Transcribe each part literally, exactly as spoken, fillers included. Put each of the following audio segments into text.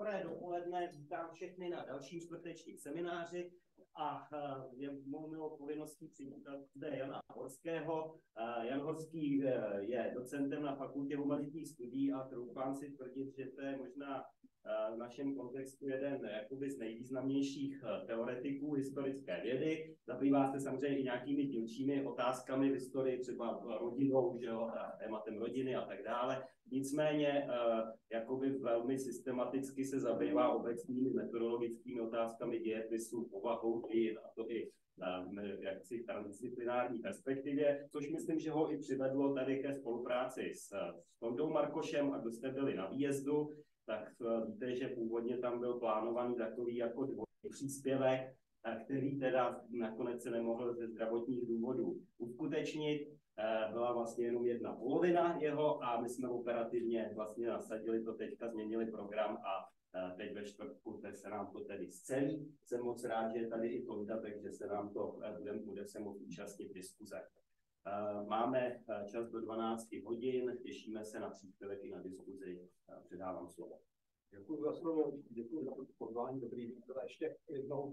Dobré dopoledne, vítám všechny na dalším čtvrtečním semináři a je mou milou povinností přivítat zde Jana Horského. Jan Horský je docentem na Fakultě humanitních studií a troufám si tvrdit, že to je možná v našem kontextu jeden jakoby z nejvýznamnějších teoretiků historické vědy. Zabývá se samozřejmě i nějakými dílčími otázkami v historii, třeba rodinou, že jo, tématem rodiny a tak dále. Nicméně jakoby velmi systematicky se zabývá obecnými metodologickými otázkami dějepisu, povahou dějin, a to i jaksi transdisciplinární perspektivě, což myslím, že ho i přivedlo tady ke spolupráci s, s Tondou Markošem, a kdo jste byli na výjezdu, tak víte, že původně tam byl plánovaný takový jako dvojí příspěvek, který teda nakonec se nemohl ze zdravotních důvodů uskutečnit. Byla vlastně jenom jedna polovina jeho a my jsme operativně vlastně nasadili to teďka, změnili program a teď ve čtvrtku se nám to tedy zcelí. Jsem moc rád, že je tady i Tonda, takže se nám to bude, bude se moct účastnit diskuze. Máme čas do dvanácti hodin, těšíme se na příspěvek i na diskuzi. Předávám slovo. Děkuji za slovo, děkuji za pozvání, dobrý den. Ještě jednou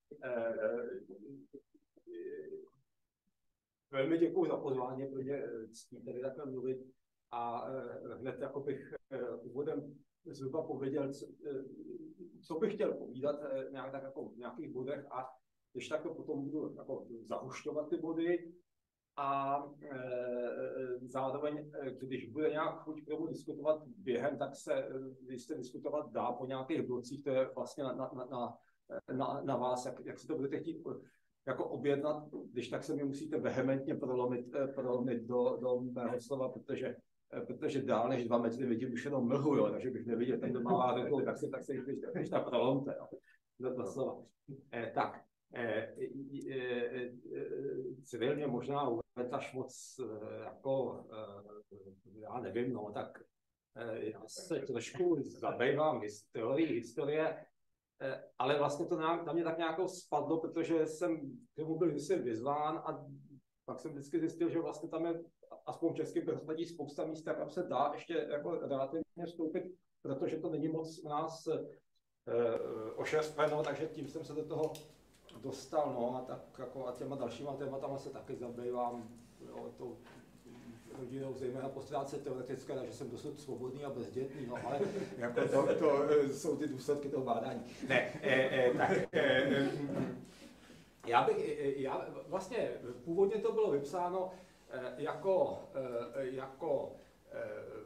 velmi děkuji za pozvání, protože ctí tady takhle mluvit a hned jako bych úvodem zhruba pověděl, co, co bych chtěl povídat nějak tak jako v nějakých bodech a když tak to potom budu jako zahušťovat ty body a e, zároveň, když bude nějak chuť k tomu diskutovat během, tak se, když se diskutovat dá po nějakých blocích, to je vlastně na, na, na, na, na vás, jak, jak si to budete chtít jako objednat, když tak se mi musíte vehementně prolomit, prolomit do, do mého slova, protože, protože dál než dva metry vidím už jenom mlhu, jo, takže bych neviděl ten, kdo má rukou, tak se tak se když, když tak prolomte, jo, do, do slova. Eh, tak, eh, eh, eh, civilně možná uvedl až moc eh, jako, eh, já nevím, no, tak eh, já se trošku zabývám historií, historie, ale vlastně to na, na mě tak nějak spadlo, protože jsem k tomu byl kdysi vyzván a pak jsem vždycky zjistil, že vlastně tam je aspoň v českém prostředí spousta míst, kam se dá ještě jako relativně vstoupit, protože to není moc u nás e, ošerstveno, takže tím jsem se do toho dostal, no a tak jako a těma dalšíma tématama se taky zabývám, jo, to rodinou zejména po stránce teoretické, takže jsem dosud svobodný a bezdětný, no ale jako to, to jsou ty důsledky toho bádání. Ne, e, e, tak e, e, já bych, já vlastně původně to bylo vypsáno e, jako, e, jako e,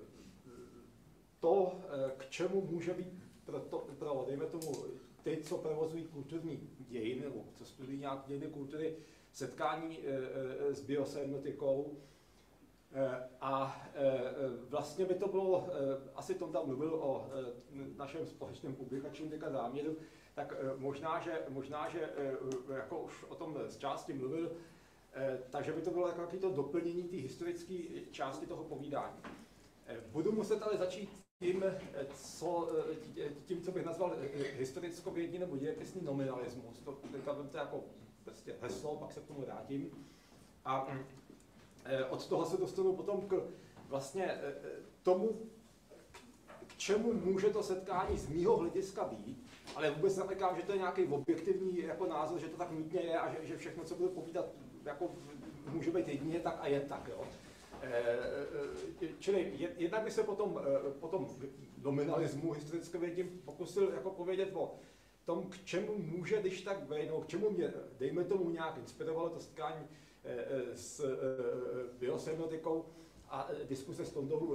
to, e, k čemu může být pro, to, pro, dejme tomu, ty, co provozují kulturní dějiny, nebo co studují nějak dějiny kultury, setkání e, e, s biosemiotikou. A vlastně by to bylo, asi Tom tam mluvil o našem společném publikačním teďka záměru, tak možná, že, možná, že jako už o tom z části mluvil, takže by to bylo jako to doplnění té historické části toho povídání. Budu muset ale začít tím, co, tím, co bych nazval historicko-vědní nebo dějepisný nominalismus. To teďka to jako prostě heslo, pak se k tomu vrátím. A od toho se dostanu potom k vlastně tomu, k čemu může to setkání z mýho hlediska být, ale vůbec neříkám, že to je nějaký objektivní jako názor, že to tak nutně je a že, že všechno, co budu povídat, jako může být jedině tak a jen tak. Jo. Čili jednak by se potom, potom nominalismu historické vědím pokusil jako povědět o tom, k čemu může, když tak být, no, k čemu mě, dejme tomu, nějak inspirovalo to setkání s biosemiotikou a diskuse s Tondou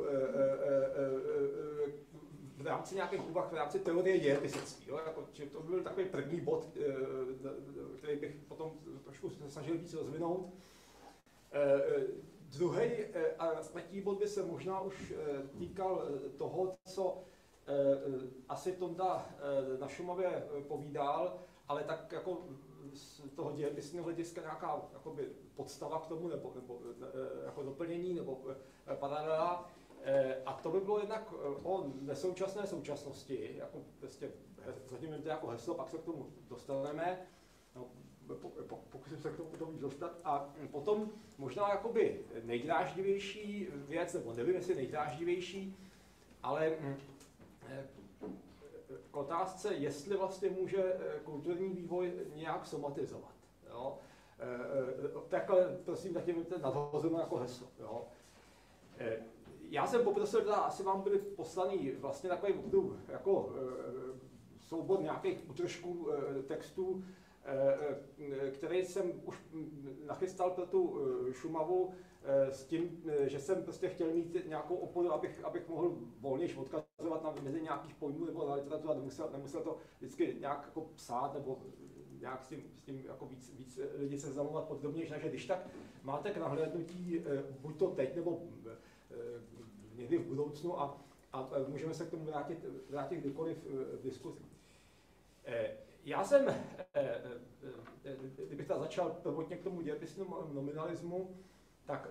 v rámci nějakých úvah, v rámci teorie dějepisecké. Jako, to byl takový první bod, který bych potom trošku se snažil víc rozvinout. Druhý a třetí bod by se možná už týkal toho, co asi Tonda na Šumavě povídal, ale tak jako z toho dějepisného hlediska nějaká jakoby podstava k tomu, nebo, nebo jako doplnění, nebo paralela. A to by bylo jednak o nesoučasné současnosti, jako prostě zatím to jako heslo, pak se k tomu dostaneme, no, pokusím se k tomu potom dostat. A potom možná jakoby nejdráždivější věc, nebo nevím, jestli nejdráždivější, ale k otázce, jestli vlastně může kulturní vývoj nějak somatizovat. Jo? Takhle, prosím, zatím nadhozeno jako heslo. Jo? Já jsem poprosil, teda asi vám byly poslaný vlastně takový jako soubor nějakých útržků textů, který jsem už nachystal pro tu Šumavu s tím, že jsem prostě chtěl mít nějakou oporu, abych, abych mohl volněji odkazovat na mezi nějakých pojmů nebo na literaturu a nemusel, nemusel to vždycky nějak jako psát nebo nějak s tím, s tím jako víc, víc lidi seznamovat podobně, že když tak máte k nahlédnutí buď to teď nebo někdy v budoucnu a, a můžeme se k tomu vrátit, vrátit kdykoliv v diskuzi. Já jsem, kdybych tady začal prvotně k tomu dějepisnému nominalismu, tak,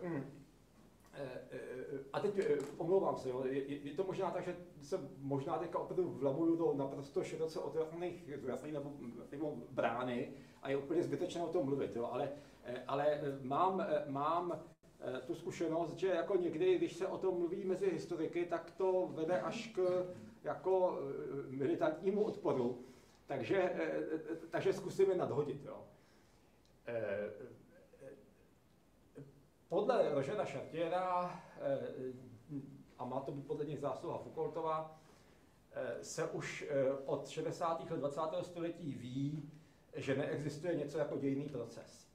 a teď omlouvám se, jo, je, je to možná tak, že se možná teďka opravdu vlamuju do naprosto široce otevřených dveří nebo, nebo brány a je úplně zbytečné o tom mluvit, jo, ale, ale mám, mám tu zkušenost, že jako někdy, když se o tom mluví mezi historiky, tak to vede až k jako militantnímu odporu. Takže, takže zkusíme nadhodit. Jo. Podle Rožena Chartiera, a má to být podle něj zásluha Foucaultova, se už od šedesátých let dvacátého století ví, že neexistuje něco jako dějinný proces.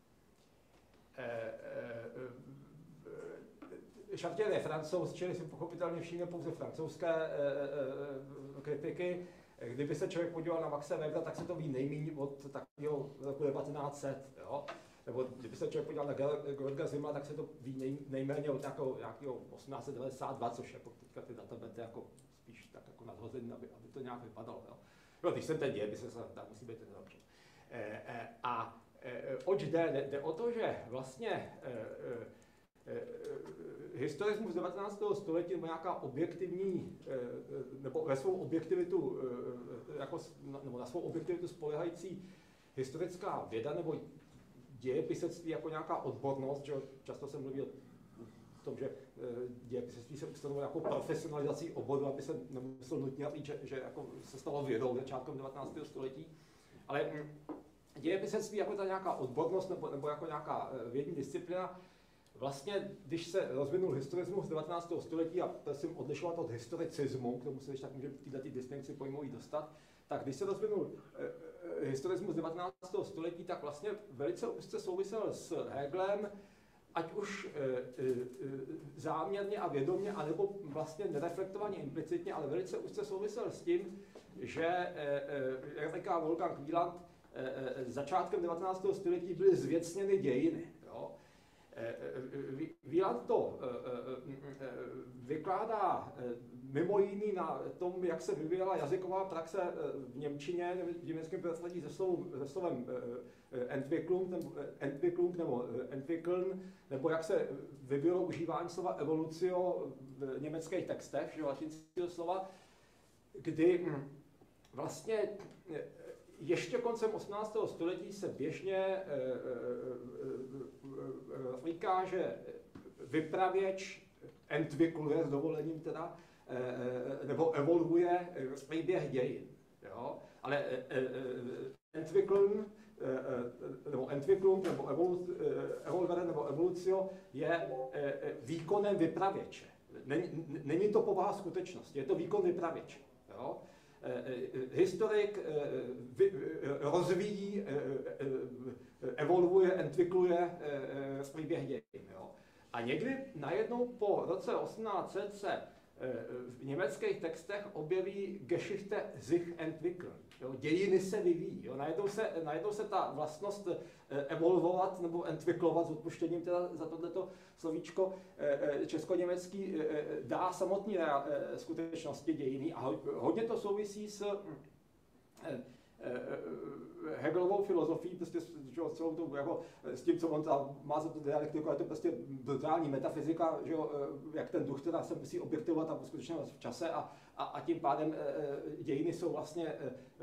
Chartier je Francouz, čili si pochopitelně všimne pouze francouzské kritiky. Kdyby se člověk podíval na Maxe Webera, tak se to ví nejméně od takového roku devatenáct set. Jo? Nebo kdyby se člověk podíval na Georga Zimla, tak se to ví nej, nejméně od nějakého, nějakého osmnáct set devadesát dva, což jako teďka ty data bete jako spíš tak jako nadhozený, aby, aby to nějak vypadalo. Jo? No, když jsem ten děj, by se tak musí být ten dobře. E, e, a e, oč jde? Jde o to, že vlastně e, e, historismus devatenáctého století nebo nějaká objektivní, nebo ve svou objektivitu, jako, nebo na svou objektivitu spolehající historická věda nebo dějepisectví jako nějaká odbornost, že často se mluví o tom, že dějepisectví se ustanovilo jako profesionalizací oboru, aby se nemusel nutně říct, že, že jako se stalo vědou začátkem devatenáctého století, ale dějepisectví jako ta nějaká odbornost nebo, nebo jako nějaká vědní disciplína. Vlastně, když se rozvinul historismus devatenáctého století, a prosím odlišovat od historicismu, k tomu se tak můžeme v této distinkci pojmový dostat, tak když se rozvinul eh, historismus devatenáctého století, tak vlastně velice úzce souvisel s Hegelem, ať už eh, eh, záměrně a vědomě, anebo vlastně nereflektovaně implicitně, ale velice úzce souvisel s tím, že, eh, jak říká Wolfgang Wieland, eh, začátkem devatenáctého století byly zvěcněny dějiny. Jo? Wieland to vykládá mimo jiný na tom, jak se vyvíjela jazyková praxe v němčině, v německém prostředí se, se slovem Entwicklung nebo, Entwicklung nebo Entwickeln, nebo jak se vyvíjelo užívání slova evolucio v německých textech, že latinského slova, kdy vlastně ještě koncem osmnáctého století se běžně říká, že vypravěč entwikluje, s dovolením teda, nebo evolvuje příběh dějin. Jo? Ale entwickeln, nebo entwicklung, nebo evolvere, nebo evolucio je výkonem vypravěče. Není, není to povaha skutečnosti, je to výkon vypravěče. Jo? Historik rozvíjí, evolvuje, entwikluje příběh dějin. Jo? A někdy najednou po roce osmnáct set se v německých textech objeví Geschichte sich entwickeln. Jo? Dějiny se vyvíjí. Jo? Najednou, se, najednou se ta vlastnost evolvovat nebo entwicklovat, s odpuštěním teda za tohleto slovíčko česko-německý, dá samotný skutečnosti dějiny. A hodně to souvisí s Hegelovou filozofií, prostě celou tou, jako, s tím, co on má za tu dialektiku, je to prostě brutální metafyzika, že jo, jak ten duch teda se musí objektivovat a uskutečňovat v čase a, a, a tím pádem dějiny jsou vlastně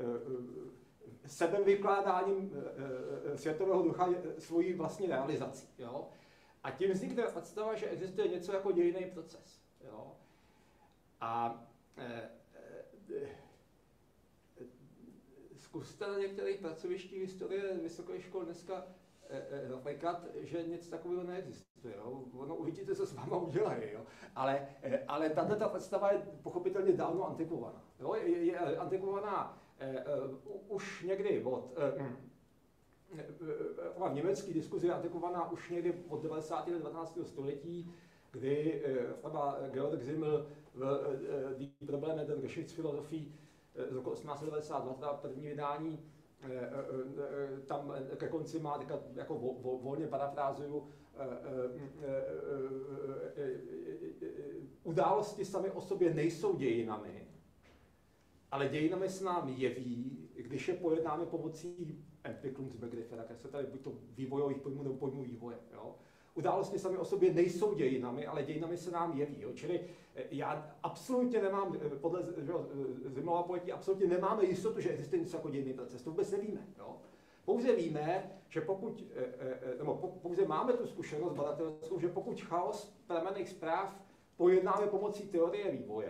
sebevykládáním světového ducha svojí vlastní realizací. Jo? A tím vznikne představa, že existuje něco jako dějinný proces. Jo? A e, e, zkuste na některých pracovištích historie vysoké škol dneska říkat, že nic takového neexistuje. Jo? Ono uvidíte, co s váma udělají. Jo? Ale, ale tato ta představa je pochopitelně dávno antikovaná. Jo? Je, je antikovaná uh, už někdy od uh, v německé diskuzi je antikovaná už někdy od devadesátých let devatenáctého století, kdy třeba Georg Simmel v Die Probleme der Geschichtsphilosophie z roku osmnáct set devadesát dva, teda první vydání, tam ke konci má, jako volně parafrázuju, události sami o sobě nejsou dějinami, ale dějinami se nám jeví, když je pojednáme pomocí Entwicklungsbegriffe, tak se tady buď to vývojových pojmů nebo pojmů vývoje. Jo? Události sami o sobě nejsou dějinami, ale dějinami se nám jeví. Jo? Čili já absolutně nemám, podle Simmelova pojetí, absolutně nemáme jistotu, že existuje něco jako dějinný proces. To vůbec nevíme. Jo? Pouze víme, že pokud, nebo pouze máme tu zkušenost badatelskou, že pokud chaos plemenných zpráv pojednáme pomocí teorie vývoje,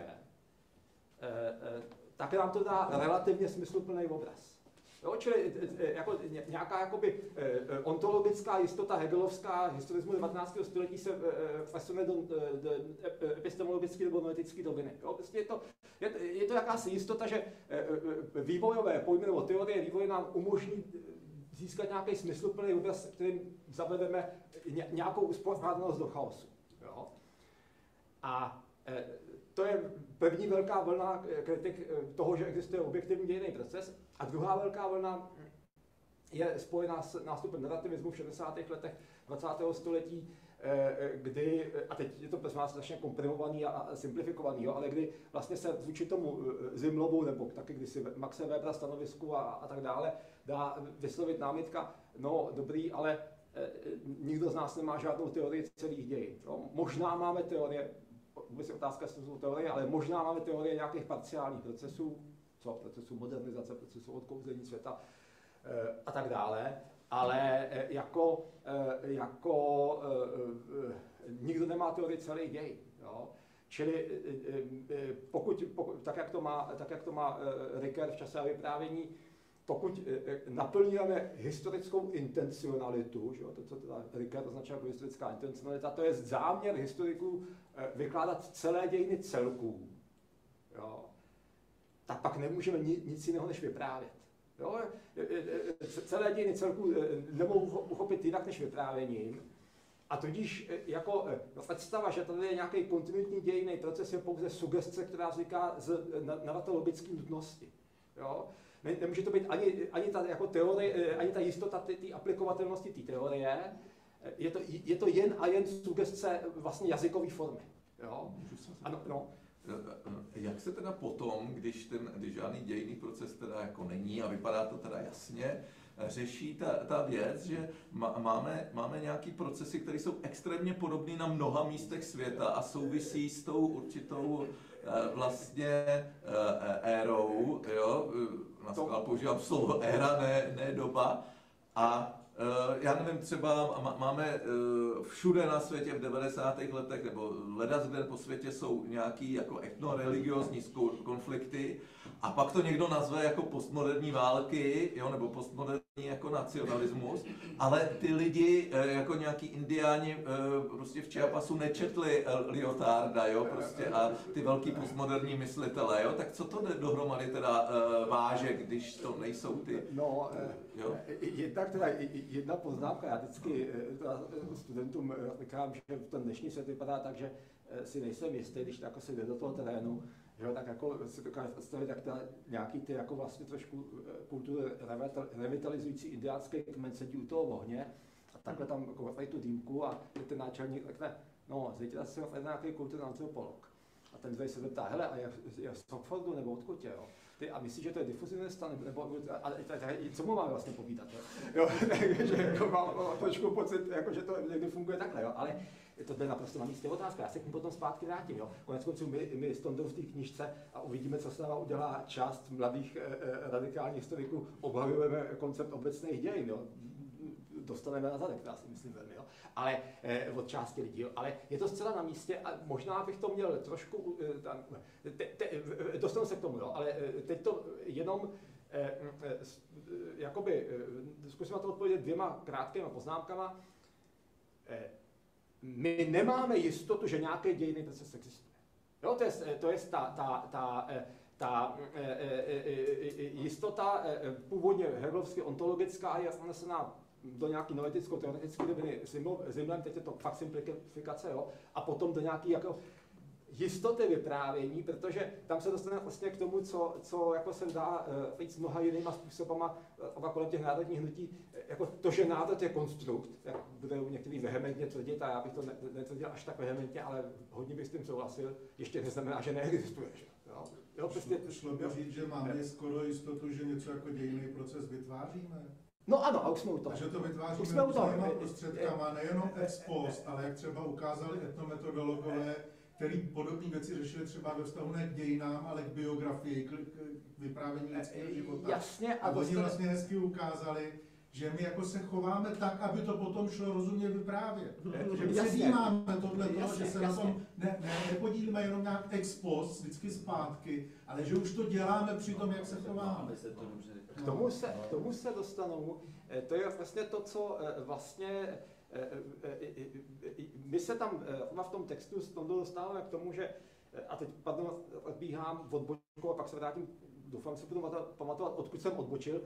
tak nám to dá relativně smysluplný obraz. Jo, čili jako, nějaká jakoby, ontologická jistota hegelovská historismu devatenáctého století se fasuje do, do epistemologické nebo noetické roviny. Prostě je, to, je, je to jakási jistota, že vývojové pojmy nebo teorie vývoje nám umožní získat nějaký smysluplný obraz, kterým zavedeme nějakou uspořádanost do chaosu. Jo? A to je první velká vlna kritik toho, že existuje objektivní dějinný proces. A druhá velká vlna je spojená s nástupem narrativismu v šedesátých letech dvacátého století, kdy, a teď je to prosím vás strašně komprimovaný a simplifikovaný, jo, ale kdy vlastně se vůči tomu Zimlovu, nebo taky kdysi Maxe Webera stanovisku a, a tak dále, dá vyslovit námitka, no dobrý, ale nikdo z nás nemá žádnou teorii celých dějin. Jo. Možná máme teorie, vůbec je otázka, jestli jsou teorie, ale možná máme teorie nějakých parciálních procesů, co procesu modernizace, procesu odkouzlení světa a tak dále, ale jako, jako nikdo nemá teorii celých dějin. Jo? Čili pokud, pokud, tak, jak to má, tak jak to má Ricker v Čase a vyprávění, pokud naplňujeme historickou intencionalitu, že jo, to, co teda Ricker označuje jako historická intencionalita, to je záměr historiků vykládat celé dějiny celků, jo, tak pak nemůžeme nic jiného než vyprávět. Jo? Celé dějiny celků nemohou uchopit jinak než vyprávěním. A tudíž jako představa, že tady je nějaký kontinuitní dějinný proces, je pouze sugestce, která vzniká z narratologické nutnosti. Jo? Nemůže to být ani, ani ta jako teorie, ani ta jistota té aplikovatelnosti té teorie. Je to, je to jen a jen sugestce vlastně jazykové formy. Jo? Ano, no. Jak se teda potom, když, ten, když žádný dějinný proces teda jako není a vypadá to teda jasně, řeší ta, ta věc, že máme, máme nějaký procesy, které jsou extrémně podobné na mnoha místech světa a souvisí s tou určitou vlastně érou, jo, na používám slovo éra, ne, ne doba, a já nevím, třeba máme všude na světě v devadesátých letech, nebo ledackde po světě jsou nějaký jako etnoreligiózní konflikty a pak to někdo nazve jako postmoderní války, jo, nebo postmoderní jako nacionalismus, ale ty lidi jako nějaký indiáni prostě v Chiapasu nečetli Lyotarda, jo, prostě a ty velký postmoderní myslitele, jo, tak co to dohromady teda váže, když to nejsou ty... No, jo? Jednak teda jedna poznámka, já vždycky studentům říkám, že ten dnešní svět vypadá tak, že si nejsem jistý, když jako si jde do toho terénu, že tak jako si dokáže představit, jak ta, nějaký ty jako vlastně trošku kultury revitalizující indiánský kmen sedí u toho ohně a takhle tam jako tu dýmku a ten náčelník řekne, no, zítra jsem nějaký kulturní antropolog. A ten druhý se zeptá, hele, a je, je z Oxfordu nebo odkud je, jo? Ty, a myslíš, že to je difuzionista, nebo, a, a, co mu máme vlastně povídat, jo? Jo, takže jako mám, mám trošku pocit, jako, že to někdy funguje takhle, jo? Ale to je naprosto na místě otázka, já se k ní potom zpátky vrátím, jo? Konec konců my, my s Tondou v té knížce a uvidíme, co se nám udělá část mladých eh, radikálních historiků, obhajujeme koncept obecných dějin, jo? Dostaneme na zadek, já si myslím velmi, jo? Ale eh, od části lidí, jo? Ale je to zcela na místě a možná bych to měl trošku, eh, tam, te, te, dostanu se k tomu, jo? Ale teď to jenom eh, eh, jakoby, eh, zkusím na to odpovědět dvěma krátkými poznámkama. Eh, my nemáme jistotu, že nějaké dějiny proces existuje. Jo, to je, to je ta, ta, ta, ta e, e, e, jistota e, původně hegelovsky ontologická je zanesená do nějaký noeticko-teoretické roviny Zimmelem, teď je to fakt simplifikace, jo, a potom do nějaký jako jistoty vyprávění, protože tam se dostane vlastně k tomu, co, co jako se dá říct uh, mnoha jinýma způsobama uh, kolem těch národních hnutí, jako to, že národ je konstrukt, jak budou některý vehementně tvrdit, a já bych to ne, netvrdil až tak vehementně, ale hodně bych s tím souhlasil, ještě neznamená, že neexistuje. Že? Jo? Jo, prostě, šlo by říct, že máme skoro jistotu, že něco jako dějinný proces vytváříme? No ano, a už jsme u toho. A že to vytváříme různýma prostředkama, nejenom ex post, ale jak třeba ukázali etnometodologové, který podobné věci řešili třeba ve vztahu ne k dějinám, ale k biografii, k, k vyprávění lidského života. Jasně, a oni vlastně hezky ukázali, že my jako se chováme tak, aby to potom šlo rozumně vyprávět. Že předjímáme tohle, že se na tom ne, ne, nepodílíme jenom nějak ex post, vždycky zpátky, ale že už to děláme při tom, jak se chováme. K tomu se, k tomu se dostanu. To je vlastně to, co vlastně my se tam v tom textu dostáváme k tomu, že, a teď pardon, odbíhám v odbočku a pak se vrátím, doufám, že se budu pamatovat, odkud jsem odbočil.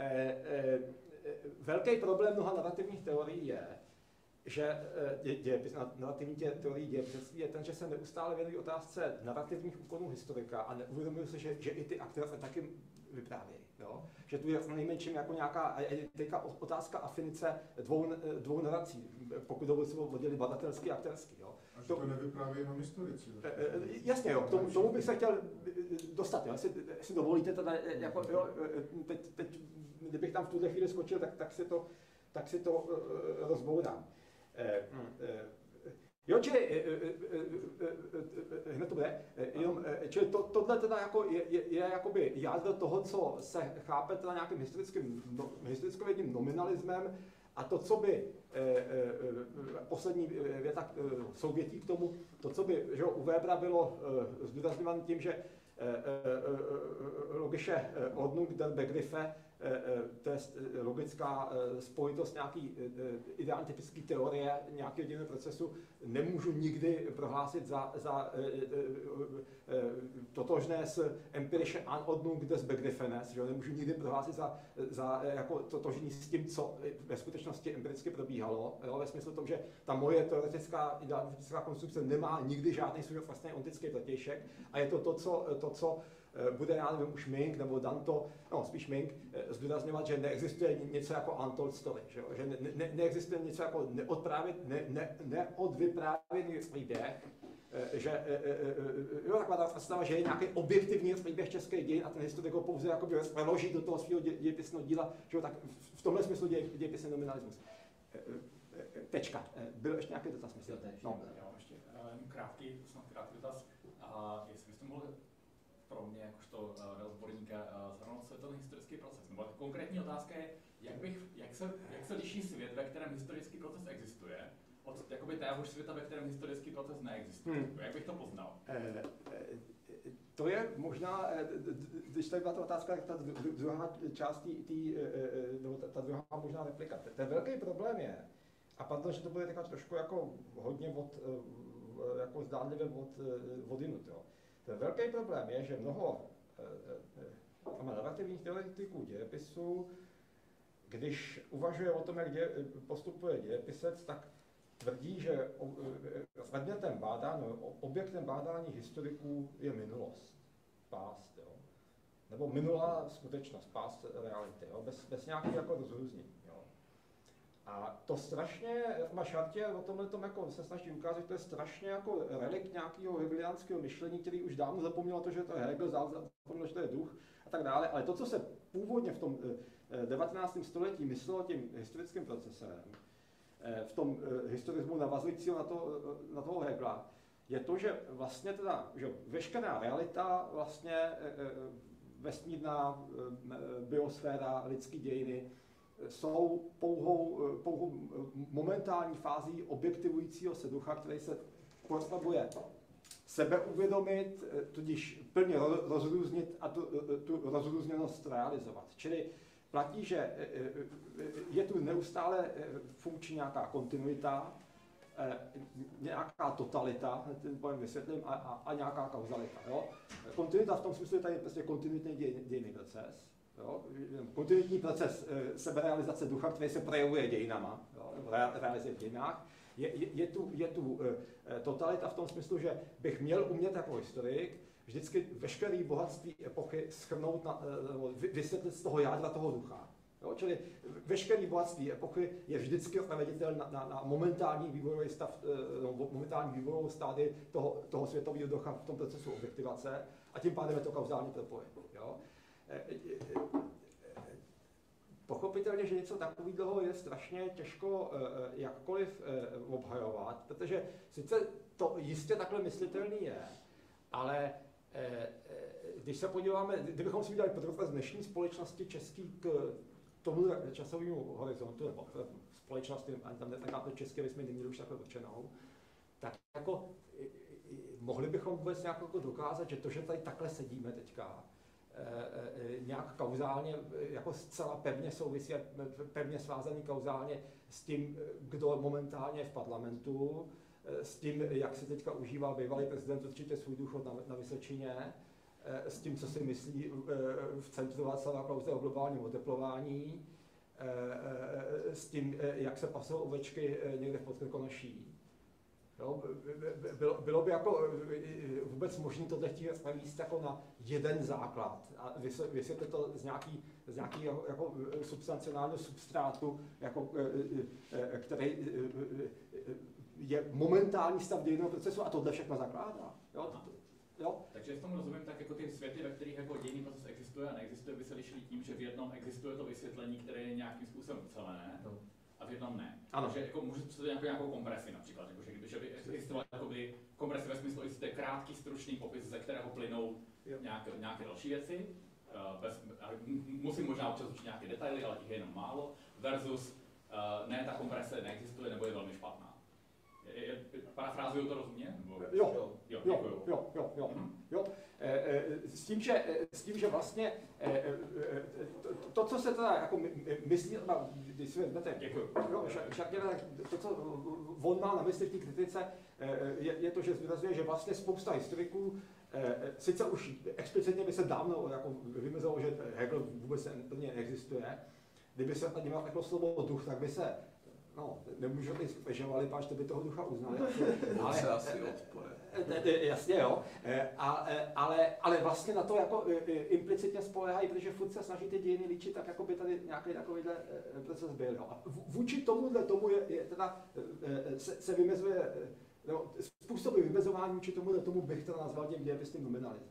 Velký problém mnoha narrativních teorií je, že dějepis, narrativní teorie dějepisectví je ten, že se neustále věnují otázce narrativních úkonů historika a neuvědomují se, že, že i ty aktéry taky vyprávějí. Jo? Že tu je nejmenším jako nějaká teďka otázka afinice dvou, dvou narací, pokud dobu se oddělili badatelský a aktérský. Jo? A že to, to nevypráví jenom historici. Jasně, jo, k tomu, tomu bych se chtěl dostat, jo? Jestli, jestli dovolíte, teda, jako, jo, teď, teď, kdybych tam v tuhle chvíli skočil, tak, tak si to, tak si to uh, rozbourám. Uh, uh, Jo, čili, hned to bude, jenom, čili to, tohle teda jako je, je, je jakoby jádro toho, co se chápe teda nějakým historickým, no, historickovědním nominalismem a to, co by, eh, eh, poslední věta eh, souvětí k tomu, to, co by že, u Webera bylo eh, zdůrazňováno tím, že eh, eh, logische Ordnung der Begriffe, to je logická spojitost nějaký ideálně typické teorie nějakého dějinného procesu, nemůžu nikdy prohlásit za, za totožné s empirische Anordnung des Begriffenes, že nemůžu nikdy prohlásit za, za jako totožný s tím, co ve skutečnosti empiricky probíhalo, jo, ve smyslu toho, že ta moje teoretická ideálně typická konstrukce nemá nikdy žádný svůj vlastní ontický protějšek a je to to, co, to, co bude, já nevím, už Mink nebo Danto, no spíš Mink, zdůrazňovat, že neexistuje něco jako untold story, že, že ne, ne, neexistuje něco jako neodprávět, ne, ne, neodvyprávěný příběh, že jo, taková ta představa, že je nějaký objektivní příběh české dějin a ten historik ho pouze jakoby preloží do toho svého dějepisného díla, že jo, tak v tomhle smyslu děj, dějepisný nominalismus. Tečka. Byl ještě nějaký dotaz, myslím? No. Jo, ještě krátký, snad krátký dotaz. A jestli byste mohl pro mě, jakožto uh, odborníka, uh, zhrnout se ten historický proces. Nebo konkrétní otázka je, jak, bych, jak, se, jak se liší svět, ve kterém historický proces existuje, od jakoby téhož světa, ve kterém historický proces neexistuje. Hmm. Jak bych to poznal? Eh, to je možná, když tady byla ta otázka, ta druhá část, tý, tý, nebo ta, ta druhá možná replika. Ten velký problém je, a pardon, že to bude taková trošku jako hodně od, jako zdánlivě od, od jinut, jo. Ten velký problém je, že mnoho e, e, narrativních teoretiků dějepisu, když uvažuje o tom, jak děje, postupuje dějepisec, tak tvrdí, že předmětem bádání, objektem bádání historiků je minulost, past, jo. Nebo minulá skutečnost, past reality, jo. Bez, bez nějakých jako rozrůznění. A to strašně, má Šartě o tomhle tom jako se snaží ukázat, že to je strašně jako relikt nějakého hegeliánského myšlení, který už dávno zapomněl to, že to je Hegel, zapomněl, že to je duch a tak dále. Ale to, co se původně v tom devatenáctém století myslelo tím historickým procesem, v tom historismu navazujícího na, to, na toho Hegela, je to, že vlastně teda, že veškerá realita, vlastně vesmírná biosféra, lidský dějiny, jsou pouhou, pouhou momentální fází objektivujícího se ducha, který se pohybuje sebeuvědomit, tudíž plně rozrůznit a tu, tu rozrůzněnost realizovat. Čili platí, že je tu neustále funkční nějaká kontinuita, nějaká totalita, ten pojem vysvětlím, a, a, a nějaká kauzalita. Jo? Kontinuita v tom smyslu je tady prostě kontinuitní děj, dějný proces. Jo? Kontinuitní proces seberealizace ducha, který se projevuje dějinama, jo? realizuje v dějinách. Je, je, je tu, je tu totalita v tom smyslu, že bych měl umět jako historik vždycky veškeré bohatství epochy shrnout, na, vysvětlit z toho jádra toho ducha. Jo, čili veškeré bohatství epochy je vždycky odpověditelné na, na, na momentální vývojový stav, no, momentální vývojovou stádii toho, toho světového ducha v tom procesu objektivace a tím pádem je to kauzální propojení. Jo. Pochopitelně, že něco takového je strašně těžko jakkoliv obhajovat, protože sice to jistě takhle myslitelný je, ale když se podíváme, kdybychom si udělali podrobnost dnešní společnosti český k tomu časovému horizontu, nebo společnosti, ani tam netákáme české, bychom neměli už takhle určenou, tak jako mohli bychom vůbec nějak jako dokázat, že to, že tady takhle sedíme teďka, nějak kauzálně, jako zcela pevně souvisí, pevně svázaný kauzálně s tím, kdo momentálně je v parlamentu, s tím, jak se teďka užívá bývalý prezident určitě svůj důchod na, na Vysočině, s tím, co si myslí v centru Václava Klause o globálním oteplování, s tím, jak se pasují ovečky někde v Podkrkonoší. Jo, bylo, bylo by jako vůbec možné tohle chtít jako na jeden základ a vysvětlit to z nějaký, z nějaký jako substancionálního substrátu, jako, který je momentální stav dějinného procesu a tohle všechno zakládá. Jo? Jo? Takže v tom rozumím, tak jako ty světy, ve kterých jako dějinný proces existuje a neexistuje, by se lišily tím, že v jednom existuje to vysvětlení, které je nějakým způsobem ucelené, no. A v jednom ne. Ano. Takže jako můžu představit nějakou, nějakou kompresi například, jako, že kdyby že by existovala jakoby kompresi ve smyslu existuje krátký, stručný popis, ze kterého plynou nějaké, nějaké další věci, uh, bez, musím možná občas učit nějaké detaily, ale těch je jenom málo, versus uh, ne, ta komprese neexistuje nebo je velmi špatná. Parafrázuju to rozumně? Jo, jo, jo, jo, jo, jo, jo, jo. S tím, že, s tím, že vlastně to, to co se teda jako myslí, když si vezmete, jo, to, co on má na mysli v té kritice, je, je to, že zvýrazňuje, že vlastně spousta historiků, sice už explicitně by se dávno jako vymezilo, že Hegel vůbec plně neexistuje, kdyby se tady měl takové slovo duch, tak by se no, nemůžu být spežovali, páč, to by toho ducha uznali. Ale se asi odpoje. Jasně, jo. Ale, ale, ale vlastně na to jako implicitně spoléhají, protože furt se snaží ty dějiny líčit, tak jako by tady nějaký takovýhle proces byl. Jo. A vůči tomuhle tomu je, je teda, se, se vymezuje, no, způsoby vymezování vůči tomuhle tomu bych teda nazval tím dějepisným nominalismem.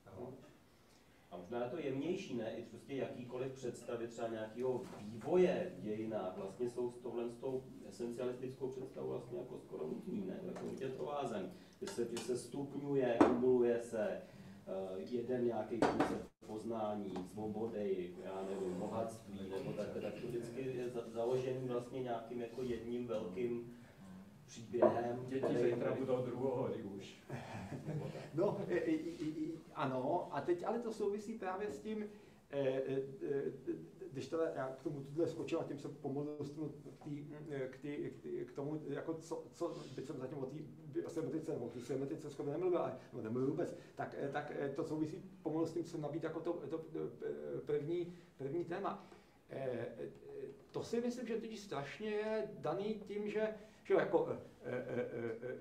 A možná je to jemnější, ne? I prostě jakýkoliv představy třeba nějakého vývoje v dějinách vlastně jsou s tohle s tou esencialistickou představou vlastně jako skoro nutný, ne? Jako je provázaný. Že se, že se stupňuje, kumuluje se uh, jeden nějaký koncept poznání, svobody, já nevím, bohatství, nebo tak, tak to vždycky je za, založený vlastně nějakým jako jedním velkým příběhem. Děti zítra budou druhohody už. No, i, i, i, ano, a teď ale to souvisí právě s tím, e, e, když teda já k tomu tuhle skočil a tím se pomalu dostanu k, tý, k, tý, k tomu, jako co, co byť jsem zatím o té semiotice, o té semiotice skoro nemluvil, ale no, nemluvil vůbec, tak, tak to souvisí pomalu s tím, co nabít jako to, to první, první téma. E, to si myslím, že teď strašně je daný tím, že, že jako e, e, e,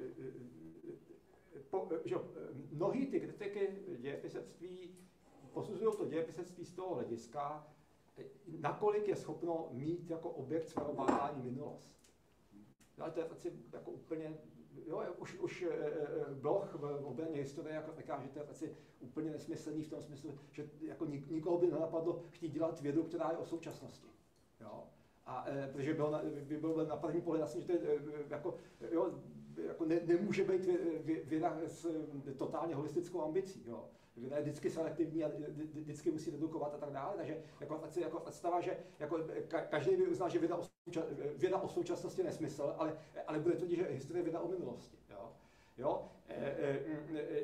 po, že mnohý ty kritiky dějepisectví posuzují to dějepisectví z toho hlediska, nakolik je schopno mít jako objekt svého bádání minulost. Ale to je asi jako úplně, jo, už, už Bloch v obraně historie jako říká, že to je asi úplně nesmyslný v tom smyslu, že jako nikoho by nenapadlo chtít dělat vědu, která je o současnosti. Jo? A e, protože bylo na, by bylo na první pohled jasný, že to je jako, jo, jako ne, nemůže být věda s totálně holistickou ambicí. Jo. Věda je vždycky selektivní a vždycky musí redukovat a tak dále. Takže jako, jako představa, že jako, každý by uznal, že věda o, souča, věda o současnosti je nesmysl, ale, ale bude to, že historie je věda o minulosti. Jo. Jo. E, e,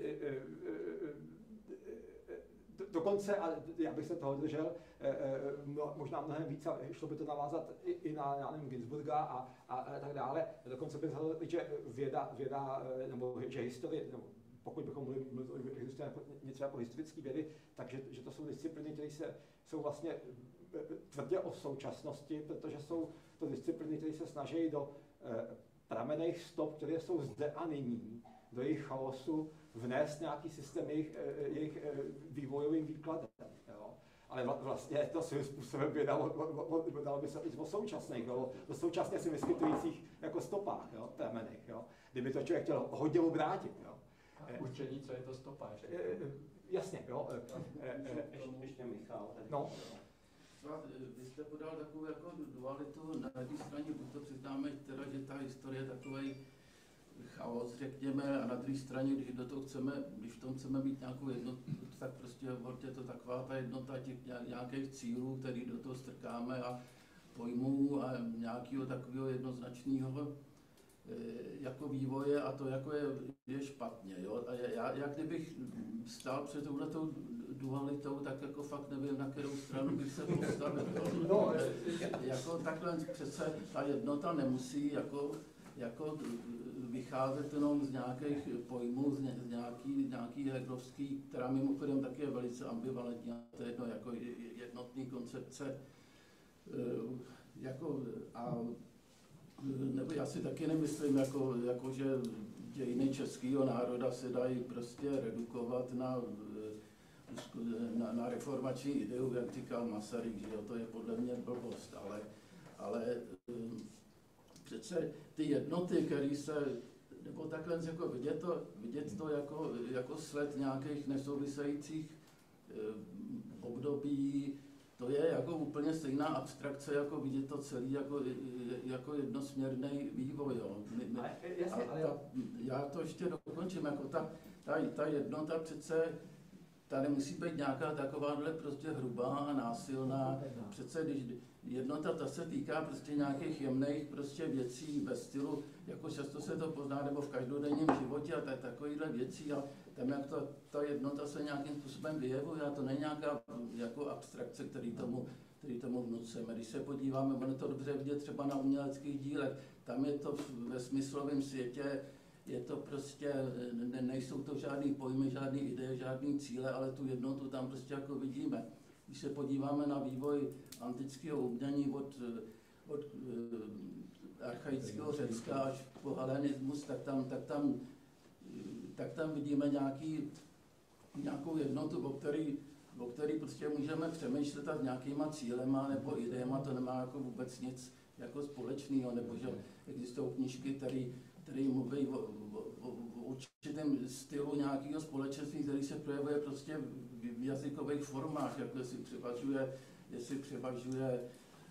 dokonce, a já bych se toho držel, možná mnohem víc, a šlo by to navázat i, i na, já nevím, Ginsburga a, a, a tak dále. Dokonce bych řekl, že věda, věda nebo že historie, nebo pokud bychom mluvili, že existuje něco jako historické vědy, takže že to jsou disciplíny, které se, jsou vlastně tvrdě o současnosti, protože jsou to disciplíny, které se snaží do pramenných stop, které jsou zde a nyní, do jejich chaosu vnést nějaký systém jejich, jejich vývojovým výkladem. Jo. Ale vlastně to svým způsobem věda, dalo by se říct o současných, o, o současně si vyskytujících jako stopách, jo, pramenných. Jo. Kdyby to člověk chtěl hodně obrátit. Jo. Určení, co je to stopa? Ještě. Jasně, jo. Ještě Michal. No. Vy jste podal takovou jako dualitu, na jedné straně buď to přiznáme, teda, že ta historie je takovej chaos, řekněme, a na druhé straně, když do toho chceme, když v tom chceme mít nějakou jednotu, tak prostě je to taková ta jednota těch nějakých cílů, který do toho strkáme a pojmů a nějakého takového jednoznačného jako vývoje a to jako je, je špatně. Jo? A já, já kdybych stál před touhletou dualitou, tak jako fakt nevím, na kterou stranu bych se postavil. No, jako takhle přece ta jednota nemusí jako, jako vycházet jenom z nějakých pojmů, z, ně, z nějaký, nějaký heglovský, která mimochodem taky je velice ambivalentní, a to je jedno jako jednotný koncepce. Jako, a nebo já si taky nemyslím, jako, jako že dějiny českého národa se dají prostě redukovat na, na, na reformační ideu, jak říkal Masaryk, že jo, to je podle mě blbost, ale, ale přece ty jednoty, které se, nebo takhle jako vidět to, vidět to jako, jako sled nějakých nesouvisejících období, to je jako úplně stejná abstrakce, jako vidět to celý jako, jako jednosměrný vývoj. Jo. Ale, jasně, ale ta, já to ještě dokončím, jako ta, ta, ta jednota přece, ta nemusí být nějaká takováhle prostě hrubá a násilná. Přece když jednota ta se týká prostě nějakých jemných prostě věcí ve stylu, jako často se to pozná, nebo v každodenním životě a takovýhle věcí. A tam jak to, ta jednota se nějakým způsobem vyjevuje a to není nějaká jako abstrakce, který tomu, který tomu vnucujeme. Když se podíváme, ono to dobře vidět třeba na uměleckých dílech, tam je to ve smyslovém světě, je to prostě, ne, nejsou to žádný pojmy, žádný ideje, žádný cíle, ale tu jednotu tam prostě jako vidíme. Když se podíváme na vývoj antického umění od, od archaického Řecka až po helenismus, tak tam, tak tam, tak tam vidíme nějaký, nějakou jednotu, o který, o který prostě můžeme přemýšlet a s nějakýma cílema nebo idejema, to nemá jako vůbec nic jako společného, nebo že existují knížky, které mluví o, o, o, o určitém stylu nějakého společenství, který se projevuje prostě v jazykových formách, jako jestli převažuje, jestli převažuje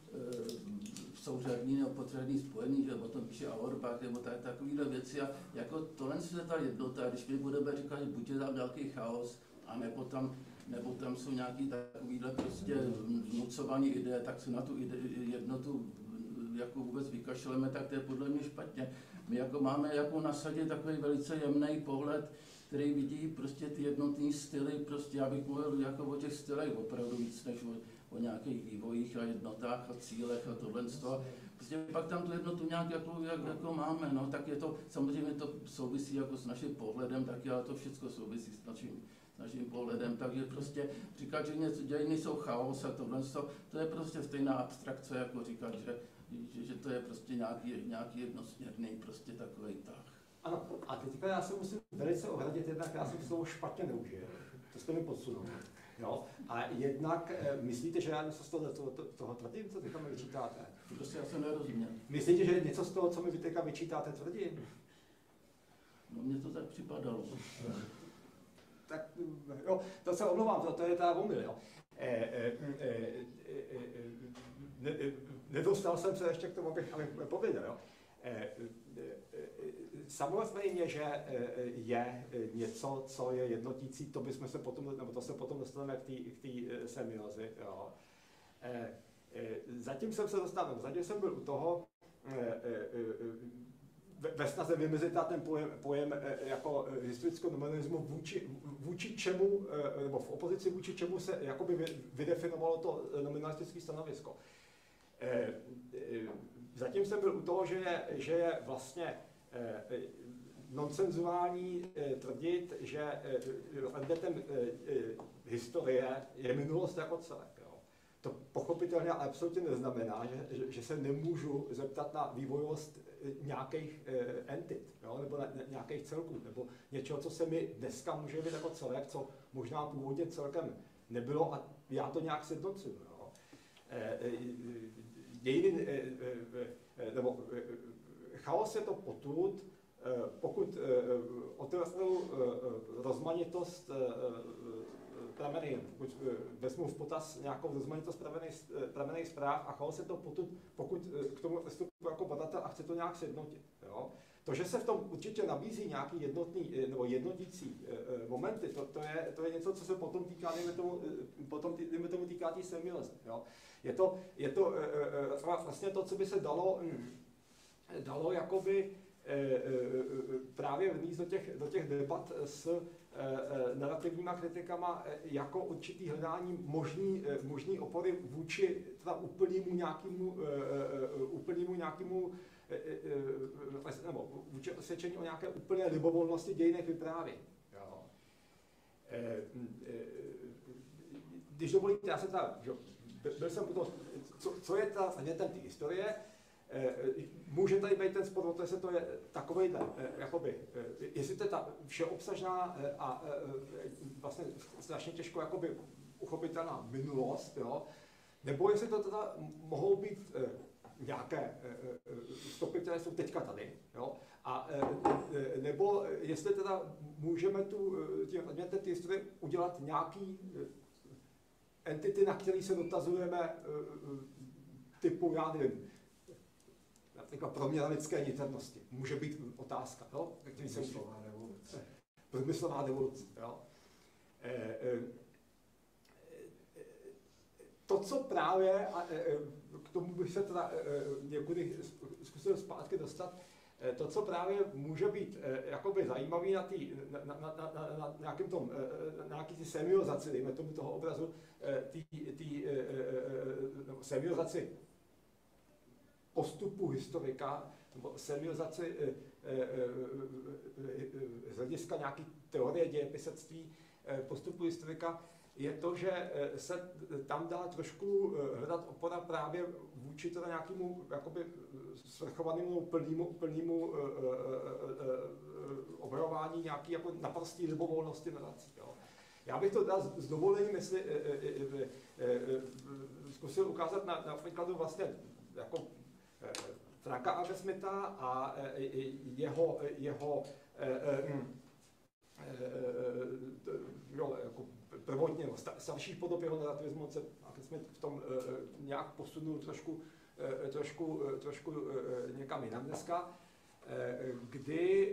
v souřadní nebo potřebný spojení, že o tom píše Auerbach, nebo tak, takovýhle věci. A jako tohle je ta jednota, když my budeme říkat, že buď je tam nějaký chaos, anebo tam, nebo tam jsou nějaký takovýhle prostě vnucované ideje, tak se na tu ide, jednotu jako vůbec vykašleme, tak to je podle mě špatně. My jako máme jako na sadě takový velice jemný pohled, který vidí prostě ty jednotné styly, prostě já bych mluvil jako o těch stylech opravdu víc, než o, o nějakých vývojích a jednotách a cílech a tohle. Prostě pak tam tu jednotu nějak jako, jak, jako máme, no, tak je to, samozřejmě to souvisí jako s naším pohledem, taky, ale to všechno souvisí s naším, naším pohledem, takže prostě říkat, že něco dějiny jsou chaos a tohle, to je prostě stejná abstrakce, jako říkat, že, že, že to je prostě nějaký, nějaký jednosměrný prostě takový tah. Ano, a teďka já se musím velice ohradit, jednak já jsem slovo špatně neužil, to jste mi podsunul. No, a jednak myslíte, že já něco z toho, toho, toho tvrdím, co teďka mi vyčítáte? Prostě já jsem nerozuměl. Myslíte, že něco z toho, co mi vy teďka vyčítáte, tvrdím? No mně to tak připadalo. Tak jo, to se omlouvám, to, to je ta omyl, jo. E, e, e, e, e, ne, nedostal jsem se ještě k tomu, abych, abych pověděl, jo. E, e, Samozřejmě, že je něco, co je jednotící, to bychom se potom, nebo to se potom dostaneme k té semiozi. Jo. Zatím jsem se dostal, zatím jsem byl u toho, ve, ve snaze vymezit ten pojem, pojem jako historického nominalismu vůči, vůči čemu, nebo v opozici vůči čemu se jakoby vydefinovalo to nominalistické stanovisko. Zatím jsem byl u toho, že je, že je vlastně nonsenzuální tvrdit, že předmětem historie je minulost jako celek. Jo. To pochopitelně absolutně neznamená, že, že, že se nemůžu zeptat na vývojovost nějakých entit, jo, nebo na, nějakých celků, nebo něčeho, co se mi dneska může vidět jako celek, co možná původně celkem nebylo a já to nějak sjednocuju. Jo. Dějiny, nebo chaos je to potud, pokud otevřu rozmanitost pramenej, pokud vezmu v potaz nějakou rozmanitost pramenných zpráv a chaos je to potud, pokud k tomu vstupuji jako badatel a chci to nějak sjednotit. Jo? To, že se v tom určitě nabízí nějaký jednotný nebo jednotící momenty, to, to, je, to je něco, co se potom týká, dejme tomu, potom tý, dejme tomu týká té semiozy. Je to, je to vlastně to, co by se dalo, dalo jakoby právě vníst do těch, do těch debat s narrativníma kritikama jako určitý hledání možný, možný opory vůči úplnému nějakému, úplnému nějakému nebo vůči osvědčení o nějaké úplné libovolnosti dějinek vyprávění. Když dovolíte, já jsem ta, byl jsem to, co, co je ta předmětem té historie, může tady být ten spor, o to, jestli to je takovej, jakoby, jestli to je ta všeobsažná a vlastně strašně těžko jakoby uchopitelná minulost, jo, nebo jestli to teda mohou být nějaké stopy, které jsou teďka tady, jo, a nebo jestli teda můžeme tu tím předmětem té historie udělat nějaký entity, na které se dotazujeme typu, já nevím, například proměna lidské niternosti. Může být otázka, jo? Průmyslová revoluce. Průmyslová revoluce, jo? E, e, to, co právě, a e, k tomu bych se teda e, někudy zkusil zpátky dostat, e, to, co právě může být e, jakoby zajímavý na, tý, na, na, na, na, na nějakým tom, e, na nějaký semiozaci, dejme tomu toho obrazu, e, tý, tý, e, e, semiozaci postupu historika, nebo semiozaci e, e, e, z hlediska nějaké teorie dějepisectví e, postupu historika, je to, že se tam dá trošku hledat opora právě vůči teda nějakému jakoby svrchovanému plnému, plnému e, e, e, obhajování nějaké jako naprosté libovolnosti nadací. Já bych to teda s dovolením, jestli e, e, e, e, zkusil ukázat na, na příkladu vlastně jako Franka Agnesmitha a jeho, jeho jo, jako prvotně starší podob jeho narrativismu se Agnesmith v tom nějak posunul trošku, trošku, trošku někam jinam dneska, kdy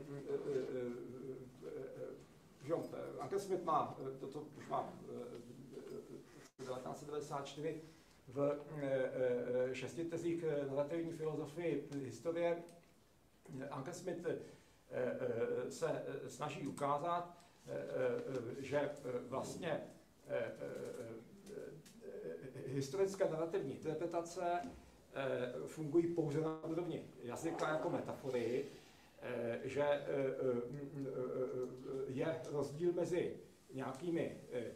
jo, Agnesmith má, toto už má devatenáct set devadesát čtyři v šesti tezích narrativní filozofii historie. Agnesmith se snaží ukázat, že vlastně historické narrativní interpretace fungují pouze na úrovni jazyka jako metafory, že je rozdíl mezi nějakými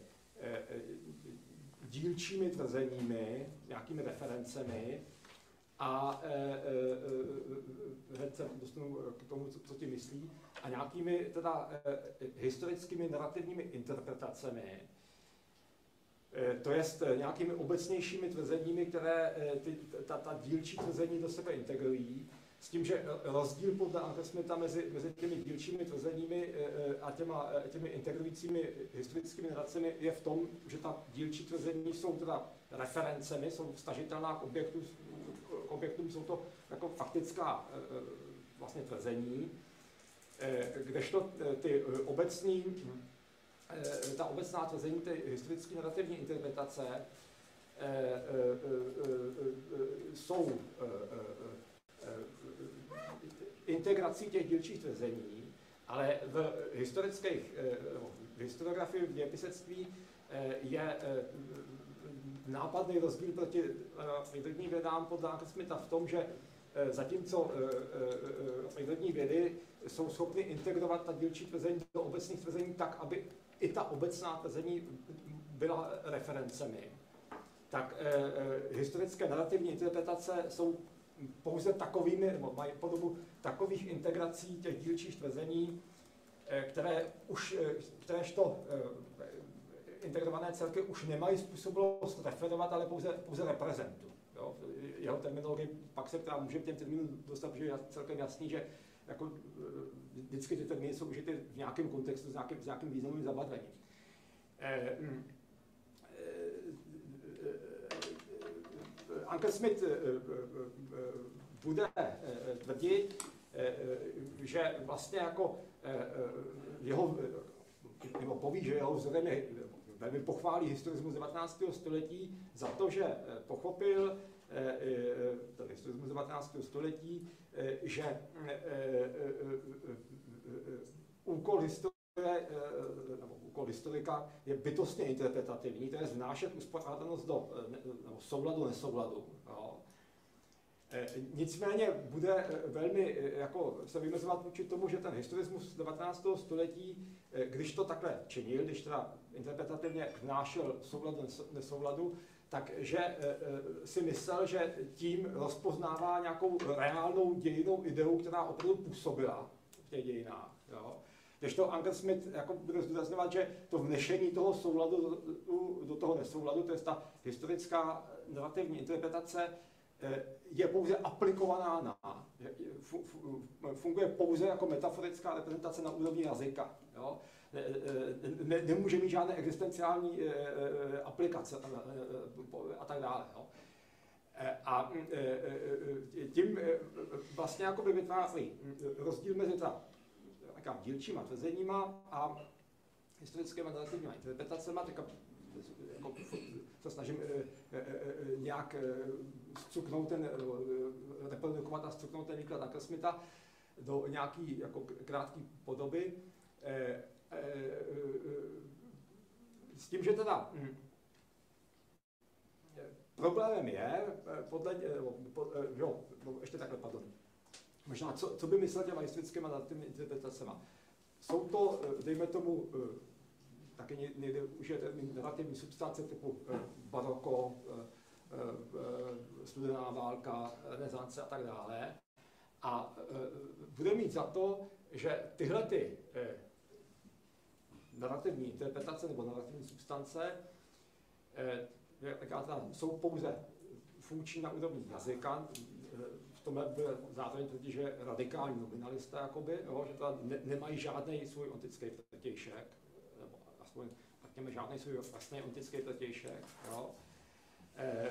dílčími tvrzeními, nějakými referencemi a hned se dostanu k tomu, co, co ti myslí, a nějakými teda historickými narrativními interpretacemi, to jest nějakými obecnějšími tvrzeními, které ty, ta, ta dílčí tvrzení do sebe integrují, s tím, že rozdíl podle Agnesmitha mezi, mezi těmi dílčími tvrzeními a těma, těmi integrujícími historickými narracemi je v tom, že ta dílčí tvrzení jsou teda referencemi, jsou vztažitelná k objektům, k objektům jsou to jako faktická vlastně tvrzení, kdežto ty obecný, ta obecná tvrzení, ty historické narrativní interpretace jsou integrací těch dílčích tvrzení, ale v historických, v historiografii, v dějepisectví je nápadný rozdíl proti přírodním vědám podle Anka Smitha v tom, že zatímco přírodní vědy jsou schopny integrovat ta dílčí tvrzení do obecných tvrzení tak, aby i ta obecná tvrzení byla referencemi, tak historické narrativní interpretace jsou pouze takovými, nebo mají podobu takových integrací těch dílčích tvrzení, které už, kteréžto integrované celky už nemají způsobilost referovat, ale pouze, pouze reprezentují. Jeho terminologie pak se která může těm termínům dostat, že je celkem jasný, že jako vždycky ty termíny jsou užity v nějakém kontextu s nějakým, s nějakým významovým zabadlením. Eh, mm, Anka Smith bude tvrdit, že vlastně jako jeho, nebo poví, že jeho vzorem je, velmi pochválí historismus devatenáctého století za to, že pochopil, ten historismus devatenáctého století, že úkol historie, nebo úkol historika je bytostně interpretativní, to je vnášet uspořádanost do nebo souladu, nesouladu. Jo. Nicméně bude velmi jako se vymezovat vůči tomu, že ten historismus devatenáctého století, když to takhle činil, když teda interpretativně vnášel souladu, nesouladu, takže si myslel, že tím rozpoznává nějakou reálnou dějinnou ideu, která opravdu působila v těch dějinách. Jo. Když to Anka Smith jako bude zdůrazňovat, že to vnešení toho souladu do toho nesouladu, to je ta historická narrativní interpretace, je pouze aplikovaná na, funguje pouze jako metaforická reprezentace na úrovni jazyka. Jo? Ne, nemůže mít žádné existenciální aplikace a tak dále. Jo? A tím vlastně jakoby vytváří rozdíl mezi ta dílčíma tvrzeníma a historickými narrativními interpretacemi. Jako, se snažím nějak zcuknout ten, reprodukovat a zcuknout ten výklad Anka Smitha do nějaký jako krátké podoby. S tím, že teda problémem je, podle, jo, ještě takhle, pardon, možná, co, co by myslel těma historickými narrativními interpretacemi. Jsou to, dejme tomu, taky někde už je termín narrativní substance typu baroko, studená válka, renesance a tak dále. A bude mít za to, že tyhle ty narrativní interpretace nebo narrativní substance jsou pouze funkční na úrovni jazyka. V tomhle byl zároveň tvrdí, že radikální nominalista, jakoby, jo, že to ne, nemají žádný svůj ontický protějšek, nebo aspoň řekněme žádný svůj vlastní ontický protějšek. Jo. E, e,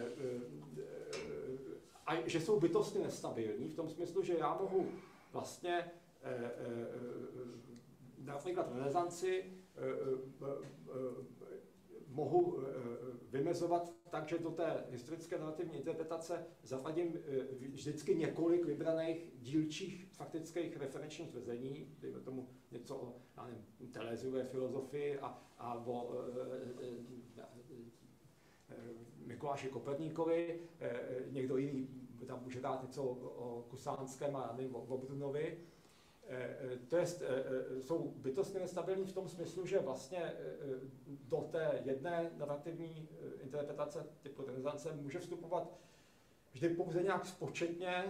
a že jsou bytostně nestabilní v tom smyslu, že já mohu vlastně e, e, například v renesanci e, e, e, mohu vymezovat tak, že do té historické narrativní interpretace zapadím vždycky několik vybraných dílčích faktických referenčních tvrzení, dejme tomu něco o Théléziové filozofii a, a o e, e, Mikuláši Koperníkovi, e, někdo jiný tam může dát něco o, o Kusánském a nevím, o, o Brunovi. To jest, jsou bytostně nestabilní v tom smyslu, že vlastně do té jedné narrativní interpretace typu renesance může vstupovat vždy pouze nějak spočetně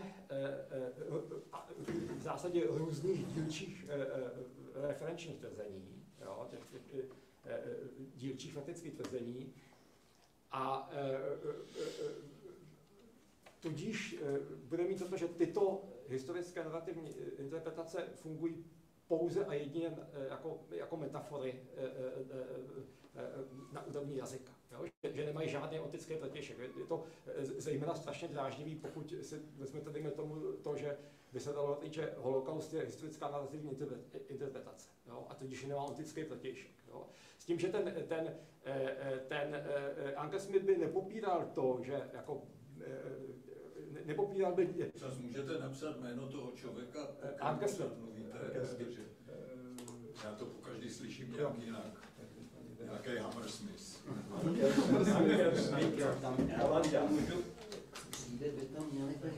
v zásadě různých dílčích referenčních tvrzení, jo, těch, těch dílčích faktických tvrzení. A tudíž bude mít za to, že tyto historické narrativní interpretace fungují pouze a jedině jako, jako metafory na úrovni jazyka. Jo? Že, že nemají žádný ontický protějšek. Je to zejména strašně dráždivý, pokud si vezmete dejme tomu to, že by se dalo říct, že holokaust je historická narrativní interpretace. Jo? A tudíž nemá ontický protějšek. Jo? S tím, že ten, ten, ten Anka Smith by nepopíral to, že jako nepopíral by... Čas můžete napsat jméno toho člověka, o kterém mluvíte, protože já to pokaždý slyším nějak jinak. Nějaký Hammersmith. Já můžu... Dříve by tam měli tady...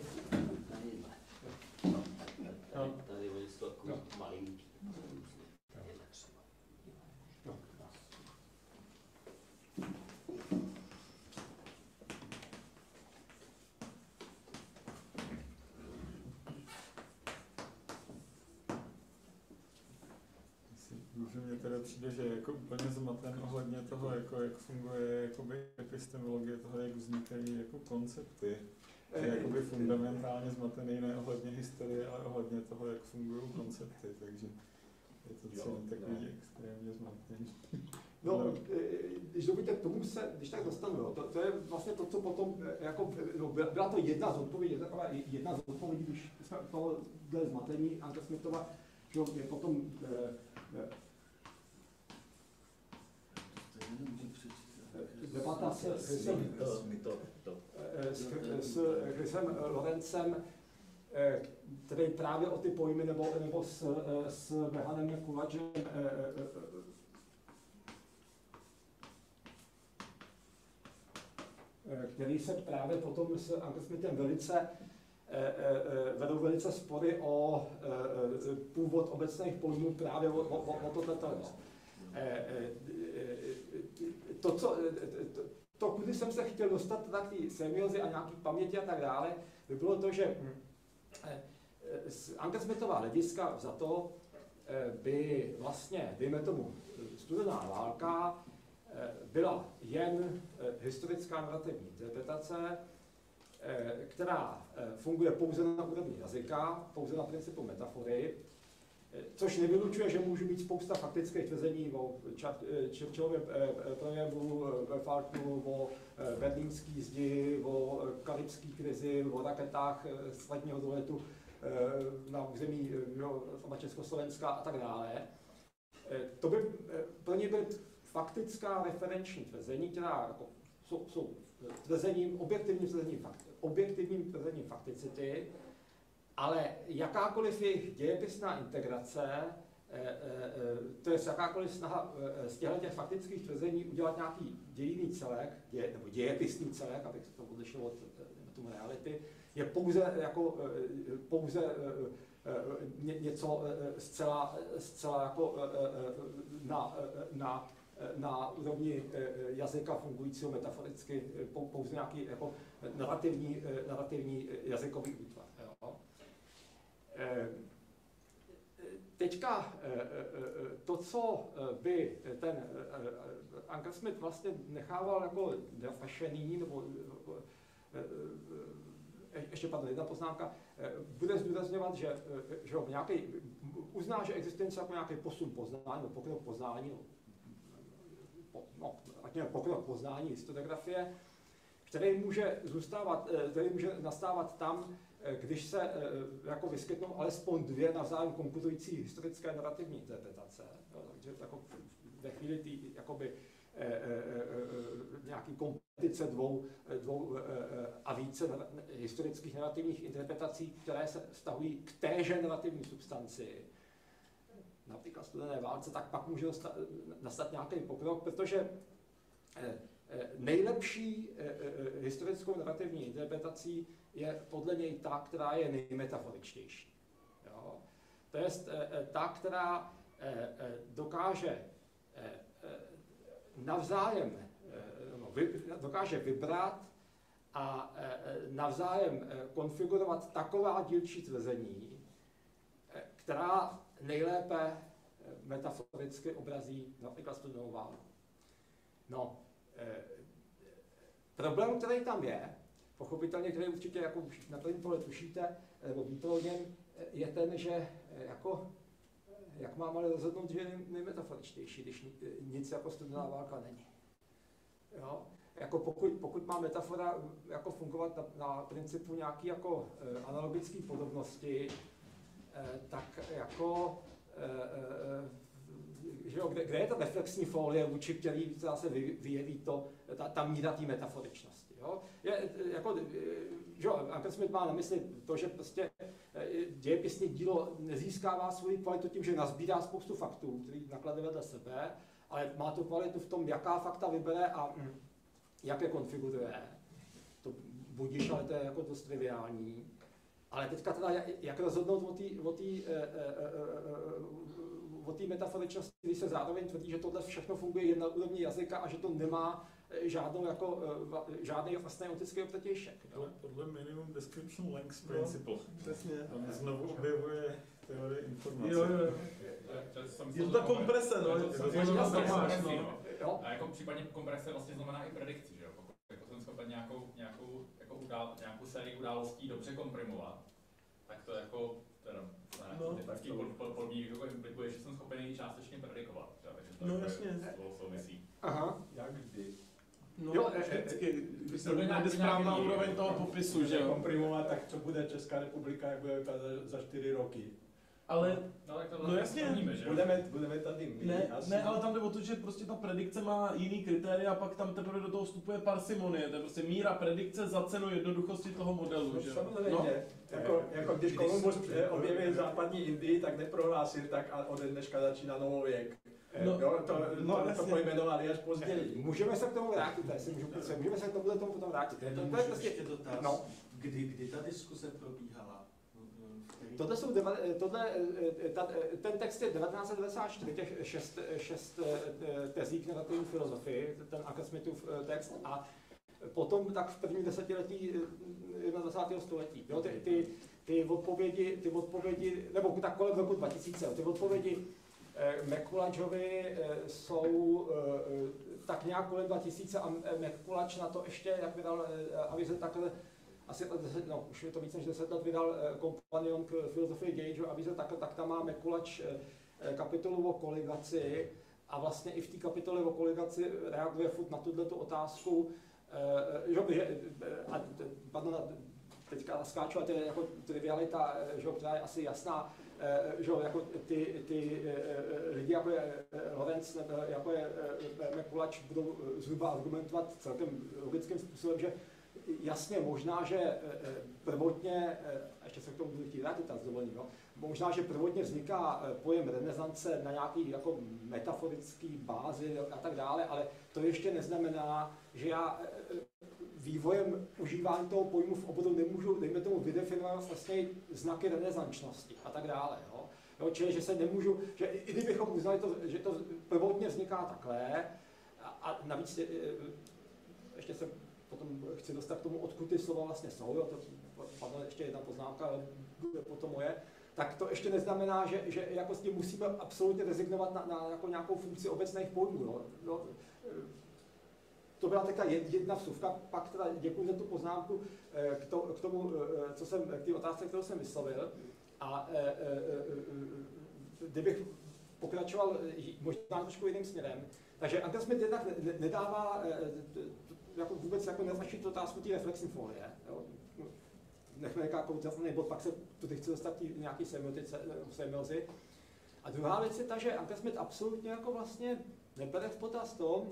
Tady, tady oni jsou takový malinký. Mně teda přijde, že je jako úplně zmaten ohledně toho, jako, jak funguje jakoby, epistemologie toho, jak vznikají jako koncepty. Je jakoby fundamentálně zmatený ne ohledně historie, ale ohledně toho, jak fungují koncepty, takže je to celý takový extrémně zmatený. No, když dovolíte, k tomu se, když tak dostanu, jo, to, to je vlastně to, co potom, jako, no, byla to jedna z odpovědí, taková jedna z odpovědí, když jsme tohle zmatení Anka Smitova, že je potom eh, debata s Chrisem Lorencem, který právě o ty pojmy, nebo, nebo s, s Behanem Kulačem, který se právě potom s Ankem Smithem velice vedou velice spory o původ obecných pojmů právě o, o, o toto. To, co, to, to, kudy jsem se chtěl dostat na té semiozy a nějaký paměti a tak dále, by bylo to, že z Anka Smithová hlediska za to by vlastně, dejme tomu, studená válka byla jen historická narrativní interpretace, která funguje pouze na úrovni jazyka, pouze na principu metafory, což nevylučuje, že můžu mít spousta faktických tvrzení o Churchillově projevu ve Falknu, o berlínský zdi, o karibské krizi, o raketách z letního doletu na území Československa a tak dále. To by pro ně byly faktická referenční tvrzení, která jako jsou, jsou tvrzením, objektivním tvrzením, fakt, objektivním tvrzením fakticity, ale jakákoliv jejich dějepisná integrace, to je jakákoliv snaha z těchto faktických tvrzení udělat nějaký dějinný celek, dě, nebo dějepisný celek, abych se to odlišil od tomu reality, je pouze, jako, pouze něco zcela, zcela jako na, na, na úrovni jazyka fungujícího metaforicky, pouze nějaký jako narrativní, narrativní jazykový útvar. Jo. Teďka to, co by ten Anker Smith vlastně nechával jako nefašený, nebo ještě pardon, jedna poznámka, bude zdůrazňovat, že, že nějaký, uzná, že existence jako nějaký posun poznání, nebo pokrok poznání, no, pokrok poznání historiografie, který může zůstávat, který může nastávat tam, když se jako vyskytnou alespoň dvě navzájem konkurující historické narrativní interpretace. Jo, takže jako ve chvíli tý, jakoby, e, e, e, nějaký kompetice dvou, dvou e, a více historických narrativních interpretací, které se vztahují k téže narrativní substanci, například studené válce, tak pak může nastat, nastat nějaký pokrok, protože e, nejlepší historickou narrativní interpretací je podle něj ta, která je nejmetaforičtější. Jo? To je ta, která dokáže navzájem no, dokáže vybrat a navzájem konfigurovat taková dílčí tvrzení, která nejlépe metaforicky obrazí například studenou válku. No, Eh, problém, který tam je, pochopitelně, který určitě jako na první pohled tušíte, nebo víte o něm, je ten, že eh, jako, jak mám ale rozhodnout, že je nejmetaforičtější, když nic jako studená válka není. Jo? Jako pokud, pokud má metafora jako fungovat na, na principu nějaký jako eh, analogické podobnosti, eh, tak jako eh, eh, že jo, kde, kde je ta reflexní folie, vůči který se vyjeví to, ta, ta míra té metaforičnosti. Jo? Je, jako, že jo, Uncle Smith má na mysli to, že prostě dějepisné dílo nezískává svoji kvalitu tím, že nazbírá spoustu faktů, který naklade vedle sebe, ale má tu kvalitu v tom, jaká fakta vybere a mm, jak je konfiguruje. To budíš, ale to je jako dost triviální. Ale teďka teda, jak rozhodnout o té o té o té metaforičnosti, když se zároveň tvrdí, že tohle všechno funguje jen na úrovni jazyka a že to nemá žádnou jako, žádný vlastní autický protějšek. Podle, podle minimum description length principle. Přesně. Tam znovu objevuje teorie informace. Jo, jo. Je to ta komprese, no. Je to Je to ta komprese, no. A jako případně komprese vlastně znamená i predikci, že jo? Jako jsem schopen nějakou, nějakou, jako udál, nějakou sérii událostí dobře komprimovat, tak to jako teda no, typický podmínek jako implikuje, že jsem schopen ji částečně predikovat. Takže to no jako jasně. spolu souvisí. Aha. Jak kdy? No, jo, vždycky, když se najde správná úroveň toho popisu, že jo. Komprimovat, tak co bude Česká republika, jak bude vypadat za čtyři roky. Ale, no, tak to no jasně, víme, že? Budeme, budeme tady my. ne, asi. ne, ale tam jde o to, že prostě ta predikce má jiný kritéria a pak tam teprve do toho vstupuje parsimonie, to je prostě míra predikce za cenu jednoduchosti toho modelu, No, že jo. samozřejmě, No. jako, jako když Kolumbus objevil západní Indii, tak neprohlásil tak a ode dneška začíná novověk. No, jo, to, no, to, to pojmenovali až později. Můžeme se k tomu vrátit, já si můžu, můžeme se k tomu, tomu potom vrátit. To, to je prostě, ještě dotaz, no. kdy, kdy ta diskuse probíhala? Tohle jsou, tohle, ta, ten text je devatenáct set devadesát čtyři, těch šest, šest tezí k narrativní filozofii, ten Uncle Smithův text, a potom tak v prvním desetiletí dvacátého století. Jo, ty, ty, ty, odpovědi, ty odpovědi, nebo tak kolem roku dva tisíce, ty odpovědi McCullochovi jsou tak nějak kolem dva tisíce a McCulloch na to ještě, jak vydal avize takhle, asi no, už je to víc než deset let vydal kompanion k filozofii dějin a více, tak, tak tam má Mekuláš kapitolu o koligaci a vlastně i v té kapitole o koligaci reaguje furt na tuto otázku, že, a pardon, teďka skáču, a to je jako trivialita, že, která je asi jasná, že jako ty, ty lidi, jako je Lorenz, jako je Mekuláš, budou zhruba argumentovat celkem logickým způsobem, že jasně, možná, že prvotně, ještě se k tomu budu chtít vrátit, ta zdovolení, no, možná, že prvotně vzniká pojem renesance na nějaký jako metaforický bázi a tak dále, ale to ještě neznamená, že já vývojem užívání toho pojmu v oboru nemůžu, dejme tomu, vydefinovat vlastně znaky renesančnosti a tak dále. Jo. Jo, čili, že se nemůžu, že i kdybychom uznali to, že to prvotně vzniká takhle, a, a navíc ještě se potom chci dostat k tomu, odkud ty slova vlastně jsou, jo, to padla ještě jedna poznámka, ale bude potom moje, tak to ještě neznamená, že, že jako s tím musíme absolutně rezignovat na, na jako nějakou funkci obecných pojmů. No. No, to byla taková jedna vsuvka, pak teda děkuji za tu poznámku k, to, k tomu, co jsem, k té otázce, kterou jsem vyslovil. A kdybych pokračoval možná trošku jiným směrem, takže Uncle Smith jednak nedává jako vůbec jako nezačít tu otázku té reflexní folie. Jo. Nechme jakákoliv telefon, nebo pak se tu chci dostat tý, nějaký semiozy. A druhá věc je ta, že Uncle Smith absolutně jako vlastně nebere v potaz to,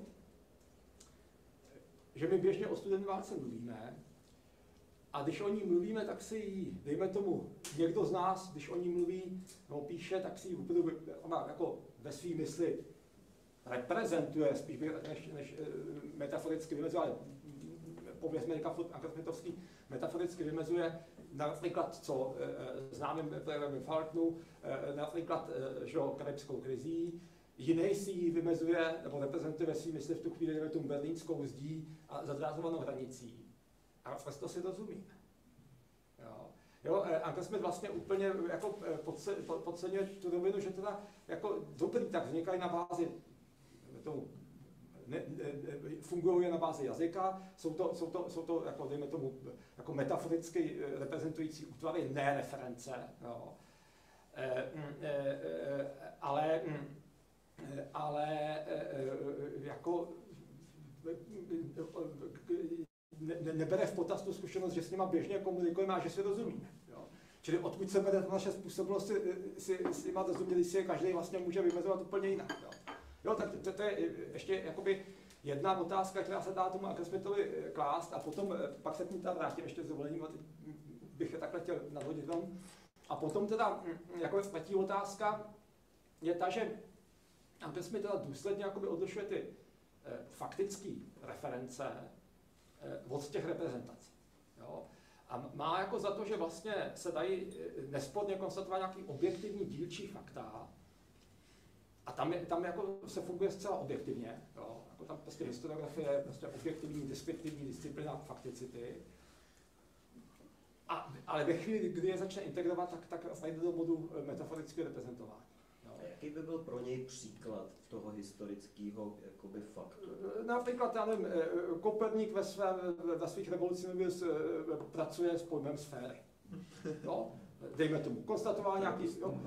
že my běžně o studené válce mluvíme, a když o ní mluvíme, tak si ji, dejme tomu, někdo z nás, když o ní mluví, no, píše, tak si ji úplně jako ve svý mysli reprezentuje, spíš než, než metaforicky vymezuje, ale povězme Uncle Smithovský metaforicky vymezuje například, co známým projevem Falknu, například karibskou krizí, jiný si ji vymezuje, nebo reprezentuje ve svým mysli v tu chvíli, dejme tomu berlínskou zdí a zadrázovanou hranicí. A přesto si rozumíme. Jo. Jo, Uncle Smith vlastně úplně jako podceňuje tu rovinu, že teda jako dobrý, tak vznikají na bázi tomu, ne, ne, fungují na bázi jazyka, jsou to, jsou to, jsou to jako, dejme tomu, jako metaforicky reprezentující útvary, ne reference. Jo. E, e, e, ale, ale e, jako ne, ne, nebere v potaz tu zkušenost, že s nima běžně komunikujeme a že si rozumíme. Jo. Čili odkud se bere naše způsobilost si, si, si ima rozumět, si je každý vlastně může vymezovat úplně jinak. Jo, jo tak to, to je ještě jakoby jedna otázka, která se dá tomu Ackersmithovi klást a potom pak se k ní tam vrátím ještě s dovolením a teď bych je takhle chtěl nadhodit vám. A potom teda jako třetí otázka je ta, že Ackersmith teda důsledně jakoby odlišuje ty eh, faktické reference eh, od těch reprezentací. Jo? A má jako za to, že vlastně se dají nesporně konstatovat nějaký objektivní dílčí fakta a tam, je, tam jako se funguje zcela objektivně. Jo? Jako tam prostě historiografie je prostě objektivní, deskriptivní disciplina fakticity. A, ale ve chvíli, kdy je začne integrovat, tak, tak najde do modu metaforického reprezentování. A jaký by byl pro něj příklad toho historického jakoby faktu? Například, já nevím, Koperník ve, své, ve svých revolucích pracuje s pojmem sféry. Jo? Dejme tomu, konstatování nějaký...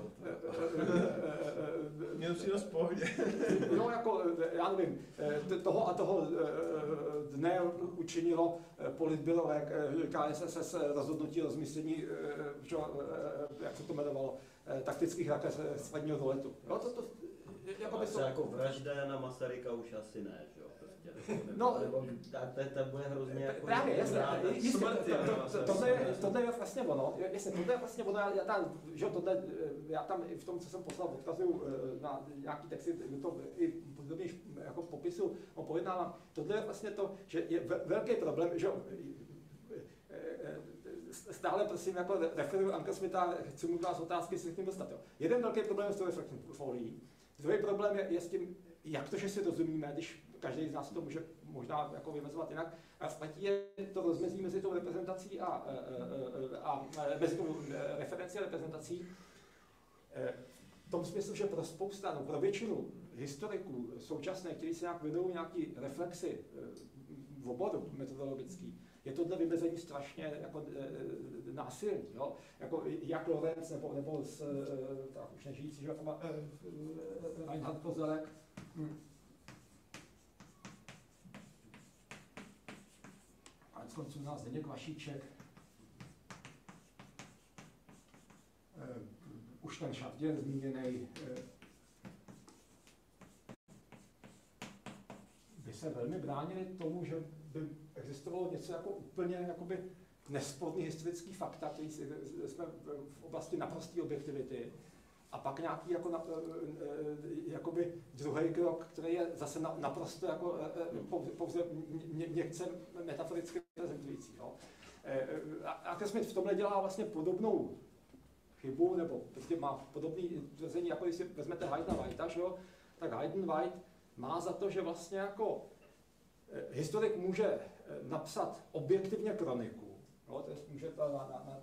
Mě to přijde z pohodě. No, jako, já nevím, toho a toho dne učinilo politbyro K S S S rozhodnutí o zmístění, jak se to jmenovalo, taktických raket středního doletu. Jo, to, to, jako, by to... jako vražda Jana Masaryka už asi ne, že jo? No, tak to bude hrozně jako... Právě, jasně, tohle je vlastně ono, jasně, tohle je vlastně ono, já tam, že tohle, já tam i v tom, co jsem poslal, odkazuju na nějaký texty, to i podobně jako popisu, pojednávám, tohle je vlastně to, že je velký problém, že stále prosím jako referuju Ackersmitha, chci mu klást otázky, si s tím dostat. Jo. Jeden velký problém je s tou reflexní folií, druhý problém je, je s tím, jak to, že si rozumíme, když každý z nás to může možná jako vymezovat jinak. A zpátky je to rozmezí mezi tou reprezentací a, a, a, a mezi tou referencí a reprezentací. V tom smyslu, že pro spousta, no pro většinu historiků současné, kteří se nějak věnují nějaký reflexy v oboru metodologický, je tohle vymezení strašně jako e, násilný, jo? Jako jak Lorenz nebo, nebo s, e, tak už nežijící, že tam e, e, Reinhard Kozelek. Hm. A konců nás Zdeněk Vašíček. E, už ten Šafděr zmíněný e, by se velmi bránili tomu, že by existovalo něco jako úplně jakoby nesporný historický fakta, který jsme v oblasti naprosté objektivity, a pak nějaký jako na, jakoby druhý krok, který je zase na, naprosto jako pouze někde metaforicky prezentující. Jo. Ackersmith v tomhle dělá vlastně podobnou chybu, nebo prostě má podobný tvrzení, jako když si vezmete Haydna Whitea, že jo, tak Hayden White má za to, že vlastně jako historik může napsat objektivně kroniku, jo, to je, může na, na, na,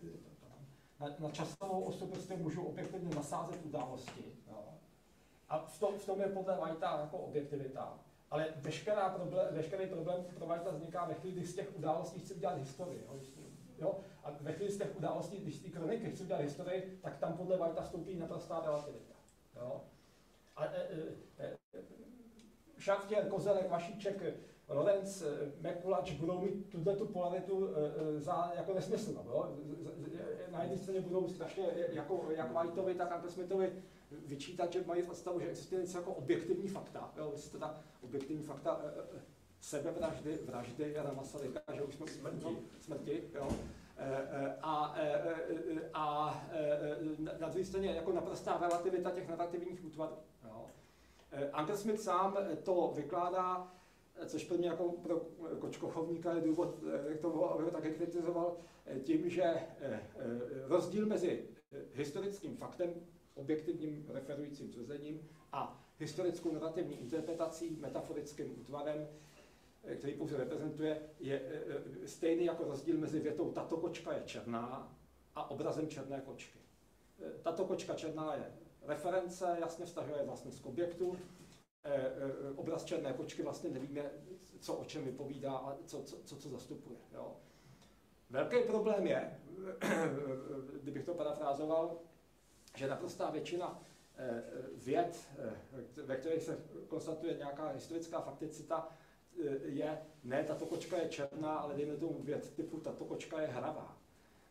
na, na časovou osu prostě můžu objektivně nasázet události. Jo. A v tom, v tom je podle Whitea jako objektivita. Ale veškerá problém, veškerý problém pro Whitea vzniká ve chvíli, kdy z těch událostí chci udělat historii. Jo. Jo. A ve chvíli z těch událostí, když z té kroniky chci udělat historii, tak tam podle Whitea vstoupí naprostá relativita. Jo. A, e, e, Šaftěr, Kozelek, Vašíček, Lorenz, Mekulač budou mít tuto polaritu e, za jako nesmyslnou. Jo? Na jedné straně budou strašně jako, jak Whiteovi, tak Ackersmithovi vyčítat, že mají představu, že existuje něco jako objektivní fakta. Jo? Jestli teda objektivní fakta e, sebevraždy, vraždy Jana Masaryka, že už jsme smrti, smrti jo? E, a, e, a e, na druhé straně jako naprostá relativita těch narrativních útvarů. Ackersmith sám to vykládá, což pro mě jako pro kočkochovníka je důvod k tomu, aby ho také kritizoval, tím, že rozdíl mezi historickým faktem, objektivním referujícím tvrzením a historickou narrativní interpretací, metaforickým útvarem, který pouze reprezentuje, je stejný jako rozdíl mezi větou tato kočka je černá a obrazem černé kočky. Tato kočka černá je reference, jasně vztahuje vlastnost k objektu. E, e, obraz černé kočky vlastně nevíme, co o čem vypovídá a co, co, co, co zastupuje. Jo. Velký problém je, kdybych to parafrázoval, že naprostá většina e, věd, e, ve kterých se konstatuje nějaká historická fakticita, e, je ne tato kočka je černá, ale dejme tomu věd typu tato kočka je hravá.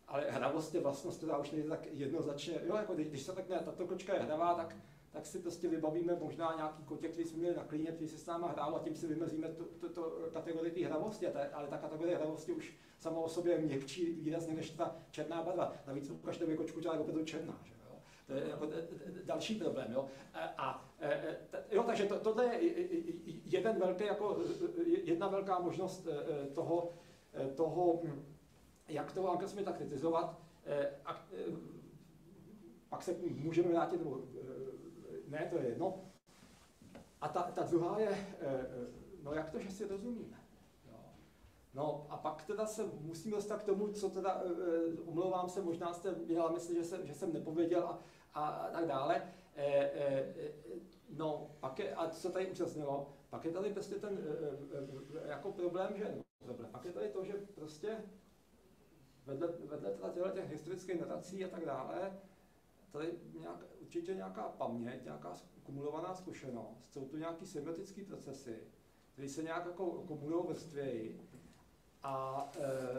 ale hravost je vlastnost, která už nejde tak jednoznačně, jo, jako když, když se tak ne, tato kočka je hravá, tak, tak si prostě vybavíme možná nějaký kotě, který jsme měli na klíně, který se s náma hrál a tím si vymezíme tu, tu, tu kategorii té hravosti, ale ta kategorie hravosti už sama o sobě je měkčí výrazně než ta černá barva. Navíc ukažte mi kočku, která je opravdu černá. Že? To je jako další problém. Jo? A, jo, takže to, tohle je jeden velký, jako, jedna velká možnost toho, toho jak toho Ankersmitha kritizovat. A pak se můžeme vrátit, nebo ne, to je jedno. A ta, ta druhá je, no jak to, že si rozumíme. No a pak teda se musím dostat k tomu, co teda, omlouvám se, možná jste měla myslet, že jsem, že jsem nepověděl a, a, a tak dále. E, e, no, pak je, a co tady účastnilo, pak je tady prostě ten e, jako problém, že, problém, pak je tady to, že prostě vedle, vedle teda těch historických narací a tak dále, tady nějak, určitě nějaká paměť, nějaká kumulovaná zkušenost, jsou tu nějaký semiotické procesy, které se nějak jako kumulují vrstvěji. A,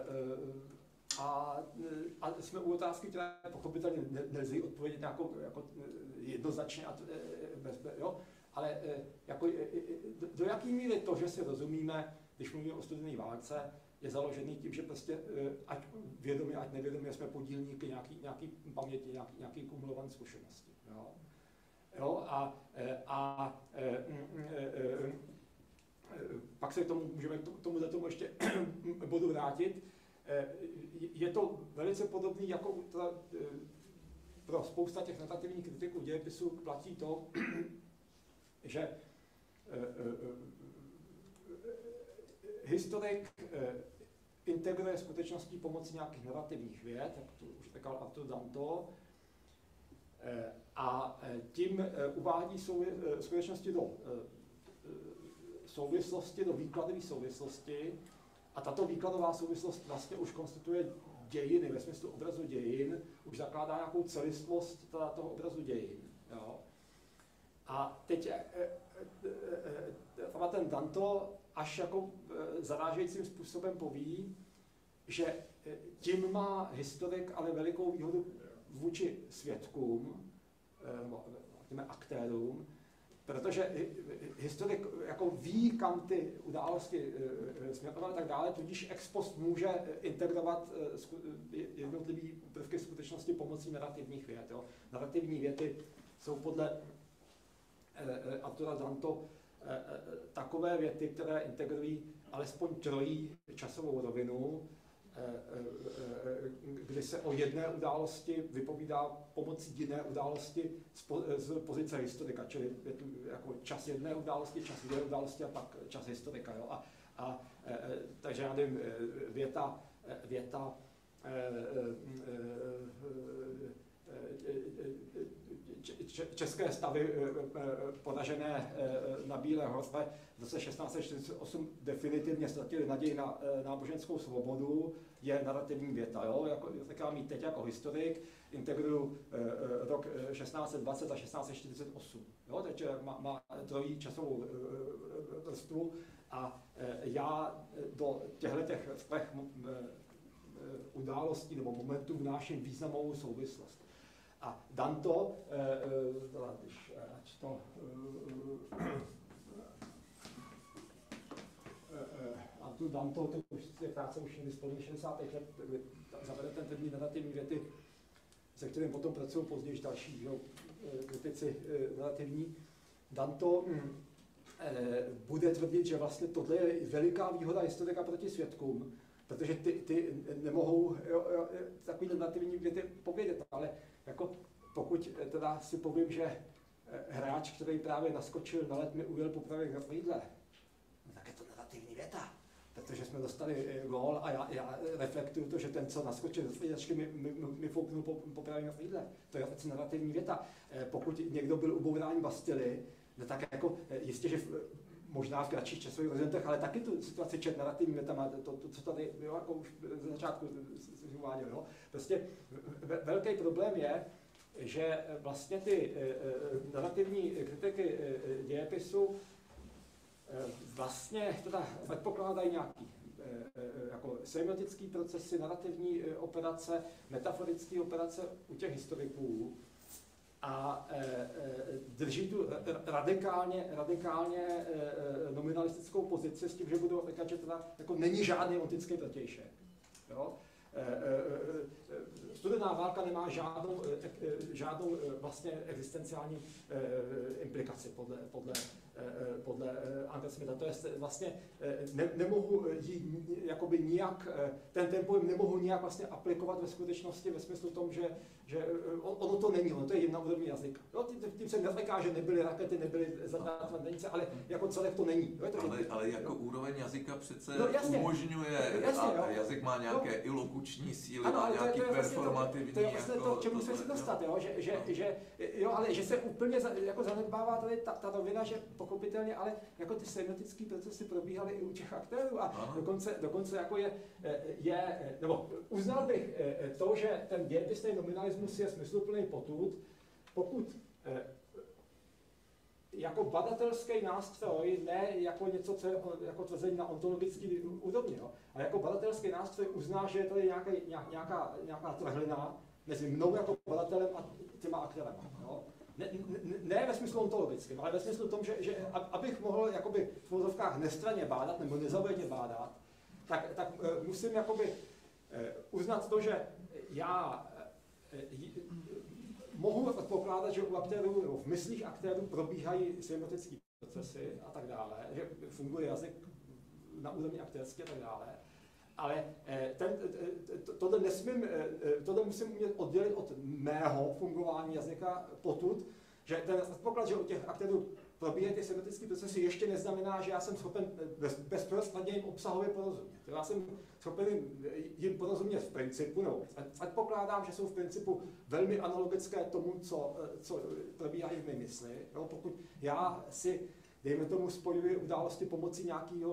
a, a jsme u otázky, která pochopitelně nelze odpovědět nějakou, jako jednoznačně, a, bez, jo? Ale jako, do, do jaký míry to, že si rozumíme, když mluvíme o studené válce, je založený tím, že prostě ať vědomě, ať nevědomě jsme podílníky nějaký, nějaký paměti, nějaký, nějaký kumulované zkušenosti. Jo? Jo? A, a, a pak se k tomu můžeme k tomu, tomu ještě bodu vrátit. Je to velice podobný, jako ta, pro spousta těch narrativních kritiků dějepisu platí to, že historik integruje skutečnosti pomocí nějakých narrativních věd, jak to už říkal Arthur Danto, a tím uvádí skutečnosti do souvislosti, do výkladové souvislosti, a tato výkladová souvislost vlastně už konstituje dějiny, ve smyslu obrazu dějin, už zakládá nějakou celistvost toho obrazu dějin. Jo. A teď ten Danto až jako zarážejícím způsobem poví, že tím má historik ale velikou výhodu vůči svědkům, těm aktérům, protože historik jako ví, kam ty události směrovat a tak dále, tudíž ex post může integrovat jednotlivé prvky skutečnosti pomocí narrativních vět. Jo. Narrativní věty jsou podle Artura Danto takové věty, které integrují alespoň trojí časovou rovinu, kdy se o jedné události vypovídá pomocí jiné události z pozice historika, čili je tu jako čas jedné události, čas jiné události a pak čas historika. Jo? A, a, takže já nevím, věta, věta české stavy poražené na Bílé hoře v roce šestnáct set čtyřicet osm definitivně ztratili naději na náboženskou svobodu, je narrativní věta. Jo? Jako, říkám ji teď jako historik, integruju rok šestnáct set dvacet a šestnáct set čtyřicet osm. Jo? Takže má, má trojí časovou vrstvu a já do těchto těch událostí nebo momentů vnáším významnou souvislost. A Danto, když to, a tu Danto, to už je práce už vysplnění šedesátých let, zavede ten termín narrativní věty, se kterým potom pracují později další jo, kritici narrativní. Danto bude tvrdit, že vlastně tohle je veliká výhoda historika proti svědkům, protože ty, ty nemohou jo, jo, takový narrativní věty povědět, ale jako pokud teda si povím, že hráč, který právě naskočil na led, mi ujel popravek na frýdle, no tak je to narrativní věta, protože jsme dostali gól a já, já reflektuju to, že ten, co naskočil z frýdlačky, mi, mi, mi fouknul popravek na frýdle. To je vlastně narrativní věta. Pokud někdo byl u bourání Bastily, no tak jako jistě, že v, možná v kratších časových horizontech, ale taky tu situaci čet narrativní větama, to, to, co tady jo, jako už ze začátku si uváděl. Jo. Prostě velký problém je, že vlastně ty e, e, narrativní kritiky e, dějepisu e, vlastně teda předpokládají nějaký jako semiotické procesy, narrativní operace, metaforické operace u těch historiků a drží tu radikálně, radikálně nominalistickou pozici s tím, že budou říkat, že teda jako není žádný ontický protějšek. Jo? Studená válka nemá žádnou, žádnou vlastně existenciální implikaci podle, podle, podle Anka Smitha. To je vlastně, ne, nemohu jí jakoby nijak, ten, ten pojem nemohu nijak vlastně aplikovat ve skutečnosti ve smyslu tom, že, že ono to není, ono to je jedna úrovní jazyka. Jo, tím, tím se neříká, že nebyly rakety, nebyly zadávání hranice, ale jako celek to není. Jo, to ale, je, ale jako jo. Úroveň jazyka přece no, jasně, umožňuje, jasně, a jazyk má nějaké no, ilokuční síly, ano, má nějaký to je, to je performativní. To je vlastně jako, to, k čemu jsme se dostat, jo, že, že, no. že, jo, ale že se úplně za, jako zanedbává tady ta, ta rovina, že pochopitelně, ale jako ty semiotické procesy probíhaly i u těch aktérů a dokonce, dokonce jako je, je, nebo uznal bych to, že ten dějepisný nominalismus je smysluplný potud, pokud jako badatelský nástroj, ne jako něco, co je jako tvrzení na ontologické úrovni, jo, ale jako badatelský nástroj uzná, že je tady nějaká, nějaká, nějaká trhlina mezi mnou jako badatelem a těma aktérama. Jo. Ne, ne, ne ve smyslu ontologickém, ale ve smyslu tom, že, že abych mohl jakoby v uvozovkách nestranně bádat nebo nezaujatě bádat, tak, tak uh, musím jakoby uh, uznat to, že já uh, mohu pokládat, že u aktérů, nebo v myslích aktérů probíhají semiotické procesy a tak dále, že funguje jazyk na úrovni aktérské a tak dále. Ale ten, to, tohle nesmím, tohle musím umět oddělit od mého fungování jazyka potud, že ten předpoklad, že u těch aktérů probíhají ty semiotické procesy, ještě neznamená, že já jsem schopen bez, bezprostředně jim obsahově porozumět. Já jsem schopen jim porozumět v principu, nebo předpokládám, že jsou v principu velmi analogické tomu, co, co probíhá v mé mysli. Jo, pokud já si, dejme tomu, spojuji události pomocí nějakého,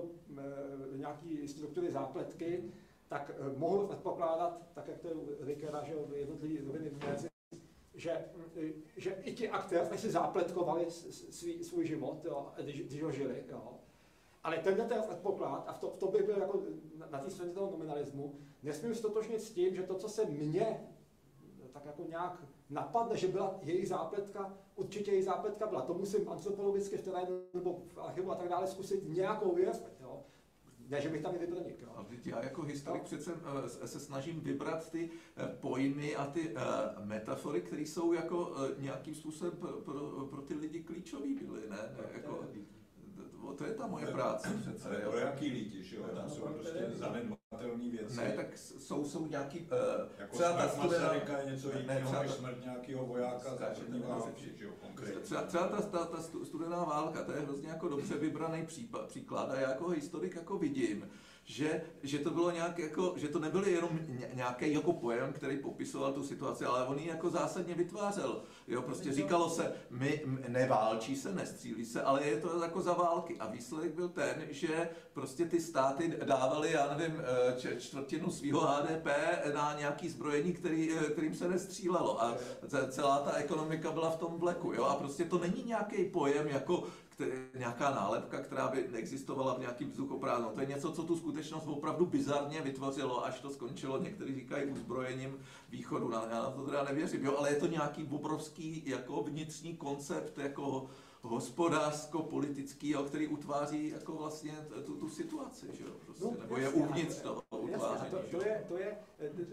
nějaký struktury zápletky, tak mohu předpokládat, tak jak to je u Rickera, že jednotlivé roviny věci, že, že i ti aktéři si zápletkovali svý, svůj život, jo, když, když ho žili. Jo. Ale tenhle ten předpoklad, a v, to, v tom bych byl jako na, na té straně toho nominalismu, nesmím stotožnit s tím, že to, co se mně tak jako nějak napadne, že byla její zápletka, určitě její zápletka byla. To musím antropologicky v terénu nebo v archivu a tak dále zkusit nějakou vyjasnit. Ne, že bych tam je vybraník. Jo. Ale já jako historik no. přece uh, se snažím vybrat ty uh, pojmy a ty uh, metafory, které jsou jako uh, nějakým způsobem pro, pro, pro ty lidi klíčový byly, ne? No, jako, to, to je ta moje práce přece. Ale pro jaký lidi, že jo? Tam jsou prostě zanedbatelné věci. Ne, tak jsou, jsou nějaký... Uh, jako smrt Masaryka je něco jiného, než smrt nějakého vojáka za první války, že jo? Třeba, třeba ta, ta, ta studená válka, to je hrozně jako dobře vybraný případ, příklad a já jako historik jako vidím, že, že to bylo nějak jako, že to nebyl jenom nějaký jako pojem, který popisoval tu situaci, ale on ji jako zásadně vytvářel. Jo, prostě říkalo se, my neválčí se, nestřílí se, ale je to jako za války. A výsledek byl ten, že prostě ty státy dávaly, já nevím, čtvrtinu svého H D P na nějaký zbrojení, který, kterým se nestřílelo. A celá ta ekonomika byla v tom vleku. Jo? A prostě to není nějaký pojem jako nějaká nálepka, která by neexistovala v nějakým vzduchoprázdnu. To je něco, co tu skutečnost opravdu bizarně vytvořilo, až to skončilo, někteří říkají uzbrojením východu, já na to teda nevěřím, jo, ale je to nějaký obrovský jako vnitřní koncept, jako hospodářsko-politický, jo, který utváří jako vlastně tu, tu situaci, že jo, prostě, no, nebo je uvnitř toho utváření. To, to, je, to je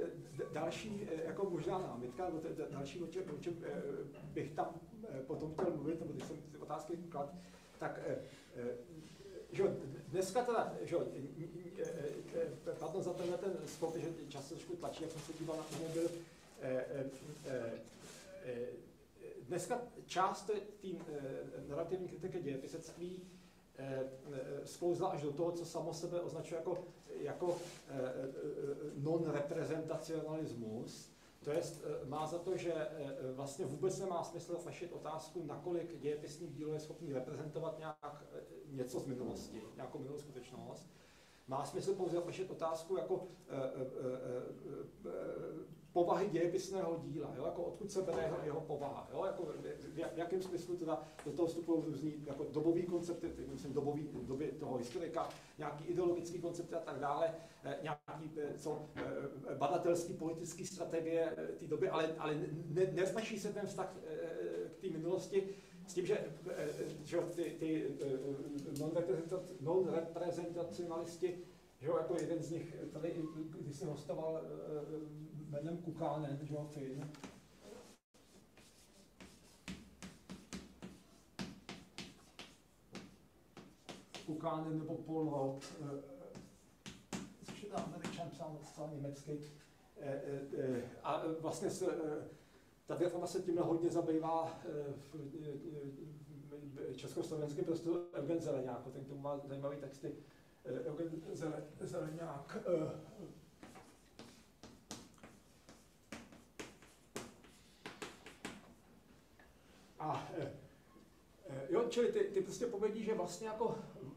další jako možná námitka, nebo další, o čem, o čem bych tam potom chtěl mluvit, nebo když jsem ty otázky klad, tak že dneska teda, že pardon za tenhle ten skok, že čas se trošku tlačí, jak jsem se díval na mobil, dneska část té narrativní kritiky dějepisectví sklouzla až do toho, co samo sebe označuje jako, jako non-reprezentacionalismus. To jest, má za to, že vlastně vůbec nemá smysl řešit otázku, nakolik dějepisný dílo je schopný reprezentovat nějak něco z minulosti, nějakou minulou skutečnost. Má smysl pouze řešit otázku, jako povahy dějepisného díla, jo? Jako odkud se bere jeho, jeho povaha, jo? Jako v, v jakém smyslu teda do toho vstupují různý jako dobový koncepty, myslím dobový doby toho historika, nějaký ideologický koncepty a tak dále, nějaký co, badatelský politický strategie té doby, ale, ale ne, neznačí se ten vztah k té minulosti s tím, že, že ty, ty non-reprezentacionalisti, že jo, jako jeden z nich, tady, když jsem hostoval jménem Kukánen, že jo, Finn. Kukánen nebo Paul Roth, což je Američan, psal psal německy. A vlastně se, ta deformace tímhle hodně zabývá v československém prostoru Eugen Zeleňák, ten k tomu má zajímavý texty. Eugen Zeleňák. A jo, čili ty, ty prostě povědí, že vlastně jako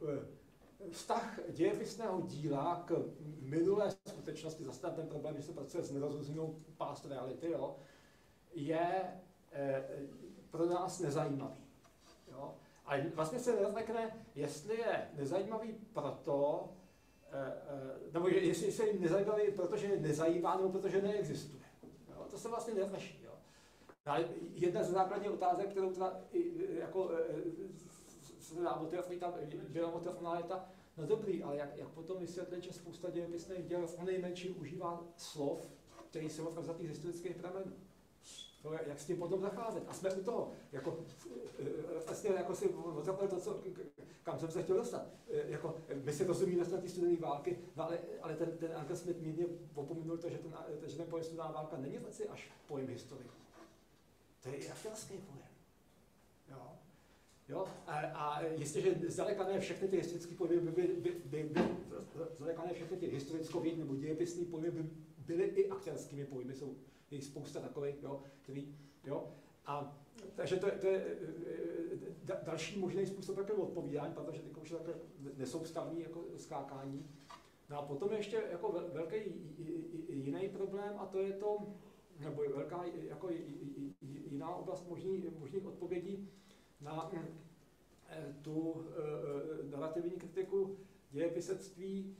vztah dějepisného díla k minulé skutečnosti, zase ten problém, že se pracuje s nerozluzenou past reality, jo, je e, pro nás nezajímavý. Jo. A vlastně se neřekne, jestli je nezajímavý proto, e, e, nebo jestli je nezajímavý, protože je nezajímá, nebo protože neexistuje. Jo. To se vlastně neřeší. Jo. Ale jedna z základních otázek, kterou teda jako se dá motivovat, tam byla motivovaná, je ta, no dobrý, ale jak, jak potom vysvětlit, že spousta dějepisných děl v nejmenším užívá slov, který jsou vzatý z historických pramenů. Jak s tím potom zacházet? A jsme u toho. Jako, vlastně jako si odřapne to, co, kam jsem se chtěl dostat. Jako, my si rozumíme na ty studené války, no ale, ale ten, ten Anka Smith mírně opominul to, že ten, že ten pojem studená válka není vlastně až pojem historie. To je jakelský pojem. Jo? Jo? A, a jestliže zdaleka ne všechny ty historické pojmy by byly, by, by, by, zdaleka ne všechny ty historicko-vědní nebo dějepisné pojmy by byly i aktérskými pojmy, jsou je spousta takových, jo, který, jo. A takže to je, to je da, další možný způsob jako odpovídání, protože ty už je takové nesoustavní jako skákání. No a potom ještě jako velký jiný problém, a to je to, nebo velká jako jiná oblast možný, možných odpovědí na tu narrativní kritiku dějepisectví.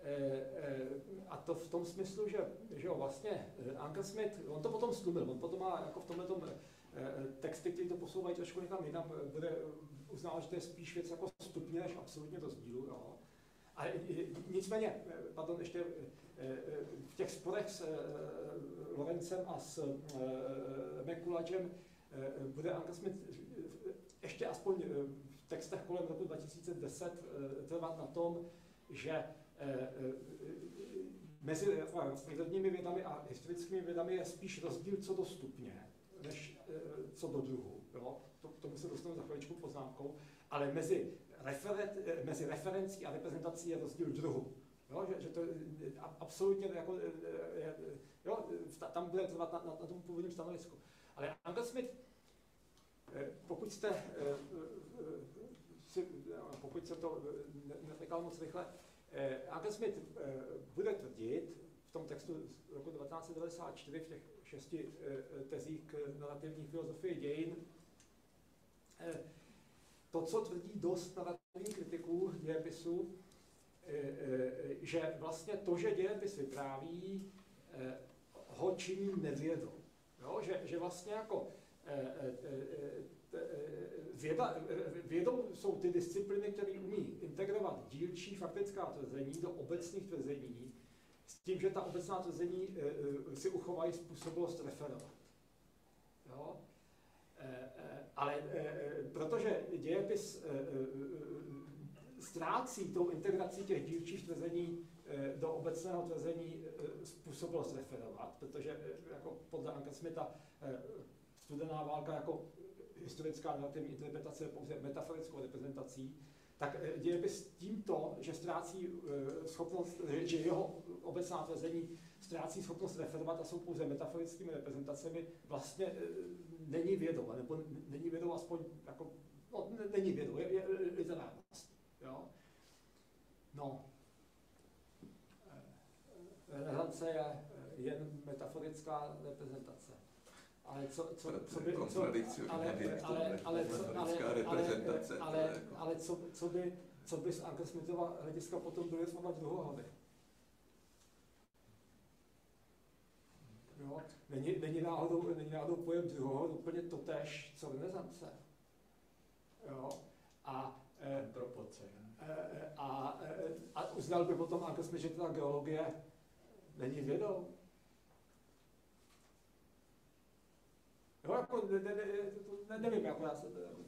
A to v tom smyslu, že, že jo, vlastně Anka Smith, on to potom stlumil, on potom má jako v tomhletom texty, který to posouvají trošku někam jinam, bude uznávat, že to je spíš věc jako stupně než absolutně rozdílu. Jo. A nicméně, pardon, ještě v těch sporech s Lorencem a s Mekulačem bude Anka Smith ještě aspoň v textech kolem roku dva tisíce deset trvat na tom, že mezi přírodními vědami a historickými vědami je spíš rozdíl co do stupně, než co do druhu. Jo? To, k tomu se dostanu za chviličku poznámkou, ale mezi, referen, mezi referencí a reprezentací je rozdíl druhu. Jo? Že, že to je absolutně jako, jo, tam bude trvat na, na, na tom původním stanovisku. Ale Anka Smith, pokud jste, si, pokud se to neřekal moc rychle, Anka Smith bude tvrdit v tom textu z roku devatenáct set devadesát čtyři v těch šesti tezích k narrativní filozofii dějin, to, co tvrdí dost narrativních kritiků dějepisu, že vlastně to, že dějepis vypráví, ho činí nevědou. Jo? Že, že vlastně jako Věda, vědou jsou ty disciplíny, které umí integrovat dílčí faktická tvrzení do obecných tvrzení, s tím, že ta obecná tvrzení e, si uchovají způsobilost referovat. Jo? E, e, ale e, protože dějepis e, e, ztrácí tou integrací těch dílčích tvrzení e, do obecného tvrzení e, způsobilost referovat, protože e, jako podle Anka Smitha e, studená válka jako historická narrativní interpretace je pouze metaforickou reprezentací, tak dějepis tímto, že ztrácí schopnost, že jeho obecná tvrzení ztrácí schopnost referovat a jsou pouze metaforickými reprezentacemi, vlastně není vědou, nebo není vědou aspoň, jako, no, není vědou, je, je literárnost. Jo? No. Renesance je jen metaforická reprezentace. Ale co, co, co by, co, ale, ale, ale, co, ale, ale, ale, ale co, co by, co by z Anka Smithova hlediska potom byly slova druhohlavy? Jo? Není, není, náhodou, není náhodou pojem druhohod úplně totéž, co renesance. Jo? A, e, e, a, e, a uznal by potom Anka Smith, že ta geologie není vědou. Jo, jako, ne, ne, ne, nevím, jako já se,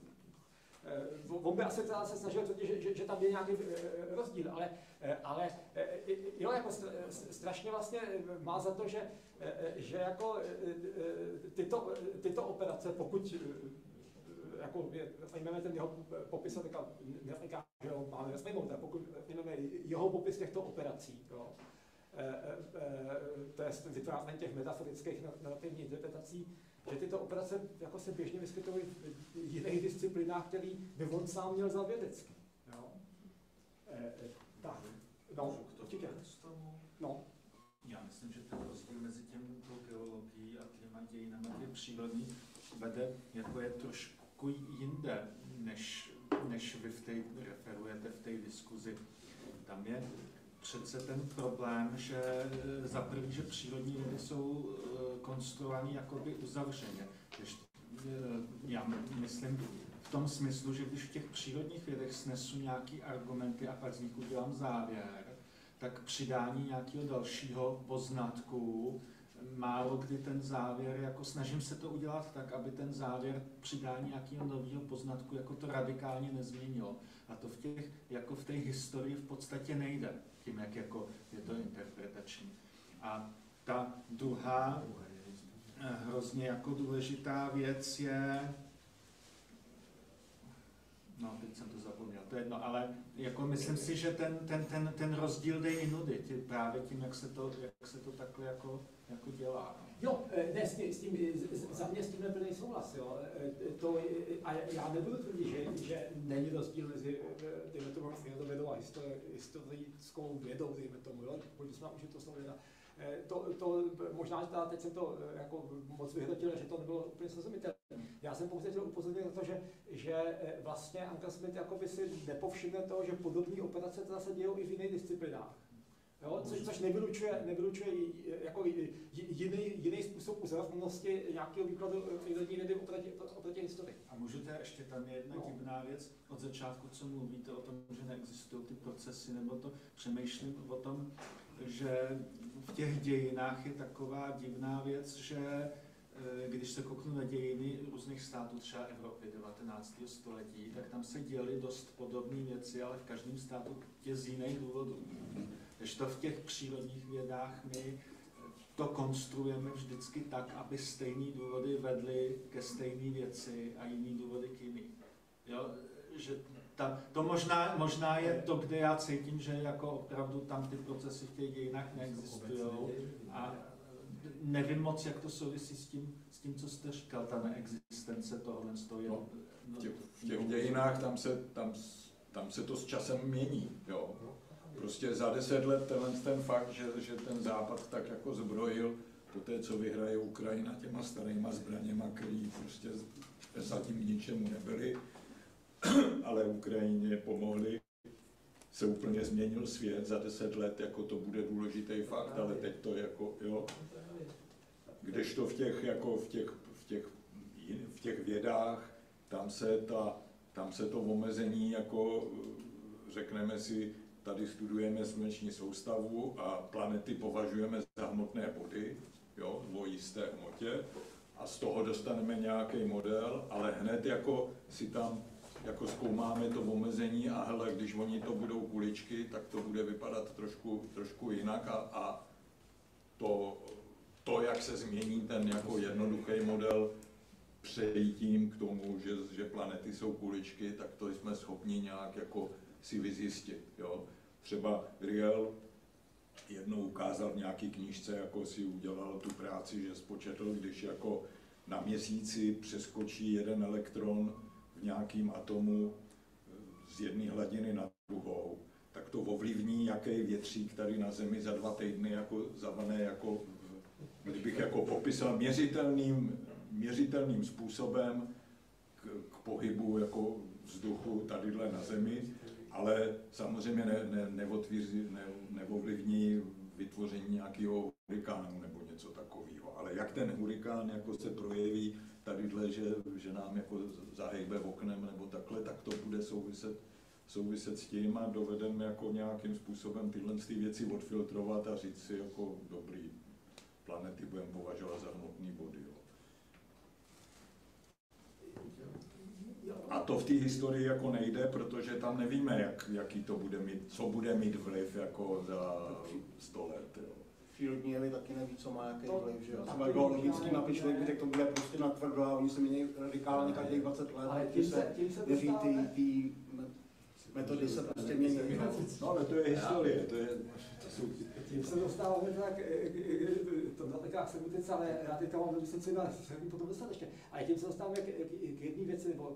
on by asi teda se snažil tvrdit, že, že, že tam je nějaký rozdíl, ale, ale jo, jako strašně vlastně má za to, že, že jako tyto, tyto operace, pokud jako vezmeme ten jeho popis, a neříká, že ho máme vezmenout, pokud vezmeme jeho popis těchto operací, jo, to je vytváření těch metaforických narrativních interpretací, že tyto operace jako se běžně vyskytují v jiných disciplinách, který by on sám měl za vědecký. Jo? E, e, tak, no, určitě. No. Já myslím, že ten rozdíl mezi těmto geologií a těma dějinami těch přírodní vede, jako je trošku jinde, než, než vy v té referujete v té diskuzi. Tam je přece ten problém, že za první, že přírodní vědy jsou konstruované jakoby uzavřeně. Já myslím v tom smyslu, že když v těch přírodních vědech snesu nějaký argumenty a pak z nich udělám závěr, tak přidání nějakého dalšího poznatku, málo kdy ten závěr, jako snažím se to udělat tak, aby ten závěr přidání nějakého nového poznatku jako to radikálně nezměnilo. A to v těch, jako v té historii v podstatě nejde, tím, jak jako je to interpretační. A ta druhá hrozně jako důležitá věc je, no teď jsem to zapomněl, to je jedno, ale jako myslím si, že ten, ten, ten, ten rozdíl jde i nudy, tě, právě tím, jak se to, jak se to takhle jako, jako dělá. Jo, ne, s tím, s tím, za mě s tím nebyl souhlas, jo. To, a já nebudu tvrdit, že, že není rozdíl mezi, dejme tomu, vědou a historickou vědou, dejme tomu, jo, pokud jsme už to slovo věda. To, to, možná, že teda teď jsem to jako moc vyhrotil, že to nebylo úplně srozumitelné. Já jsem pouze chtěl upozornit na to, že, že vlastně Anka Smith jakoby si nepovšimne toho, že podobné operace teda se dějou i v jiných disciplinách. Jo? Což, což nevylučuje, nevylučuje jako jiný, jiný způsob uzavřenosti nějakého výkladu přírodní vědy oproti, oproti historii. A můžete ještě tam je jedna no. divná věc. Od začátku, co mluvíte o tom, že neexistují ty procesy, nebo to přemýšlím o tom, že v těch dějinách je taková divná věc, že když se kouknu na dějiny různých států, třeba Evropy devatenáctého století, tak tam se děly dost podobné věci, ale v každém státu je z jiných důvodů. Když to v těch přírodních vědách my to konstruujeme vždycky tak, aby stejné důvody vedly ke stejné věci a jiný důvody k jiný. Jo? Že ta, to možná, možná je to, kde já cítím, že jako opravdu tam ty procesy v těch dějinách neexistují a nevím moc, jak to souvisí s tím, s tím co jste říkal, ta neexistence tohohle stojí. No, v, těch, v těch dějinách tam se, tam, tam se to s časem mění. Jo. Prostě za deset let tenhle ten fakt, že, že ten Západ tak jako zbrojil po té, co vyhraje Ukrajina těma starýma zbraněma, který prostě zatím ničemu nebyly, ale Ukrajině pomohli, se úplně změnil svět za deset let, jako to bude důležitý fakt, ale teď to jako, jo, kdežto v těch, jako v těch, v těch, v těch vědách, tam se, ta, tam se to omezení, jako řekneme si, tady studujeme sluneční soustavu a planety považujeme za hmotné body, jo, o jisté hmotě, a z toho dostaneme nějaký model, ale hned jako si tam jako zkoumáme to omezení a hele, když oni to budou kuličky, tak to bude vypadat trošku, trošku jinak a, a to, to, jak se změní ten jako jednoduchý model přejítím k tomu, že, že planety jsou kuličky, tak to jsme schopni nějak jako si vyzjistit. Jo. Třeba Riel jednou ukázal v nějaký knížce, jako si udělal tu práci, že spočetl, když jako na měsíci přeskočí jeden elektron v nějakým atomu z jedné hladiny na druhou, tak to ovlivní, jaký větřík tady na Zemi za dva týdny jako zavane jako v, kdybych jako popisal měřitelným, měřitelným způsobem k, k pohybu jako vzduchu tadyhle na Zemi, ale samozřejmě ne, ne, neotvíří, ne, neovlivní vytvoření nějakého hurikánu nebo něco takového. Ale jak ten hurikán jako se projeví tadyhle, že, že nám jako zahejbe oknem nebo takhle, tak to bude souviset, souviset s tím a dovedeme jako nějakým způsobem tyhle ty věci odfiltrovat a říct si jako dobrý, planety budeme považovat za hmotný body. Jo. A to v té historii jako nejde, protože tam nevíme, jak, jaký to bude mít, co bude mít vliv jako za sto let. Jo. Přírodní jevy taky neví, co má jaký vliv, že jo. Třeba geologický mapy člověk by řekl, to bude prostě natvrdo a oni se mění radikálně každých dvacet let. Ale tím se, tím se věří ty, ty metody se prostě mění. No ale to je historie, to je... Tím se dostáváme tak, to byla taková semitice, ale já teďka mám do se na se potom dostat ještě. Ale tím se dostáváme k, k, k jedné věci, nebo k,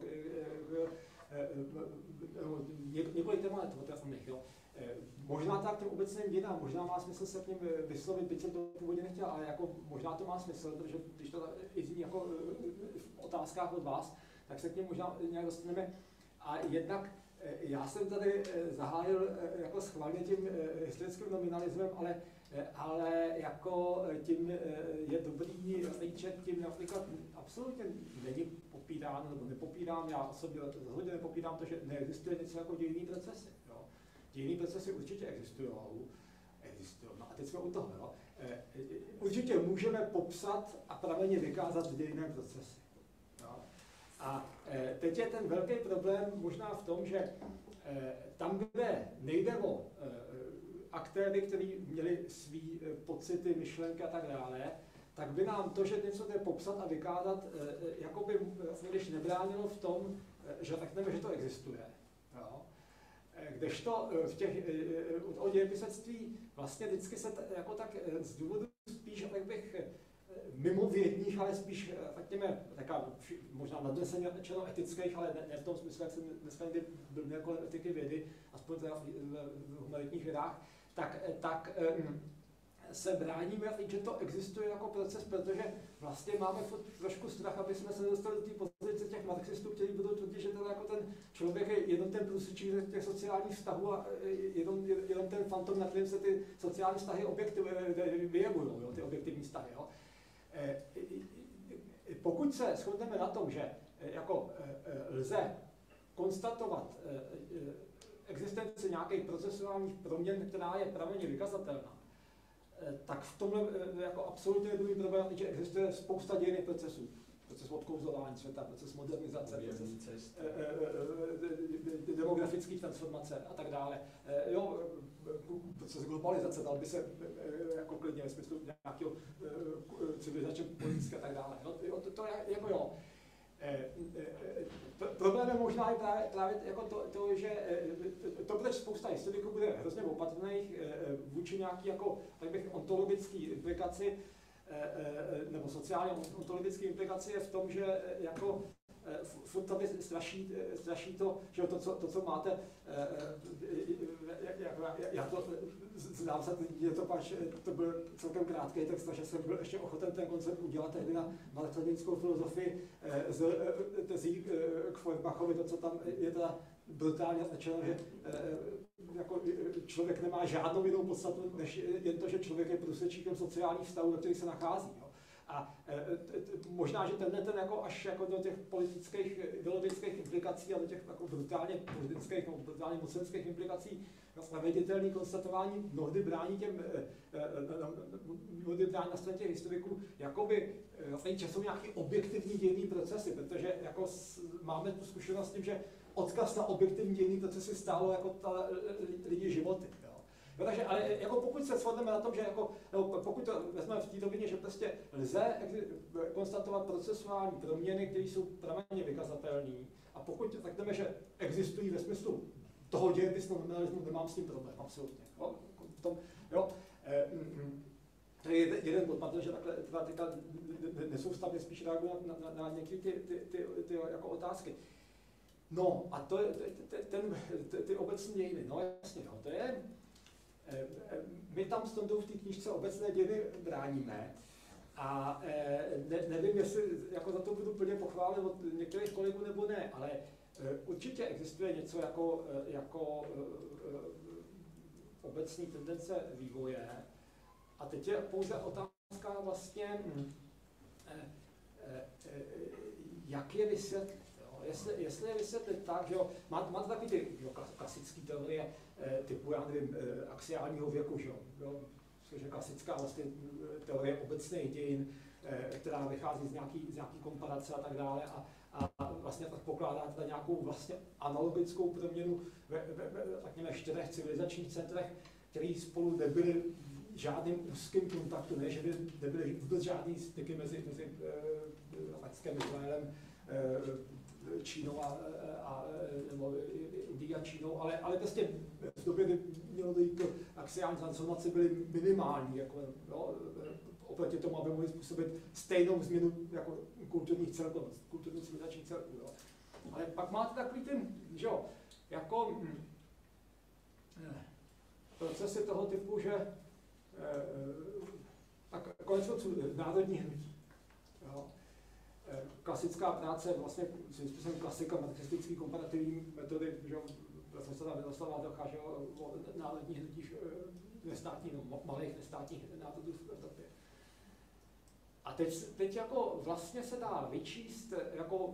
k, několik témat, jo. Možná tak těm obecným dějinám, možná má smysl se k něm vyslovit, byť jsem to původně nechtěl, ale jako možná to má smysl, protože když to i zní jako v otázkách od vás, tak se k něm možná nějak dostaneme. A jednak já jsem tady zahájil jako schválně tím historickým nominalismem, ale, ale jako tím je dobrý že tím například absolutně není popíráno, nebo nepopírám, já osobně rozhodně nepopírám to, že neexistuje něco jako dějinný procesy. Jo. Dějinný procesy určitě existují. Existují. No a teď jsme u toho. Jo. Určitě můžeme popsat a praveně vykázat dějinné procesy. Jo. A teď je ten velký problém možná v tom, že tam, kde nejde o aktéry, kteří měli své pocity, myšlenky a tak dále, tak by nám to, že něco jde popsat a vykázat, jakoby když nebránilo v tom, že řekneme, že to existuje. Jo? Kdežto v těch o dějepisectví vlastně vždycky se t, jako tak z důvodu spíš, tak bych mimo vědních, ale spíš, řekněme, taká možná nadneseně řečeno etických, ale ne, ne v tom smyslu, jak jsem dneska někdy byl kolem etiky vědy, aspoň teda v humanitních vědách, tak, tak um, se bráníme, že to existuje jako proces, protože vlastně máme trošku strach, aby jsme se nedostali do té pozice těch marxistů, kteří budou tvrdit, že teda jako ten člověk je jenom ten průsečík těch sociálních vztahů a jenom, jenom ten fantom, na kterým se ty sociální vztahy objektiv, vyjevují, jo, ty objektivní vztahy. Jo. Pokud se shodneme na tom, že jako lze konstatovat existenci nějakých procesuálních proměn, která je praveně vykazatelná, tak v tomhle jako absolutně nebyl problém, že existuje spousta dějinných procesů. Proces odkouzlování světa, proces modernizace, proces demografické transformace a tak dále. Jo, proces globalizace, dal by se jako klidně ve smyslu nějakého civilizačního politického a tak dále. Jo, to, to je jako jo. Problém je možná i právě, právě jako to, to, že to, protože spousta historiků bude hrozně opatrných vůči nějaký jako, tak bych, ontologický implikaci, nebo sociálně ontologické implikace je v tom, že jako furt tady straší, straší to, že to, co, to, co máte, já to znám se, je to pač, to byl celkem krátký text, takže jsem byl ještě ochoten ten koncept udělat tehdy na marxistickou filozofii z tezí k Feuerbachovi, to, co tam je teda brutálně řečeno, že jako člověk nemá žádnou jinou podstatu, než jen to, že člověk je průsečíkem sociálních vztahů, ve kterých se nachází. Jo. A e, t, t, možná, že tenhle ten jako až jako do těch politických, ideologických implikací a do těch jako brutálně politických nebo brutálně mocenských implikací naveditelný konstatování mnohdy brání těm, e, e, mnohdy brání na straně těch historiků, jakoby vlastně jsou nějaký objektivní dějinný procesy, protože jako s, máme tu zkušenost s tím, že odkaz na objektivní dějinný procesy stálo jako ta, lidi životy. Jo, takže, ale jako pokud se shodneme na tom, že jako, nebo pokud to vezmeme v té rovině, že prostě lze konstatovat procesuální proměny, které jsou pravidelně vykazatelné, a pokud řekneme, že existují ve smyslu toho dějepisného nominalismu, nemám s tím problém, absolutně. Jo, tom, jo, eh, mm, to je jeden bod, protože takhle teďka nesoustavně spíš reaguje na, na, na některé ty, ty, ty, ty jako otázky. No a to je ten, ty, ty obecné dějiny, no jasně, no, to je, my tam s Tondou v té knížce obecné dějiny bráníme A e, ne, nevím, jestli jako za to budu plně pochválen od některých kolegů nebo ne, ale e, určitě existuje něco jako, e, jako e, e, obecní tendence vývoje. A teď je pouze otázka vlastně, e, e, e, jak je vysvětlit. Jo? Jestli, jestli je vysvětlit tak, že jo, má, máte takový ty jo, klasické teorie e, typu, já nevím, e, axiálního věku, že jo, jo? Což je klasická vlastně teorie obecných dějin, která vychází z nějaký, z nějaký komparace a tak dále a, a vlastně tak pokládá teda nějakou vlastně analogickou proměnu ve, ve, ve řekněme, čtyřech civilizačních centrech, které spolu nebyly v žádným úzkým kontaktu, ne, že by nebyly vůbec žádný styky mezi, mezi Řeckem, Izraelem, Čínou a, a, nebo Indií a Čínou, ale, ale prostě v době, kdy mělo dojít k axiální transformaci, byly minimální, jako, no, oproti tomu, aby mohli způsobit stejnou změnu jako kulturních celků, kulturních civilizačních celků. Jo. Ale pak máte takový ten, že jo, jako hm, procesy toho typu, že eh, tak konec konců národní hnutí. Jo. Klasická práce, vlastně svým způsobem klasika marxistický komparativní metody, že profesora Miloslava Docha, že o národních hnutích nestátních, no, malých nestátních národů v Evropě. A teď, teď jako vlastně se dá vyčíst, jako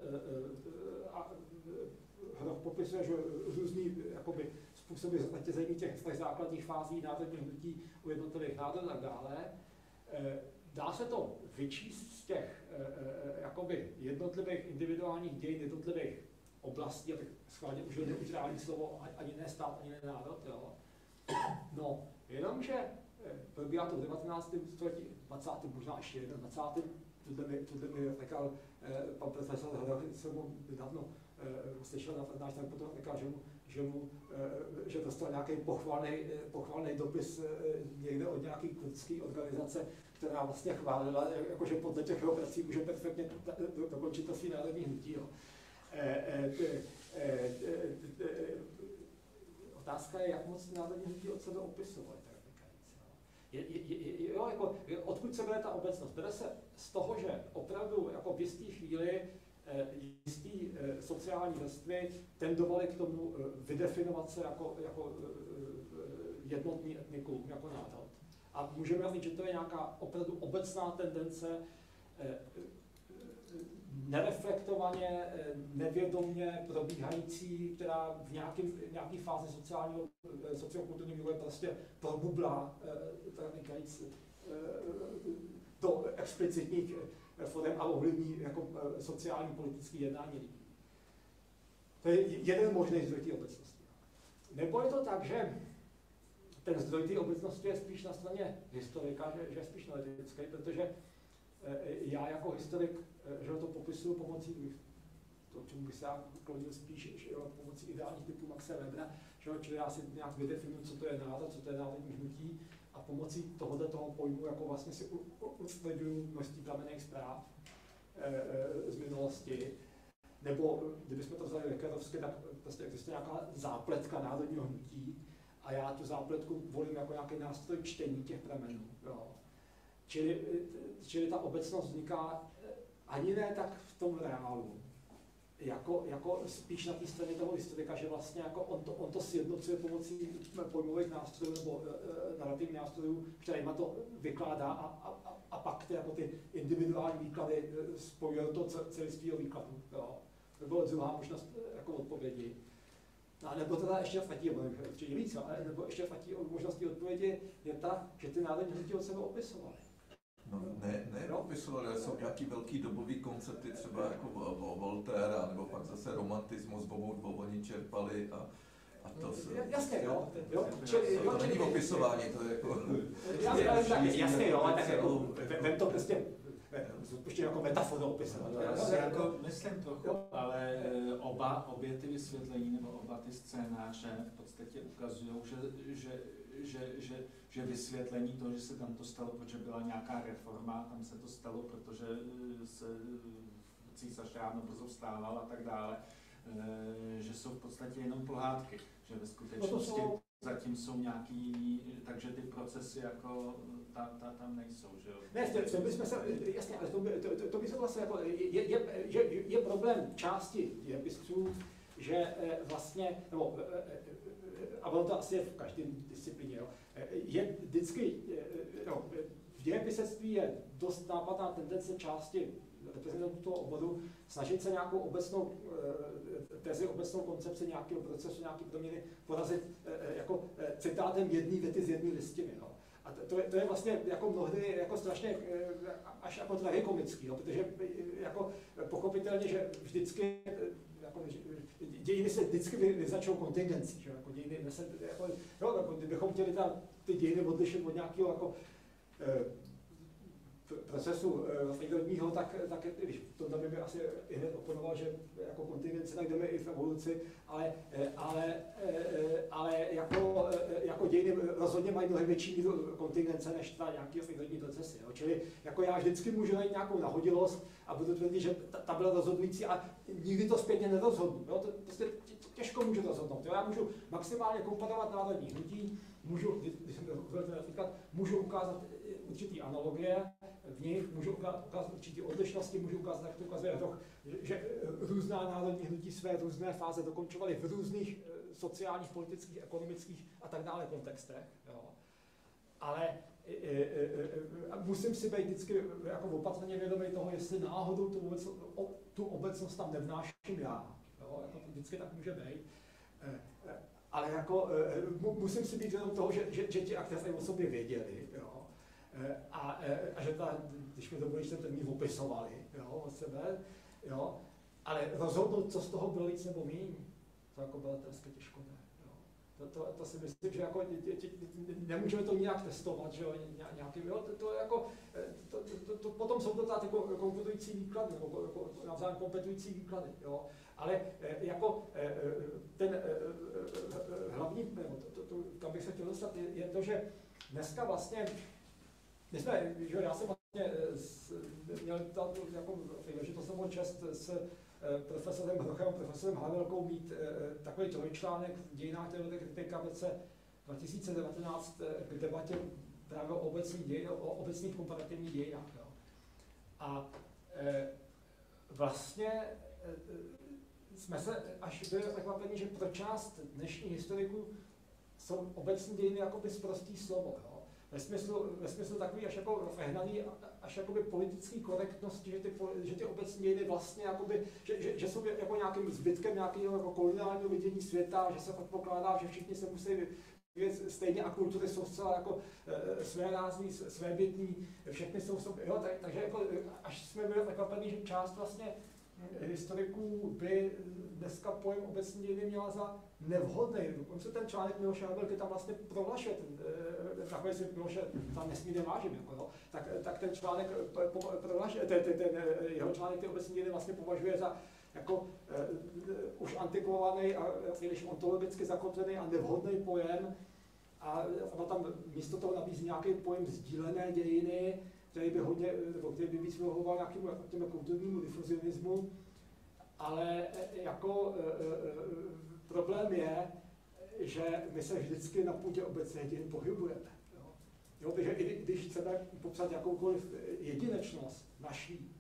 Hroch popisuje, že různý jakoby, způsoby zatězení těch, těch základních fází národních hnutí u jednotlivých národů a tak dále. Dá se to vyčíst z těch eh, jakoby jednotlivých individuálních dějin, jednotlivých oblastí, abych schválně užil neutrální slovo, ani ne stát, ani ne národ. Jo. No, jenomže probíhá to v devatenáctém století, dvacátém možná ještě dvacátém Tohle mi, tohle mi říkal eh, pan profesor Hledal, jsem mu nedávno eh, slyšel na přednášce, potom říkal, že mu, že, mu, eh, že dostal nějaký pochvalný, pochvalný dopis eh, někde od nějaké kurdské organizace, která vlastně chválila, jakože podle těch prací může perfektně dokončit to svý národní hnutí. Jo. E, e, e, e, otázka je, jak moc národní hnutí od sebe opisovali. Je, je, je, jo, jako, odkud se bere ta obecnost? Bere se z toho, že opravdu jako v jisté chvíli jistý sociální vrstvy tendovaly k tomu vydefinovat se jako, jako jednotný etnikum, jako národ. A můžeme říct, že to je nějaká opravdu obecná tendence, nereflektovaně, nevědomně probíhající, která v nějakém, nějaké fázi sociálního, sociokulturního vývoje prostě probublá do explicitních forem a ovlivní jako sociální politické jednání lidí. To je jeden možný zdroj té obecnosti. Nebo je to tak, že ten zdroj té obecnosti je spíš na straně historika, že, že je spíš analytický, protože já jako historik, že to popisuju pomocí, to, čemu bych se já klonil spíš, že jo, pomocí ideálních typů Maxe Webera, že jo, čili já si nějak vydefinuji, co to je národ, co to je národní hnutí, a pomocí tohoto toho pojmu jako vlastně si usleduju množství plamenných zpráv e, e, z minulosti. Nebo kdybychom to vzali Reckerovsky, tak prostě existuje nějaká zápletka národního hnutí a já tu zápletku volím jako nějaký nástroj čtení těch pramenů. Jo. Čili, čili ta obecnost vzniká ani ne tak v tom reálu, jako, jako spíš na té straně toho historika, že vlastně jako on, to, on to sjednocuje pomocí pojmových nástrojů nebo e, narrativních nástrojů, kterýma to vykládá a, a, a pak ty, jako ty individuální výklady spojují to celistvýho výkladu. Jo. To byla druhá možnost jako odpovědi. No, nebo teda ještě platí, určitě víc, ale nebo ještě platí možností odpovědi je ta, že ty národní hnutí od sebe opisovaly. No, ne, ne opisovali, ale jsou nějaký velký dobový koncepty, třeba jako Voltaire, nebo pak zase romantismus, bo oni čerpali a, a to se... Jasně, jo. jo. To není opisování, to je jako... Jasně, jo, ale tak jako, vem to prostě, ještě jako metaforu opisovat. Já si jako myslím trochu, ale oba, obě ty vysvětlení, nebo oba ty scénáře v podstatě ukazují, že, že, že, že, že vysvětlení toho, že se tam to stalo, protože byla nějaká reforma, tam se to stalo, protože se císař ráno brzo vstával a tak dále, že jsou v podstatě jenom pohádky, že ve skutečnosti zatím jsou nějaký jiný, takže ty procesy jako ta, ta, tam nejsou, že jo? Ne, v tom bychom se, jasně, ale to by, to, to, to by se vlastně jako, je, je, je, je problém části dějepisců, že vlastně, nebo, a ono to asi je v každém disciplíně, jo, je vždycky, no, v dějepisectví je dost nápadná tendence části reprezentantů toho oboru snažit se nějakou obecnou tezi, obecnou koncepci nějakého procesu, nějaké proměny porazit jako citátem jedné věty z jedné listiny. No. A to je, to je vlastně jako mnohdy jako strašně až jako tragikomický, no, protože jako pochopitelně, že vždycky jako, dějiny se vždycky vyznačují kontingencí, že jako dějiny nese, jako, jo, jako kdybychom chtěli ta, ty dějiny odlišit od nějakého jako procesu přírodního, tak, tak když to tam by asi i hned oponoval, že jako kontingenci najdeme i v evoluci, ale, ale, ale jako, jako dějiny rozhodně mají mnohem větší míru kontingence než ta nějaký přírodní procesy. Jo. Čili jako já vždycky můžu najít nějakou nahodilost a budu tvrdit, že ta, ta byla rozhodující a nikdy to zpětně nerozhodnu. Jo. To prostě těžko můžu rozhodnout. Jo. Já můžu maximálně komparovat národní hnutí, můžu, když jsem například, můžu ukázat určitý analogie v nich, můžu ukázat určitý odlišnosti, můžu ukázat, jak to ukazuje Hroch, že, že různá národní hnutí své různé fáze dokončovaly v různých sociálních, politických, ekonomických a tak dále kontextech. Jo. Ale e, e, e, musím si být vždycky jako opatrně vědomý toho, jestli náhodou tu obecnost, tu obecnost tam nevnáším já. Jo. Jako to vždycky tak může být. E, e, ale jako, e, musím si být vědom toho, že, že, že ti aktéři o sobě věděli. Jo. A, a že ta, když mi to budeš ten termín opisovali, jo, od sebe, jo, ale rozhodnout, co z toho bylo víc nebo míň, to jako beletricky těžko ne. Jo. To, to, to si myslím, že jako, tě, tě, nemůžeme to nějak testovat, že jo, nějakým, jo, to, to, jako, to, to, to, to, potom jsou to tady konkurující výklady, nebo jako, navzájem kompetující výklady, jo. Ale jako ten hlavní, nebo to, to, to, kam bych se chtěl dostat, je, je to, že dneska vlastně my jsme, že já jsem vlastně s, měl tato jako příležitost nebo čest s profesorem Hrochem, profesorem Havelkou mít takový trojčlánek v dějinách teorie kritika v roce dva tisíce devatenáct k debatě právě o obecných, dějin, o obecných komparativních dějinách. Jo. A e, vlastně e, jsme se až byli překvapeni, že pro část dnešních historiků jsou obecní dějiny jakoby sprostý slovo. Jo. Ve smyslu, ve smyslu takový až jako vehnaný, až jakoby politický korektnosti, že ty, že ty obecní dějiny vlastně jakoby, že, že, že jsou jako nějakým zbytkem nějakého jako koloniálního vidění světa, že se předpokládá, že všichni se musí vyvíjet stejně a kultury jsou zcela jako e, své rázný, své bytný, všechny jsou sobě, jo, tak, takže jako, až jsme byli překvapení, že část vlastně historiků by dneska pojem obecní dějiny měla za nevhodný. Dokonce ten článek Miloše Havelky tam vlastně prohlašuje, takový si Miloše tam nesmírně vážím, jako, jo, tak, tak ten článek prohlašuje, ten, ten, ten, jeho článek ty obecní dějiny vlastně považuje za jako uh, už antiquovaný a příliš ontologicky zakotvený a nevhodný pojem a ona tam místo toho nabízí nějaký pojem sdílené dějiny, který by hodně, nebo který by víc vyhovoval nějakému těm kulturnímu difuzionismu, ale jako e, e, problém je, že my se vždycky na půdě obecné dějin pohybujeme. Jo? Jo, takže i když chceme popsat jakoukoliv jedinečnost naší,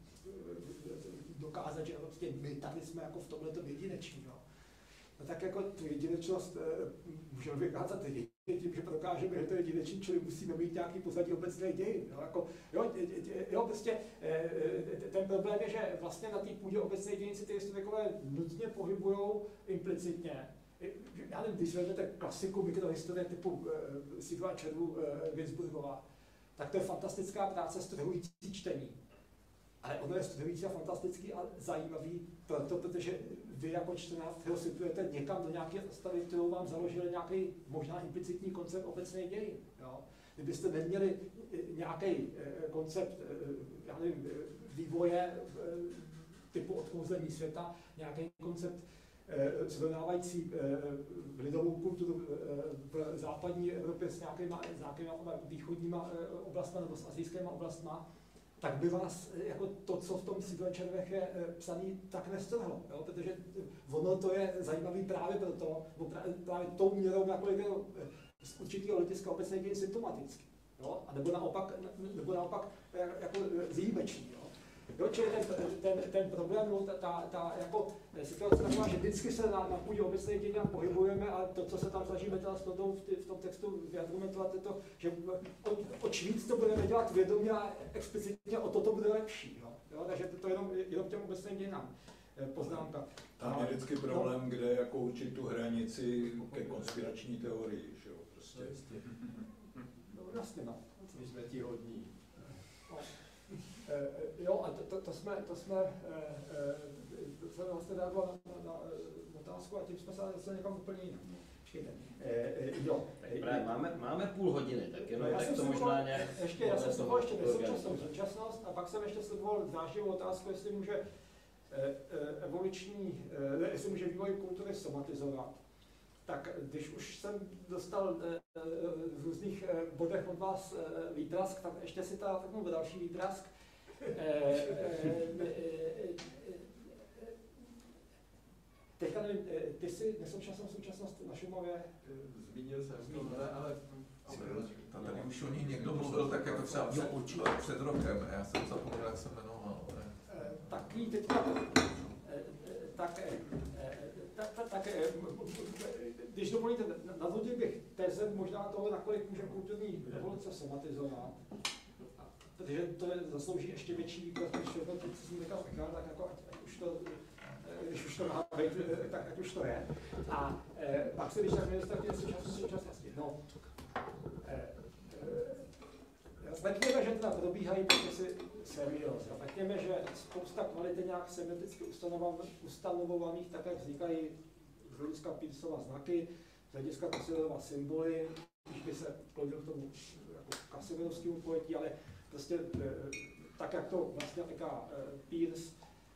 dokázat, že prostě my tady jsme jako v tomhletom jedineční, jo? No tak jako tu jedinečnost e, můžeme vykázat tím, že prokážeme, že to je jedinečný, čili musíme mít nějaký pozadí obecné dějin. Jo? Jako, jo, jo, prostě e, ten problém je, že vlastně na té půdě obecné dějin si ty historikové nutně pohybujou implicitně. Já nevím, když vezmete klasiku mikrohistorie typu e, Sigla Červu e, Winsburgová, tak to je fantastická práce, strhující čtení. Ale ono je studující a fantastický a zajímavý, proto, protože vy jako čtenář ho situujete někam do nějaké stavy, kterou vám založili nějaký možná implicitní koncept obecné dějin. Jo? Kdybyste neměli nějaký koncept já nevím, vývoje typu odkouzlení světa, nějaký koncept srovnávající lidovou kulturu v západní Evropě s nějakýma, s nějakýma východníma oblastmi nebo s asijskýma oblastmi, tak by vás jako to, co v tom Sidlečervech je psaný, tak nestrhlo, jo? Protože ono to je zajímavý právě proto, právě tou měrou, nakolik je z určitého hlediska obecně dějin symptomatický, jo? A nebo naopak, nebo naopak jako výjimečný. Jo? Jo, čili ten, ten, ten problém, no, ta, ta, ta jako situace taková, že vždycky se na, na půdě obecné dějin pohybujeme a to, co se tam snažíme teda s Todou v, v tom textu vyargumentovat, je to, že o, oč víc to budeme dělat vědomě a explicitně, o to to bude lepší. Jo? Jo, takže to, to jenom, jenom těm obecným dějinám poznámka. Tam je vždycky problém, no, kde jako určit tu hranici ke konspirační teorii, že jo, prostě. No, jasně, no. My jsme ti hodní. Uh, jo, a to, to, to jsme, to jsme, uh, uh, to vlastně reagoval na, na, na otázku a tím jsme se zase někam úplně jinam. Počkejte. Uh, uh, jo. Právě máme, máme půl hodiny, tak jenom no, tak to možná nějak... Ještě, já jsem sliboval ještě nesoučasnou současnost a pak jsem ještě sliboval dráždivou otázku, jestli může uh, uh, evoluční, uh, jestli může vývoj kultury somatizovat. Tak když už jsem dostal uh, v různých uh, bodech od vás uh, výtrask, tak ještě si ta takovou další výtrask. Teďka nevím, ty jsi nesoučasnou současnost na Šumavě? Zmínil jsem to, ale... Tady už o ní někdo mluvil tak jako třeba před, před rokem, já jsem zapomněl, jak se jmenoval. Tak jí teďka... Tak, tak, tak, když dovolíte, nadhodil bych teze možná toho, nakolik může kulturní evoluce somatizovat, protože to je, zaslouží ještě větší výklad, než to, co jsem říkal Michal, tak jako ať, ať už to, když už to má být, tak ať už to je. A eh, pak se, když tak nedostatně současnosti, současnosti. No, eh, eh, řekněme, že teda probíhají procesy seriózně. Řekněme, že spousta kvality nějak semioticky ustanovovaných, tak jak vznikají z hlediska Pearsova znaky, z hlediska Cassivelova symboly, když by se klonil k tomu jako Cassivelovskému pojetí, ale prostě tak, jak to vlastně říká Peirce,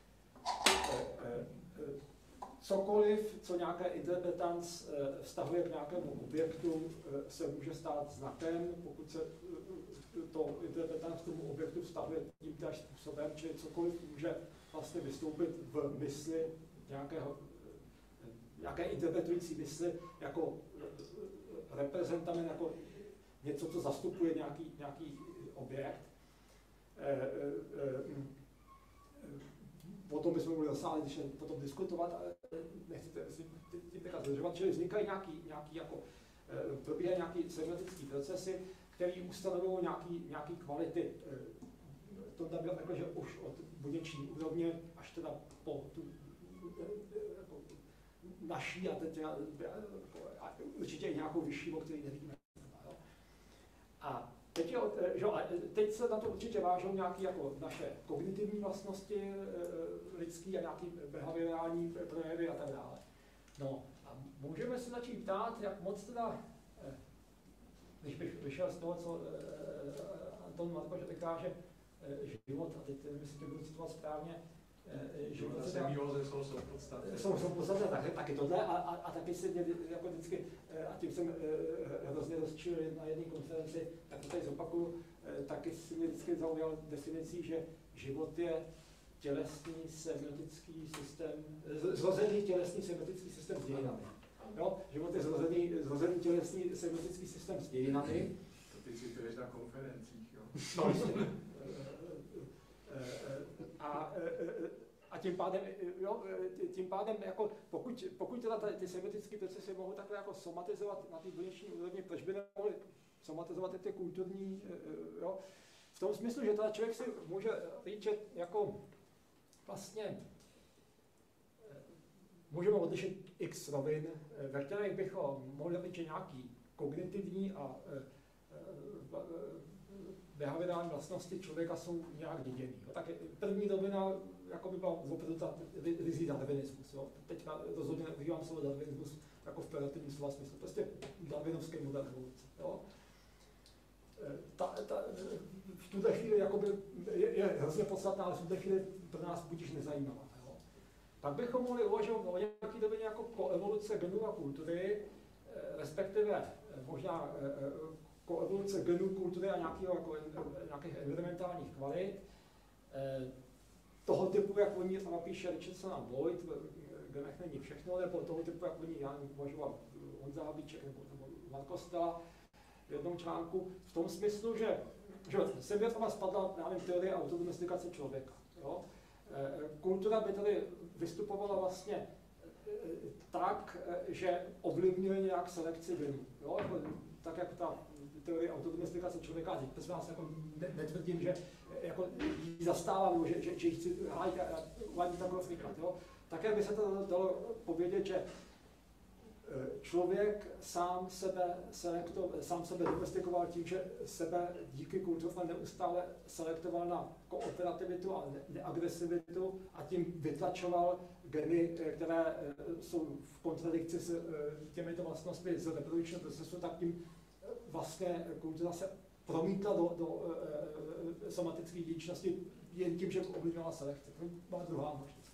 cokoliv, co nějaké interpretanc vztahuje k nějakému objektu, se může stát znakem, pokud se to interpretanc k tomu objektu vztahuje tím též způsobem, čili cokoliv může vlastně vystoupit v mysli nějakého, nějaké interpretující mysli jako reprezentament, jako něco, co zastupuje nějaký, nějaký objekt. Potom bychom mohli zase, ale když potom diskutovat, nechcete si tím nechat zdržovat, čili vznikají nějaký, nějaký jako, probíhají nějaký semiotický procesy, které ustanovují nějaký, nějaký kvality. To tam bylo takhle, že už od buněční úrovně až teda po tu jako, naší a teď a určitě i nějakou vyšší, o který nevíme. A teď, je, že, teď se na to určitě vážou nějaké jako naše kognitivní vlastnosti lidský a nějaký behaviorální projevy a tak dále. No a můžeme se začít ptát, jak moc teda, když bych vyšel z toho, co Anton Markoš říká, že život, a teď nevím, jestli to budu citovat správně, život se mývoze jsou jsou podstatné. Jsou, jsou podstatné, tak, taky tohle a, a, a taky si mě jako vždycky, a tím jsem hrozně rozčil na jedné konferenci, tak to tady zopakuju, taky si mě vždycky zaujal definicí, že život je tělesný semiotický systém, zrozený tělesný semiotický systém s dějinami. Jo? Život je zrozený, zrozený tělesný semiotický systém s dějinami. To ty cituješ na konferencích, jo? No, jistě. A, a tím pádem, jo, tím pádem jako pokud, pokud teda ty semiotické procesy mohou takhle jako somatizovat na té buněční úrovni, proč by nemohli somatizovat i ty kulturní, jo, v tom smyslu, že teda člověk si může říct, že jako vlastně můžeme odlišit x rovin, ve kterých bychom mohli říct, že nějaký kognitivní a behaviorální vlastnosti člověka jsou nějak děděný. Tak první rovina jako by byla opravdu ta rizí darwinismus. Jo. Teďka rozhodně neužívám slovo darwinismus jako v pejorativním slova smyslu. Prostě darwinovský model evoluce. Jo. Ta, ta, v tuhle chvíli jakoby je, je hrozně podstatná, ale v tuhle chvíli pro nás budíž nezajímavá. Jo. Pak bychom mohli uvažovat o nějaký rovině jako koevoluce genů a kultury, respektive možná koevoluce genů, kultury a nějakého, jako, nějakých environmentálních kvalit, toho typu, jak oni napíše Richardson a Boyd, Genech není všechno, nebo toho typu, jak oni, já uvažoval Honza Habíček nebo, nebo Ivan Kostela v jednom článku, v tom smyslu, že, že sem tam spadla, já nevím, teorie autodomestikace člověka. Jo? Kultura by tady vystupovala vlastně tak, že ovlivňuje nějak selekci genů. Tak jak ta teorie autodomestikace člověka, teď to vás jako netvrdím, že jako ji zastávám, že, že, že ji chci hájit a uvádím takový příklad. Také by se to dalo povědět, že člověk sám sebe, selekto, sám sebe domestikoval tím, že sebe díky kultuře neustále selektoval na kooperativitu a neagresivitu a tím vytlačoval geny, které jsou v kontradikci s těmito vlastnostmi z reprodukčního procesu, tak tím vlastně kultura se promítla do, do somatické dědičnosti jen tím, že ovlivňovala selekci. To byla druhá možnost.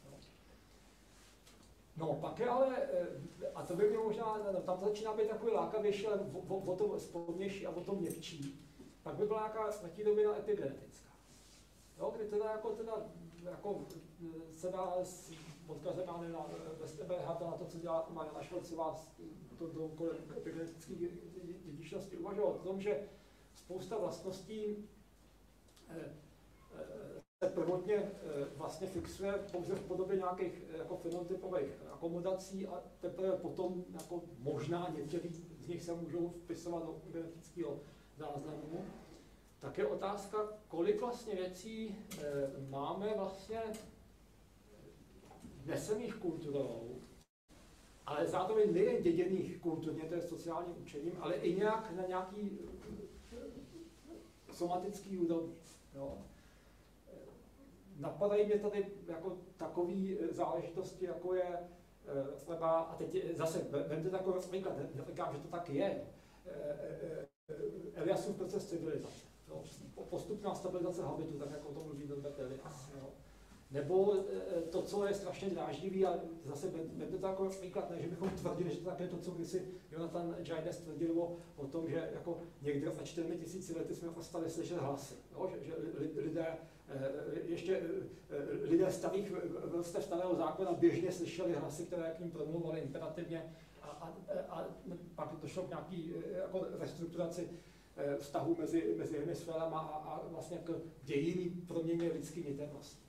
No, pak je ale, a to by mě možná, no, tam to začíná být takový lákavější, ale o, o, o tom spodnější a o tom měkčí. Pak by byla nějaká smrtidomina epigenetická. Jo, kdy teda jako, teda, jako se dá s odkazem na Westerberga na to, co dělá Mariana Švarcová, to, to kolem epigenetické dědičnosti uvažoval o tom, že spousta vlastností eh, eh, se prvotně vlastně fixuje pouze v podobě nějakých jako fenotypových akomodací a teprve potom jako možná některý z nich se můžou vpisovat do genetického záznamu. Tak je otázka, kolik vlastně věcí máme vlastně nesených kulturou, ale zároveň nejen děděných kulturně, to je sociálním učením, ale i nějak na nějaký somatický úrovni. Napadají mě tady jako takové záležitosti, jako je třeba, a teď zase vemte takový příklad, neříkám, že to tak je, Eliasův proces civilizace, jo? Postupná stabilizace habitu, tak jako o tom mluví Norbert Elias. Jo? Nebo to, co je strašně dráždivý, a zase vemte to takový příklad, ne, že bychom tvrdili, že to také je to, co kdysi Jonathan Jaynes tvrdil o, o tom, že jako někde za čtyřmi tisíci lety jsme ostali slyšet hlasy, jo? Že, že lidé ještě lidé starých vrstev starého zákona běžně slyšeli hlasy, které k ním promluvaly imperativně a, a, a pak došlo k nějaký jako restrukturaci vztahu mezi, mezi hemisférama a, a vlastně k dějinný proměně lidské niternosti.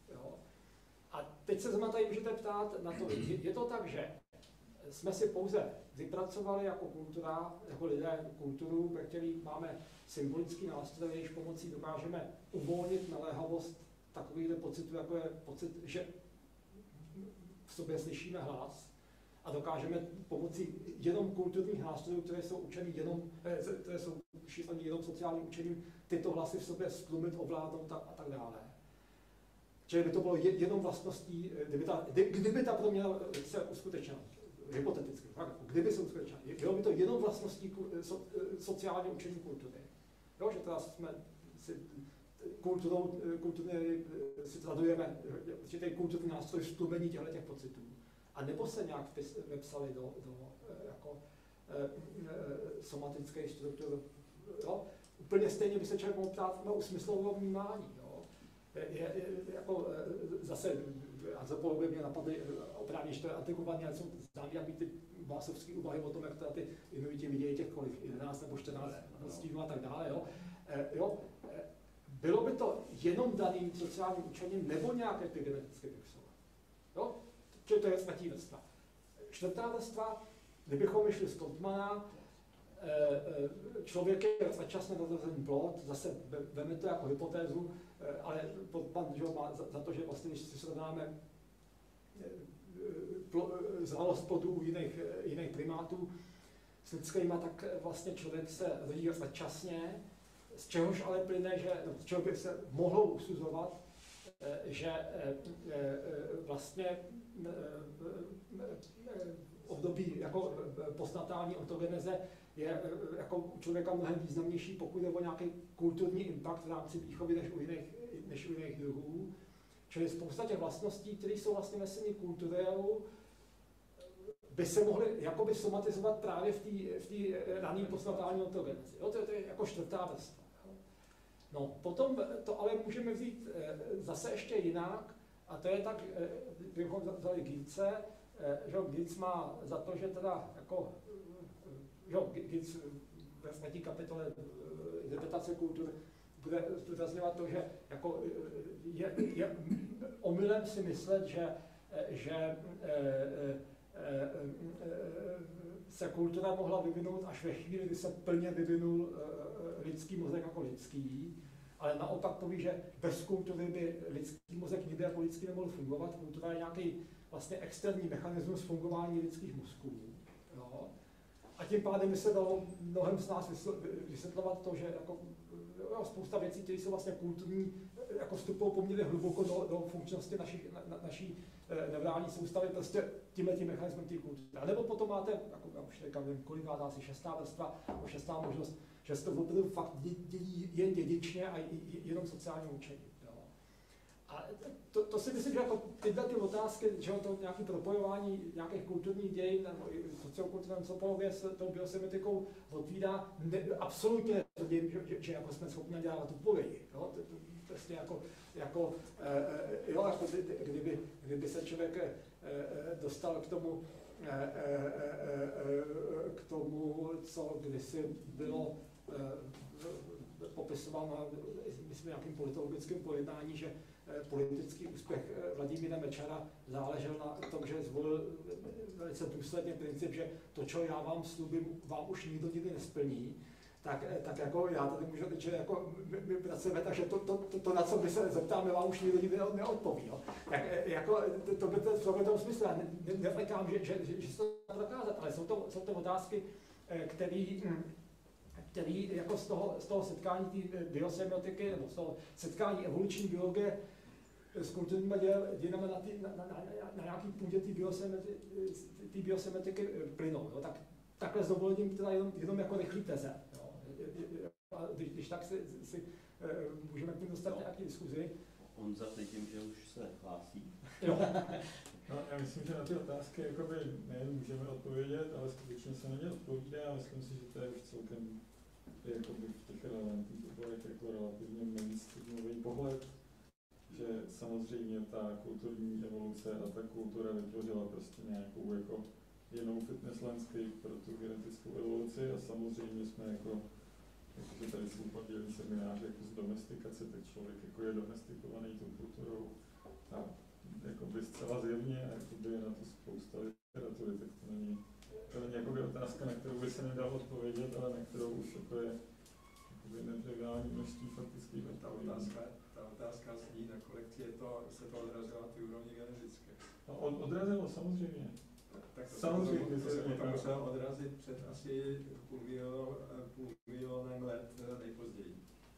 A teď se zrovna tady můžete ptát na to, je, je to tak, že jsme si pouze vypracovali jako kultura, jako lidé kulturu, ve které máme symbolický nástroj, jejíž pomocí dokážeme uvolnit naléhavost takovýhle pocitu, jako je pocit, že v sobě slyšíme hlas a dokážeme pomocí jenom kulturních nástrojů, které jsou učeny jenom, které jsou šířeny jenom sociálním učením, tyto hlasy v sobě stlumit, ovládnout a, a tak dále. Čili by to bylo jenom vlastností, kdyby ta, kdyby ta proměna se uskutečnila, hypoteticky, kdyby se uskutečnila, bylo by to jenom vlastností so, sociálního učení kultury. Jo, že teda jsme si kulturou, kulturně si tradujeme určitý kulturní nástroj stlumení těchto těch pocitů. A nebo se nějak vepsali do, do jako, somatických struktur. Jo? Úplně stejně by se člověk mohl ptát o smyslového vnímání. Je, je, jako zase antropologie mě napadly opravdu, že to je antikovaně, ale jsou známý jak ty básovský úvahy o tom, jak teda ty Inuiti vidějí těch kolik, jedenáct nebo čtrnáct stínů a tak dále. Jo. E, jo. E, bylo by to jenom daným sociálním učením nebo nějaké epigenetické fixovat. Jo? Čili to je třetí vrstva. Čtvrtá vrstva, kdybychom vyšli z Toltmana, člověk je začasně narozený plod, zase veme to jako hypotézu, ale pan má za, za to, že vlastně, když si srovnáme zralost plodů u jiných, jiných primátů s lidskýma, tak vlastně člověk se rodí začasně, z čehož ale plyne, že, no, z čeho by se mohlo usuzovat, že vlastně období jako postnatální ontogeneze je jako člověka mnohem významnější, pokud je o nějaký kulturní impact v rámci výchovy než u jiných, než u jiných druhů. Čili spousta těch vlastností, které jsou vlastně neseny kulturou, by se mohly jakoby somatizovat právě v té v rané postnatální ontogenezi. Jo, to, je, to je jako čtvrtá vrstva. No, potom to ale můžeme vzít zase ještě jinak, a to je tak, kdybychom vzali Gietze, že Gietz má za to, že teda jako, že Gietz ve třetí kapitole interpretace kultury bude zdůrazňovat to, že jako je, je omylem si myslet, že, že e, e, e, se kultura mohla vyvinout až ve chvíli, kdy se plně vyvinul e, lidský mozek jako lidský, ale naopak to ví, že bez kultury by lidský mozek nikdy jako lidský nemohl fungovat. Kultura je nějaký vlastně externí mechanismus fungování lidských mozků. Jo? A tím pádem by se dalo mnohem z nás vysvětlovat to, že jako, jo, spousta věcí, které jsou vlastně kulturní, jako vstupují poměrně hluboko do, do funkčnosti naší, na, naší neurální soustavy, prostě tímhle tím mechanismem té kultury. A nebo potom máte, jako já už říkám, nevím, kolikátá asi šestá vrstva, nebo šestá možnost, že se to opravdu fakt dědí jen dědičně a jenom sociální učení. Jo. A to, to si myslím, že jako tyhle ty otázky, že to nějaké propojování nějakých kulturních dějin nebo sociokulturní antropologie s tou biosemitikou otvírá, ne, absolutně netvrdím, že, že, že jako jsme schopni dělat odpovědi. Jo. To, to, prostě jako, jako, e, jo, jako kdyby, kdyby se člověk e, dostal k tomu, e, e, e, k tomu, co kdysi bylo e, popisováno, myslím, nějakým politologickým pojednání, že politický úspěch Vladimíra Mečara záležel na tom, že zvolil velice důsledně princip, že to, co já vám slubím, vám už nikdo nikdy nesplní. Tak, tak jako já tady můžu říct, že jako my, my pracujeme, takže to, to, to, to, na co my se zeptáme, vám už nikdo nikdy neodpoví. Jo. Tak jako to, to by to v tom smyslu, já neříkám, že, že, že, že se to dá dokázat, ale jsou to, jsou to otázky, které který jako z toho, z toho setkání té biosemiotiky, nebo z toho setkání evoluční biologie s kulturními dějinami na, na, na, na, na nějaký půdě té biosemetiky, biosemetiky plynou. Jo. Tak, takhle s dovolením teda jenom, jenom jako rychlý teze. Jo. A když, když tak si, si můžeme k tím dostat nějaké diskuzi. Honza, cítím, že už se hlásí. Jo. No, já myslím, že na ty otázky jakoby nejen můžeme odpovědět, ale skutečně se na ně odpovídá a myslím si, že to je už celkem jakoby v těch relevantních oborech jako relativně mainstreamový pohled, že samozřejmě ta kulturní evoluce a ta kultura vytvořila prostě nějakou jako jinou fitness landscape pro tu genetickou evoluci a samozřejmě jsme jako, jakože tady jsou pondělní semináře jako z domestikace, tak člověk jako je domestikovaný tou kulturou a jakoby zcela zjevně a jakoby je na to spousta literatury, tak to není, to není jakoby otázka, na kterou by se nedalo odpovědět, ale na kterou už jako je jakoby netriviální množství faktických ta otázka, ta otázka zní, nakolik je to, se to odrazilo na ty úrovni genetické. No, od, odrazilo, samozřejmě. Tak, tak to samozřejmě se, to se potom muselo odrazit před asi půl, milion, půl milionem let nejpozději.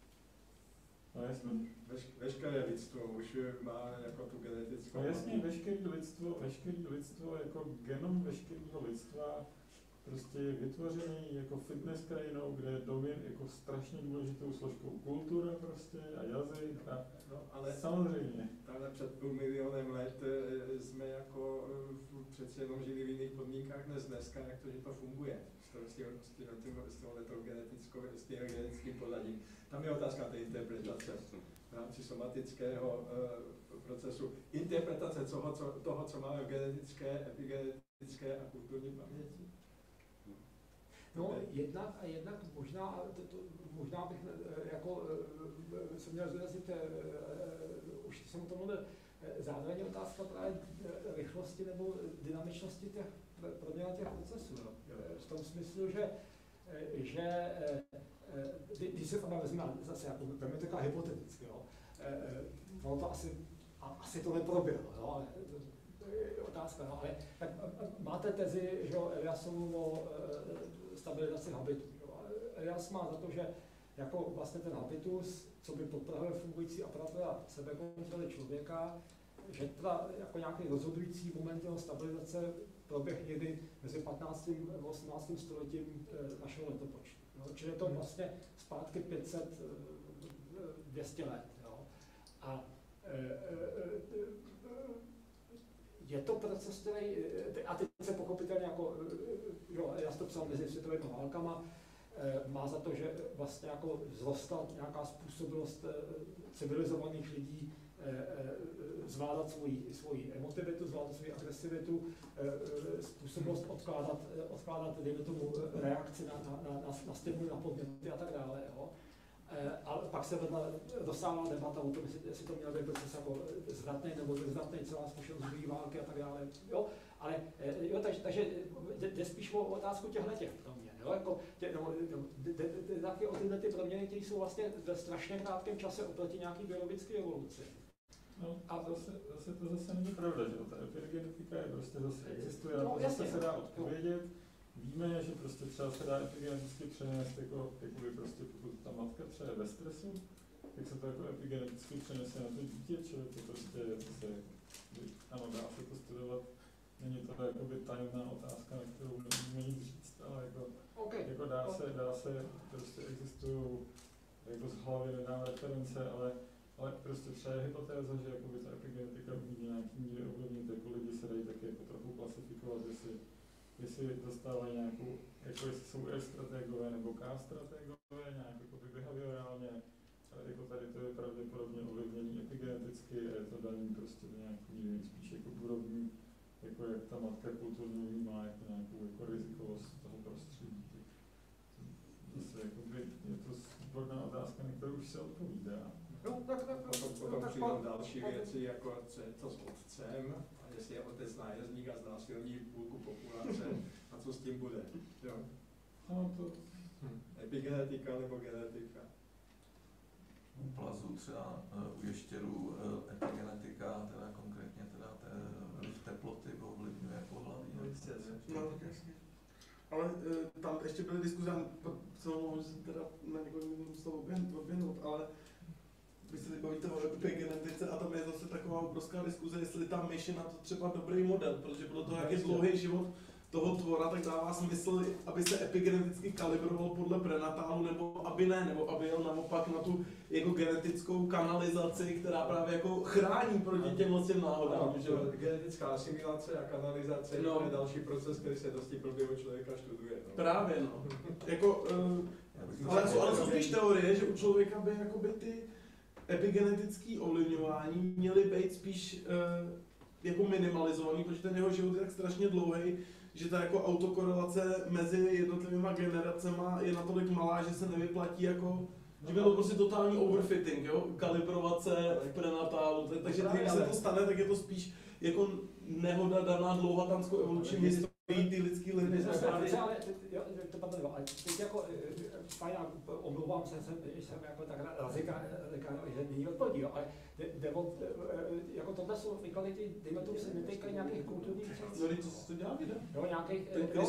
No jasně. Veš, veškeré lidstvo už má jako tu genetickou... No jasně, veškeré lidstvo, veškeré lidstvo, jako genom veškerého lidstva prostě je vytvořený jako fitness krajinou, kde je domin jako strašně důležitou složkou kultura prostě a jazyk a no, ale samozřejmě. Tamhle před půl milionem let jsme jako přeci jenom žili v jiných podmínkách než dneska, jak to, že to funguje s tím genetickým pozadím. Tam je otázka té interpretace v rámci somatického uh, procesu. Interpretace toho, co, toho, co máme v genetické, epigenetické a kulturní paměti. No, jednak a jednak možná, to, to, možná bych jako se měl zdůraznit, už jsem o tom mluvil, zároveň je otázka právě rychlosti nebo dynamičnosti těch proměn těch procesů. No. V tom smyslu, že, že když se tam vezme zase, jako vezme taková hypoteticky, jo, no to asi, asi to neproběhlo, jo, ale je otázka, no, ale tak máte tezi, že jo, Eliasovu o stabilizaci habitu. Elias má za to, že jako vlastně ten habitus, co by podpravil fungující aparatura sebekontroly člověka, že teda jako nějaký rozhodující moment jeho stabilizace proběh někdy mezi patnáctým a osmnáctým stoletím našeho letopočtu. No, čili je to vlastně zpátky pět set dvě stě let. Jo. A je to proces, který, a teď se pochopitelně jako, jo, já to psal mezi světovými válkama, má za to, že vlastně jako vzrostla nějaká způsobilost civilizovaných lidí zvládat svoji, svoji emotivitu, zvládat svoji agresivitu, způsobilost odkládat, odkládat dejme tomu, reakci na, na, na, na stimuly, na podněty a tak dále. Jo. A pak se vedla rozsáhlá debata o tom, jestli to měl být proces jako zvratný nebo zvratný, celá zkušenost druhé války a tak dále. Jo. Ale jo, takže, takže jde spíš o otázku těchto těch proměn. Jo. Jako tě, no, jde taky o tyhle ty proměny, které jsou vlastně ve strašně krátkém čase oproti nějaký biologické evoluci. No, a zase, zase to zase není pravda, že ta epigenetika je prostě zase existuje, a no, to zase se dá odpovědět. Víme, že prostě třeba se dá epigeneticky přenést, jako, jakoby prostě pokud ta matka třeba je ve stresu, tak se to jako epigeneticky přenese na to dítě, čili to prostě se, ano, dá se to studovat, není to jakoby tajemná otázka, na kterou nemůžeme nic říct, ale jako, okay. jako dá se, dá se, prostě existují, jako z hlavy nedám reference, ale ale prostě třeba je hypotéza, že jakoby ta epigenetika umí nějaký míry ovlivnit, jako lidi se dají taky jako trochu klasifikovat, jestli, jestli dostávají nějakou, jako jestli jsou R strategové nebo K strategové, nějak jako behaviorálně, jako tady to je pravděpodobně ovlivnění epigeneticky a je to daný prostě do nějaký míry spíš jako úrovní, jako jak ta matka kulturně má jako nějakou jako rizikovost toho prostředí. Zase jakoby je to sporná otázka, na kterou už se odpovídá. No, tak, tak, potom no, potom tak, přijdou tak, další tak, věci, jako co je to s otcem, a jestli je otec nájezdník a znásilní půlku populace, a co s tím bude. Jo? No, to... Hm. Epigenetika nebo genetika? U plazů třeba u ještěrů epigenetika, teda konkrétně teda vliv teploty ovlivňuje pohlaví. No, jasně. Ale e, tam ještě byly diskuze, co mohu se teda na několik slovo oběhnout, ale vy se teď bavíte o epigenetice a tam je zase taková obrovská diskuze, jestli ta myš je na to třeba dobrý model, protože podle toho, jak je dlouhý život toho tvora, tak dává smysl, aby se epigeneticky kalibroval podle prenatálu, nebo aby ne, nebo aby jel naopak na tu jako genetickou kanalizaci, která právě jako chrání proti těm těm náhodám. Že? Genetická asimilace a kanalizace no. To je další proces, který se dosti blbě u člověka studuje. No. Právě, no. jako, uh, ale, jsou, ale jsou spíš teorie, že u člověka by jakoby ty epigenetické ovlivňování měly být spíš uh, jako minimalizovaný, protože ten jeho život je tak strašně dlouhý, že ta jako autokorelace mezi jednotlivýma generacema je natolik malá, že se nevyplatí jako, že bylo prostě totální overfitting, jo, kalibrovat se v prenatálu, takže když se to stane, tak je to spíš jako nehoda daná dlouhatanskou evoluční historií ty lidský linie. Ale teď jako, fajn, omlouvám se, jsem jako tak razika, že není odpovědí, ale jako tohle jsou výklady, ty, dejme tomu, se netýkají nějakých kulturních věcí. No, co se to dělá, ne? Jo, nějakých,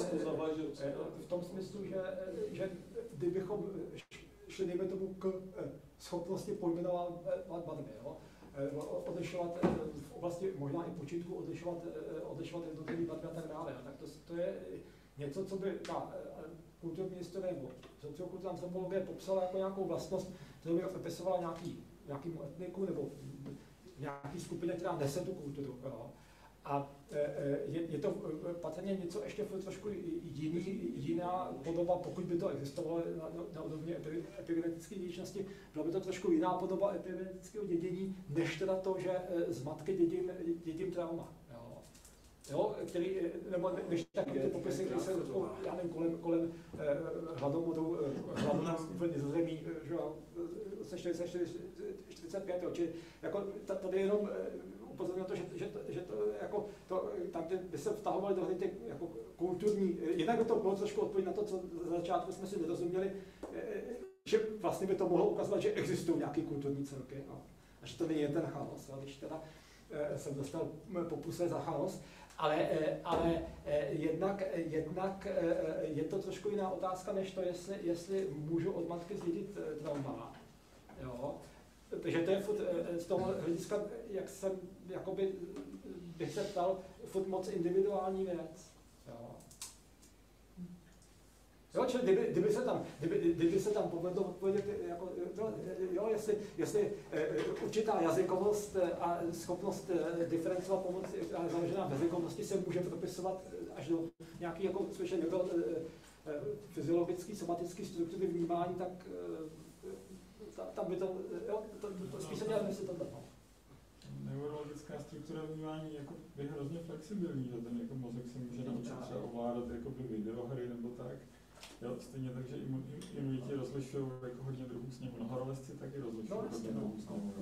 v tom smyslu, že, že kdybychom šli, dejme tomu, k schopnosti pojmenovat barvy, jo, odlišovat v oblasti možná i počítku, odlišovat, odlišovat jednotlivé barvy a tak dále. Tak to, to je něco, co by ta kulturní historie nebo sociokulturní antropologie popsala jako nějakou vlastnost, kterou by opisovala nějaký, nějakým etniku nebo nějaký skupině, která nese tu kulturu. Jo. A je, je to patrně něco ještě trošku jiný, jiná podoba, pokud by to existovalo na, na úrovni epigenetické dědičnosti, byla by to trošku jiná podoba epigenetického dědění, než teda to, že z matky dědím, dědím trauma. Jo. Jo, který, nebo než taky ty popisy, které se já nevím, kolem, kolem eh, hladomoru, hladomorství v Nizozemí, že jo, se čtyřicet čtyři čtyřicet pět, čili jako tady jenom upozorňuji to, že, že, že to, jako, to, tam by se vtahovaly dohody ty jako kulturní, jinak by to bylo trošku odpověď na to, co za začátku jsme si nerozuměli, že vlastně by to mohlo ukazovat, že existují nějaké kulturní celky a, a že to není jen ten chaos, a když teda jsem dostal po puse za chaos, ale, ale jednak, jednak je to trošku jiná otázka, než to, jestli, jestli můžu od matky zdědit trauma. Jo. Takže to je furt, z toho hlediska, jak jsem, jakoby, bych se ptal, furt moc individuální věc. Jo. Jo, čili kdyby, kdyby, se tam, kdyby, kdyby se tam povedlo odpovědět, jako, jo, jestli, jestli uh, určitá jazykovost a schopnost uh, diferencovat pomocí, založená v jazykovosti se může propisovat až do nějaký, jako, což je někdo, uh, fyziologické, somatické struktury vnímání, tak tam by to, jo, to, to spíš se měl myslet tohle. Neurologická struktura vnímání jako je hrozně flexibilní, že ten jako mozek se může naučit třeba ovládat jakoby videohry nebo tak. Jo, stejně tak, že imunitě rozlišují jako hodně druhů sněhu. No horolezci taky rozlišují no, hodně druhů sněhu.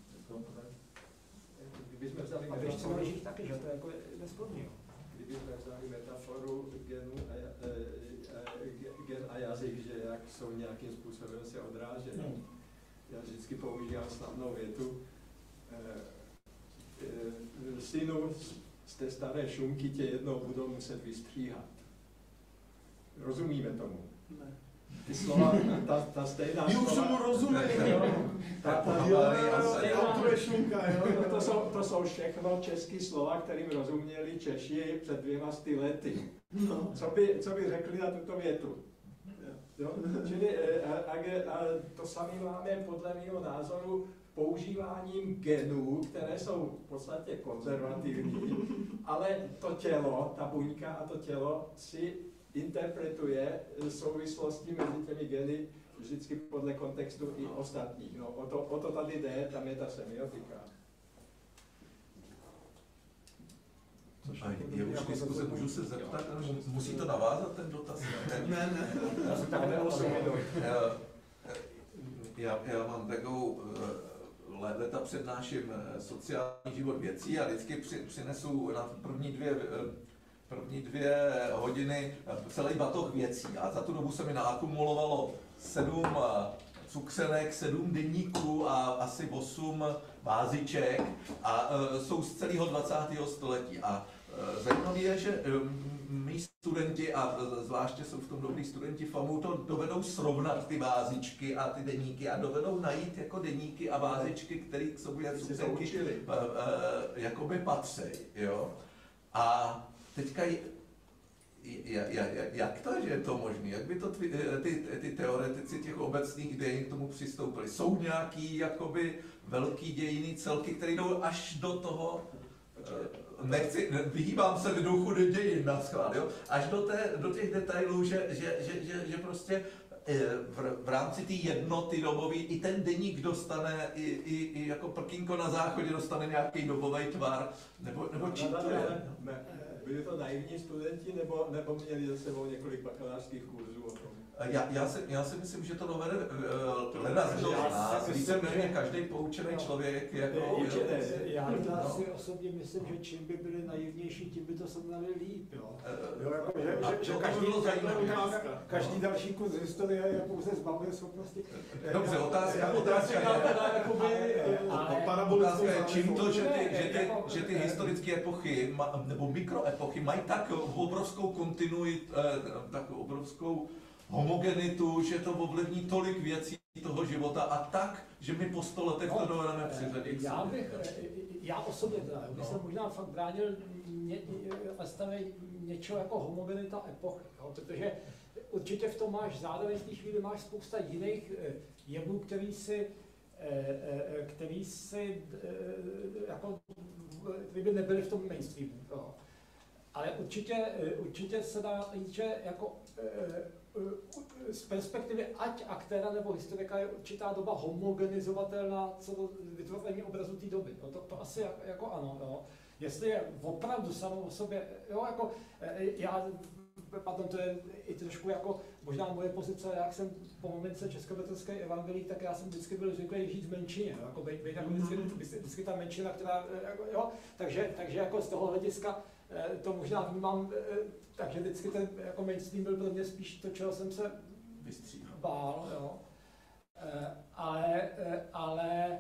Kdybychom vzali a běžci na lyžích taky, že to je jako nespodný. Kdybychom vzali metaforu genu a, e, e, gen a jazyk, že jak jsou nějakým způsobem se odráženy. Hmm. Já vždycky používám snadnou větu. E, e, synu, z té staré šunky tě jednou budou muset vystříhat. Rozumíme tomu? Ne. Ty slova, ta, ta stejná slova... My už tomu rozumíme, jo. Ta, ta, jo, jo, šunka, jo. To jsou, to jsou všechno české slova, kterým rozuměli Češi před dvěma sty lety. No. Co, by, co by řekli na tuto větu? Jo? Čili a, a, a to samé máme podle mého názoru používáním genů, které jsou v podstatě konzervativní, ale to tělo, ta buňka a to tělo si interpretuje souvislosti mezi těmi geny vždycky podle kontextu i ostatních. No, o, to, o to tady jde, tam je ta semiotika. A je už diskuze, můžu se zeptat, musí to navázat ten dotaz? Ne, ne. Já, já mám takovou, leta přednáším sociální život věcí a vždycky při, přinesu na první dvě první dvě hodiny celý batoh věcí a za tu dobu se mi naakumulovalo sedm cukřenek, sedm deníků a asi osm váziček a uh, jsou z celého dvacátého století. A uh, zajímavé je, že um, mý studenti, a zvláště jsou v tom dobrý studenti FAMu, to dovedou srovnat ty vázičky a ty deníky a dovedou najít jako deníky a vázičky, které k sobě cukřenky uh, uh, jakoby patří. Jo? A teďka, jak to, že je to možné? Jak by to ty, ty, ty teoretici těch obecných dějin k tomu přistoupili? Jsou nějaký jakoby velký dějinný celky, které jdou až do toho, nechci, vyhýbám se v duchu do dějin na schvál, jo? Až do, té, do těch detailů, že, že, že, že, že prostě v, v rámci té jednoty dobový i ten deník dostane, i, i, i jako prkínko na záchodě dostane nějaký dobový tvar, nebo, nebo čím to je? Byli to naivní studenti, nebo, nebo měli za sebou několik bakalářských kurzů o tom? Já, já, si, já si myslím, že to dovede hledat z nás, víceméně každý poučený člověk. Jako, je, je, já no. si osobně myslím, že čím by byli naivnější, tím by to srovnali líp. Jo? Jo, jako, že, že, že každý, každý další kurz historie je pouze zbavuje schopnosti. Dobře, otázka, otázka je, otázka je, čím to, že ty, že ty, že ty historické epochy, nebo mikroepochy mají tak obrovskou kontinuitu, takovou obrovskou homogenitu, že to ovlivní tolik věcí toho života a tak, že my po sto letech no, to dovedeme přiřadit. Já bych, já osobně teda, bych no. se možná fakt bránil ně, ně, něčeho jako homogenita epochy, jo, protože určitě v tom máš zároveň v té chvíli máš spousta jiných jevů, který si který si jako, který by nebyly v tom mainstreamu. Jo. Ale určitě, určitě se dá říct, že jako z perspektivy ať aktéra nebo historika je určitá doba homogenizovatelná co do vytvoření obrazu té doby. No to, to asi jako ano. Jo. Jestli je opravdu samou o sobě, jo, jako já, pardon, to je i trošku jako možná moje pozice, jak jsem po momentce českobratrské evangelii, tak já jsem vždycky byl zvyklý žít v menšině, jako být, být jako vždycky, vždycky ta menšina, která, jako, jo, takže, takže jako z toho hlediska to možná vnímám, takže vždycky ten jako mainstream byl pro mě spíš to, čeho jsem se bál, jo. Ale, ale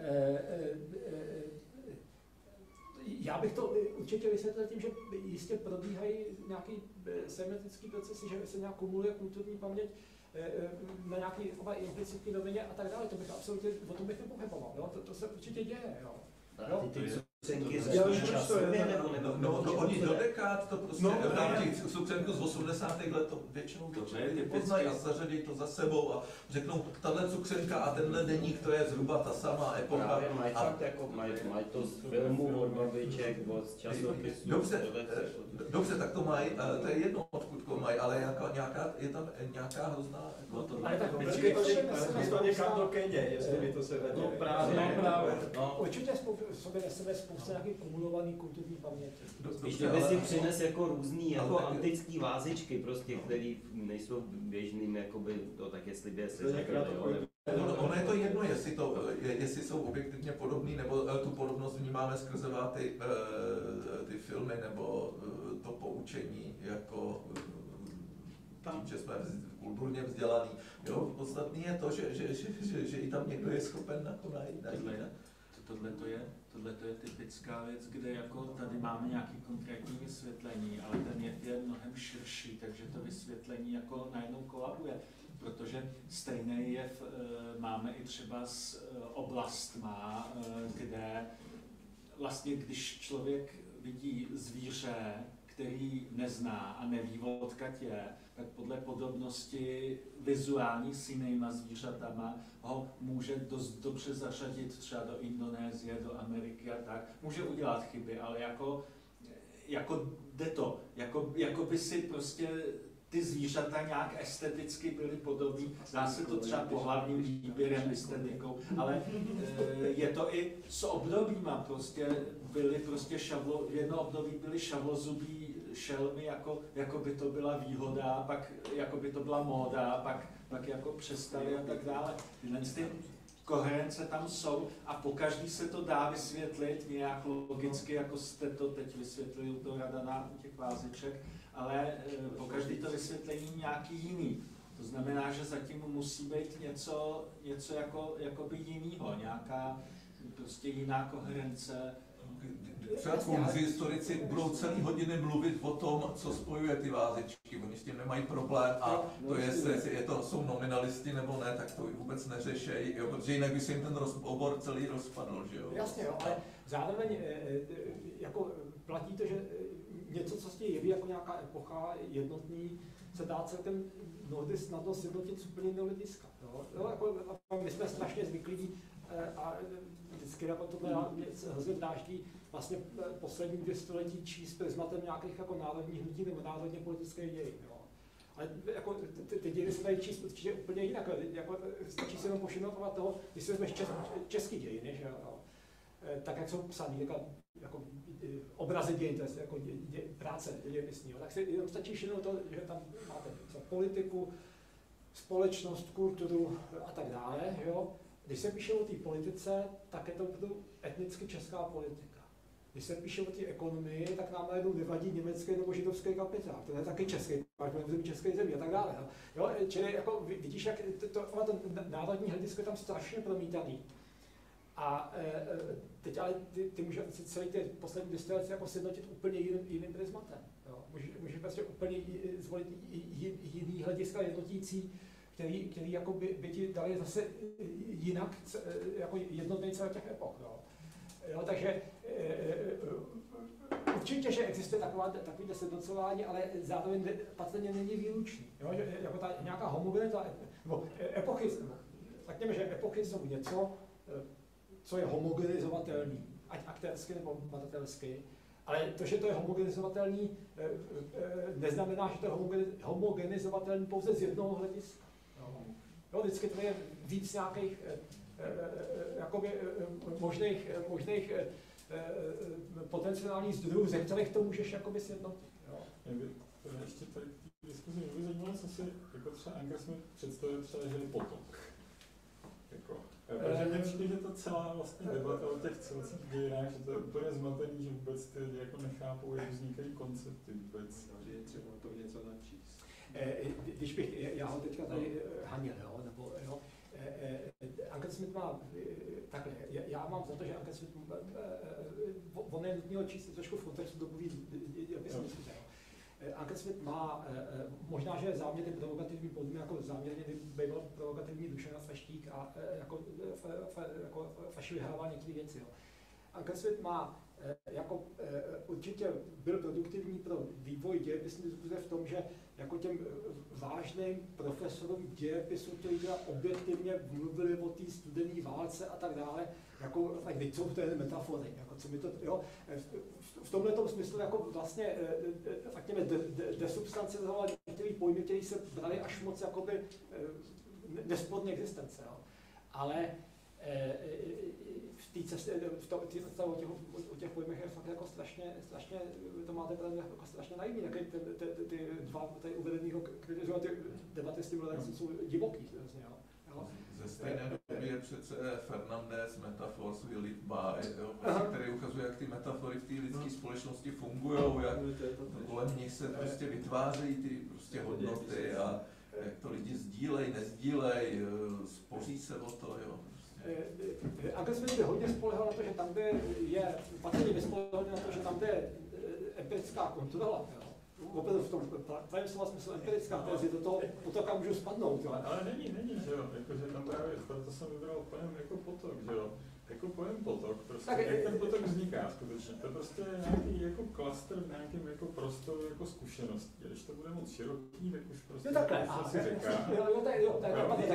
já bych to určitě vysvětlil tím, že jistě probíhají nějaký semiotický procesy, že se nějak kumuluje kulturní paměť na nějaké implicitní rovině a tak dále. To bych absolutně, o tom bych nepochyboval, jo. To, to se určitě děje, jo. jo? Ty, ty cukřenky To- ze to- současné, to- nebo nebo No, no, oni do dekád to prostě, No, no, tam ne. těch cukřenku z osmdesátých let to většinou To je většinou typické. poznají a zařadí to za sebou a řeknou, tahle cukřenka a tenhle deník, to je zhruba ta samá epocha. Právě mají A- fakt jako, mají, mají to z filmu, od babiček, od časopisů. Dobře, tohle eh, dobře, tak to mají, eh, to je jedno, odkud to mají, ale nějaká, nějaká, je tam nějaká hrozná... No to Ale tak Počkej, určitě to neseme je to někam do Keně, jestli by to se vedlo. No právě, No, právě. no. Určitě spou- v sobě neseme spoustu nějakých kumulovaných kulturní paměti. Když kdyby si přines jako různý jako ale- antický vázičky prostě, které nejsou běžným jakoby, to tak jestli by se To je řekli, nějaká jo, takový- nebo- No, ono je to jedno, jestli, to, je- jestli jsou objektivně podobný, nebo eh, tu podobnost vnímáme skrze ty, eh, ty filmy, nebo eh, to poučení jako eh, tím, že jsme vz- kulturně vzdělaný. Jo, podstatný je to, že, že, že, že, že i tam někdo je schopen jako najít. najít. Tohle, tohle, to je, tohle to je typická věc, kde jako tady máme nějaké konkrétní vysvětlení, ale ten jev je mnohem širší, takže to vysvětlení jako najednou kolabuje. Protože stejný jev e, máme i třeba s e, oblastma, e, kde vlastně když člověk vidí zvíře, který nezná a neví, odkud je, tak podle podobnosti vizuální s jinýma zvířatama ho může dost dobře zařadit třeba do Indonésie, do Ameriky a tak. Může udělat chyby, ale jako, jako jde to. Jako, jako by si prostě ty zvířata nějak esteticky byly podobný. Dá se to třeba pohlavním výběrem, estetikou, ale e, je to i s obdobíma. Prostě byly prostě šavlo, jedno období byly šavlozubí šelmy, jako, jako by to byla výhoda, pak jako by to byla móda, pak, pak jako přestali a tak dále. Tyhle ty koherence tam jsou a pokaždý se to dá vysvětlit nějak logicky, jako jste to teď vysvětlili u toho Radana, u těch váziček, ale e, pokaždý to vysvětlení nějaký jiný. To znamená, že zatím musí být něco, něco jako, jakoby jinýho, nějaká prostě jiná koherence. Třeba historici budou celý hodiny mluvit o tom, co spojuje ty vázičky. Oni s tím nemají problém a to je, jestli je to, jsou nominalisti nebo ne, tak to vůbec neřešejí, jo, protože jinak by se jim ten roz, obor celý rozpadl, že jo. Jasně, jo, ale zároveň jako platí to, že něco, co se jeví jako nějaká epocha jednotný, se dá celkem mnohdy snadno sjednotit z úplně jiného hlediska. Jo? Jo, jako, my jsme strašně zvyklí a vždycky jako tohle mě hrozně dráždí vlastně poslední dvě století číst prismatem nějakých jako národních hnutí nebo národně politických dějin. Jo? Ale jako, ty, ty dějiny se dají číst určitě úplně jinak. Jako, stačí se jenom pošinovat toho, když si vezmeš čes, český dějiny, že jo? Tak jak jsou psaný, jako, jako obrazy dějin, to je jako dě, dě, práce dějepisního, tak si jenom stačí všimnout to, že tam máte politiku, společnost, kulturu a tak dále. Jo? Když se píše o té politice, tak je to etnicky česká politika. Když se píše o té ekonomii, tak nám najednou nevadí německý nebo židovský kapitál. To je taky český, máš v české zemi a tak dále. Jo? Čili jako vidíš, jak to, to, to národní hledisko je tam strašně promítaný. A e, teď ale ty, ty můžeš celý ty poslední destilace jako sjednotit úplně jiným, jiným prismatem. Jo? Můžeš, můžeš vlastně úplně zvolit jiný hlediska jednotící, který, který jako by, by ti dali zase jinak jako jednotný celý těch epoch. Jo? Jo, takže e, e, určitě, že existuje taková, takový sjednocování, ale zároveň patrně není výlučný. Jo? Že, jako ta nějaká homogenita, nebo epochy, řekněme, že epochy jsou něco, co je homogenizovatelný, ať aktérsky nebo materiálsky, ale to, že to je homogenizovatelný, neznamená, že to je homogenizovatelný pouze z jednoho hlediska. Jo, vždycky to je víc nějakých jakoby, možných, možných potenciálních zdrojů, ze kterých to můžeš jakoby sjednotit. Mě by ještě tady v diskuzi mě by zajímalo, co si jako třeba Anker Smith představuje třeba, že je potok. Jako, protože mně přijde, že to celá vlastně debata o těch celcích dějinách, že to je úplně zmatený, že vůbec ty lidi jako nechápou, jak vznikají koncepty vůbec. Že je třeba to něco načíst. Když bych, já ho teďka tady hanil, jo, nebo jo, Anker Smith má, takhle, já mám za to, že Anker Smith, on je nutný ho číst trošku v kontextu dobový dějepisnosti. Anker Smith má, možná, že záměrně provokativní, podle jako záměrně býval provokativní duše na Sveštík a jako, jako faši vyhrával některé věci. Jo. Ankersmit má jako určitě byl produktivní pro vývoj dějepisné diskuze v tom, že jako těm vážným profesorům dějepisu, kteří teda objektivně mluvili o té studené válce a tak dále, jako, tak teď jsou to jen metafory, jako co mi to, jo, v tomhle smyslu jako vlastně, řekněme, de, de, desubstancializoval některé pojmy, které se brali až moc jakoby nespodní existence, jo. Ale v té cestě, v tom, tý, o, těch, o těch pojmech je fakt jako strašně, strašně, to máte pravdu jako strašně naivní, ty, ty, ty, ty dva tady uvedenýho kritizují, ty debaty s tím lidem jsou divoký, vlastně, jo. Jo. Ze stejné doby je přece Fernandez Metaphors We Live By, jo, který ukazuje, jak ty metafory v té lidské společnosti fungují, jak kolem nich se prostě vytvářejí ty prostě hodnoty a jak to lidi sdílej, nezdílej, spoří se o to, jo. Ankersmit by hodně spolehal na to, že tam, kde je, patrně by spolehal na to, že tam, kde je empirická kontrola, jo. Opravdu v tom pravém slova smyslu empirická tezi, do toho potoka můžu spadnout, jo. Ale není, není, že jo, jakože tam právě, proto jsem vybral pojem jako potok, že jo. Jako pojem potok, prostě, tak, jak ten potok vzniká skutečně, to prostě je nějaký jako klaster v nějakém jako prostoru jako zkušeností, když to bude moc široký, tak už prostě no takhle, co si říká. Jo, jo, tak jo, tak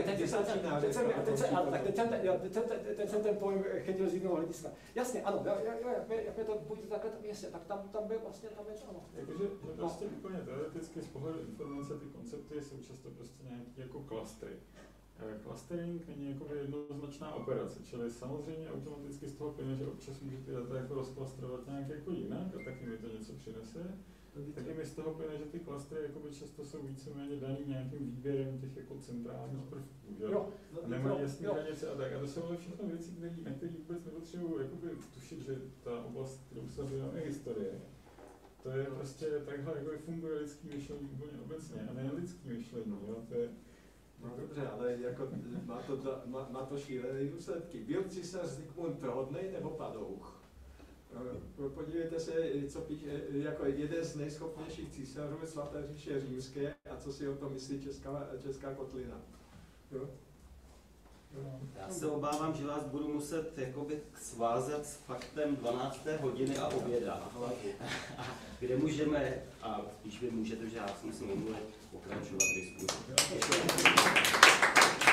teď jsem ten pojem chytil z jednoho hlediska. Jasně, ano, jak mi to půjde takhle, jasně, tak tam, tam by vlastně, tam je to ano. Jakože prostě úplně teoreticky z pohledu informace ty koncepty jsou často prostě nějaký jako klastry. Clustering není jako jednoznačná operace, čili samozřejmě automaticky z toho plyne, že občas můžete data jako rozklastrovat nějak jako jinak a taky mi to něco přinese. Taky mi z toho plyne, že ty klastry jakoby často jsou víceméně daný nějakým výběrem těch jako centrálních prvků, že? Jo, a nemají jasné hranice a tak. A to jsou ale všechno věci, které na které vůbec nepotřebuji jakoby tušit, že ta oblast, kterou se zabýváme, je historie. To je prostě takhle jako funguje lidský myšlení úplně obecně a ne lidský myšlení, jo? To je, no dobře, ale jako má to, má, má to šílené důsledky. Byl císař Zikmund hodnej nebo padouch? Podívejte se, co píše, jako jeden z nejschopnějších císařů svaté říše římské a co si o tom myslí česká, česká kotlina. Jo? Já se obávám, že vás budu muset jakoby svázat s faktem dvanácté hodiny a oběda, kde můžeme, a spíš vy můžete, že já si musím omluvit, pokračovat diskuzi.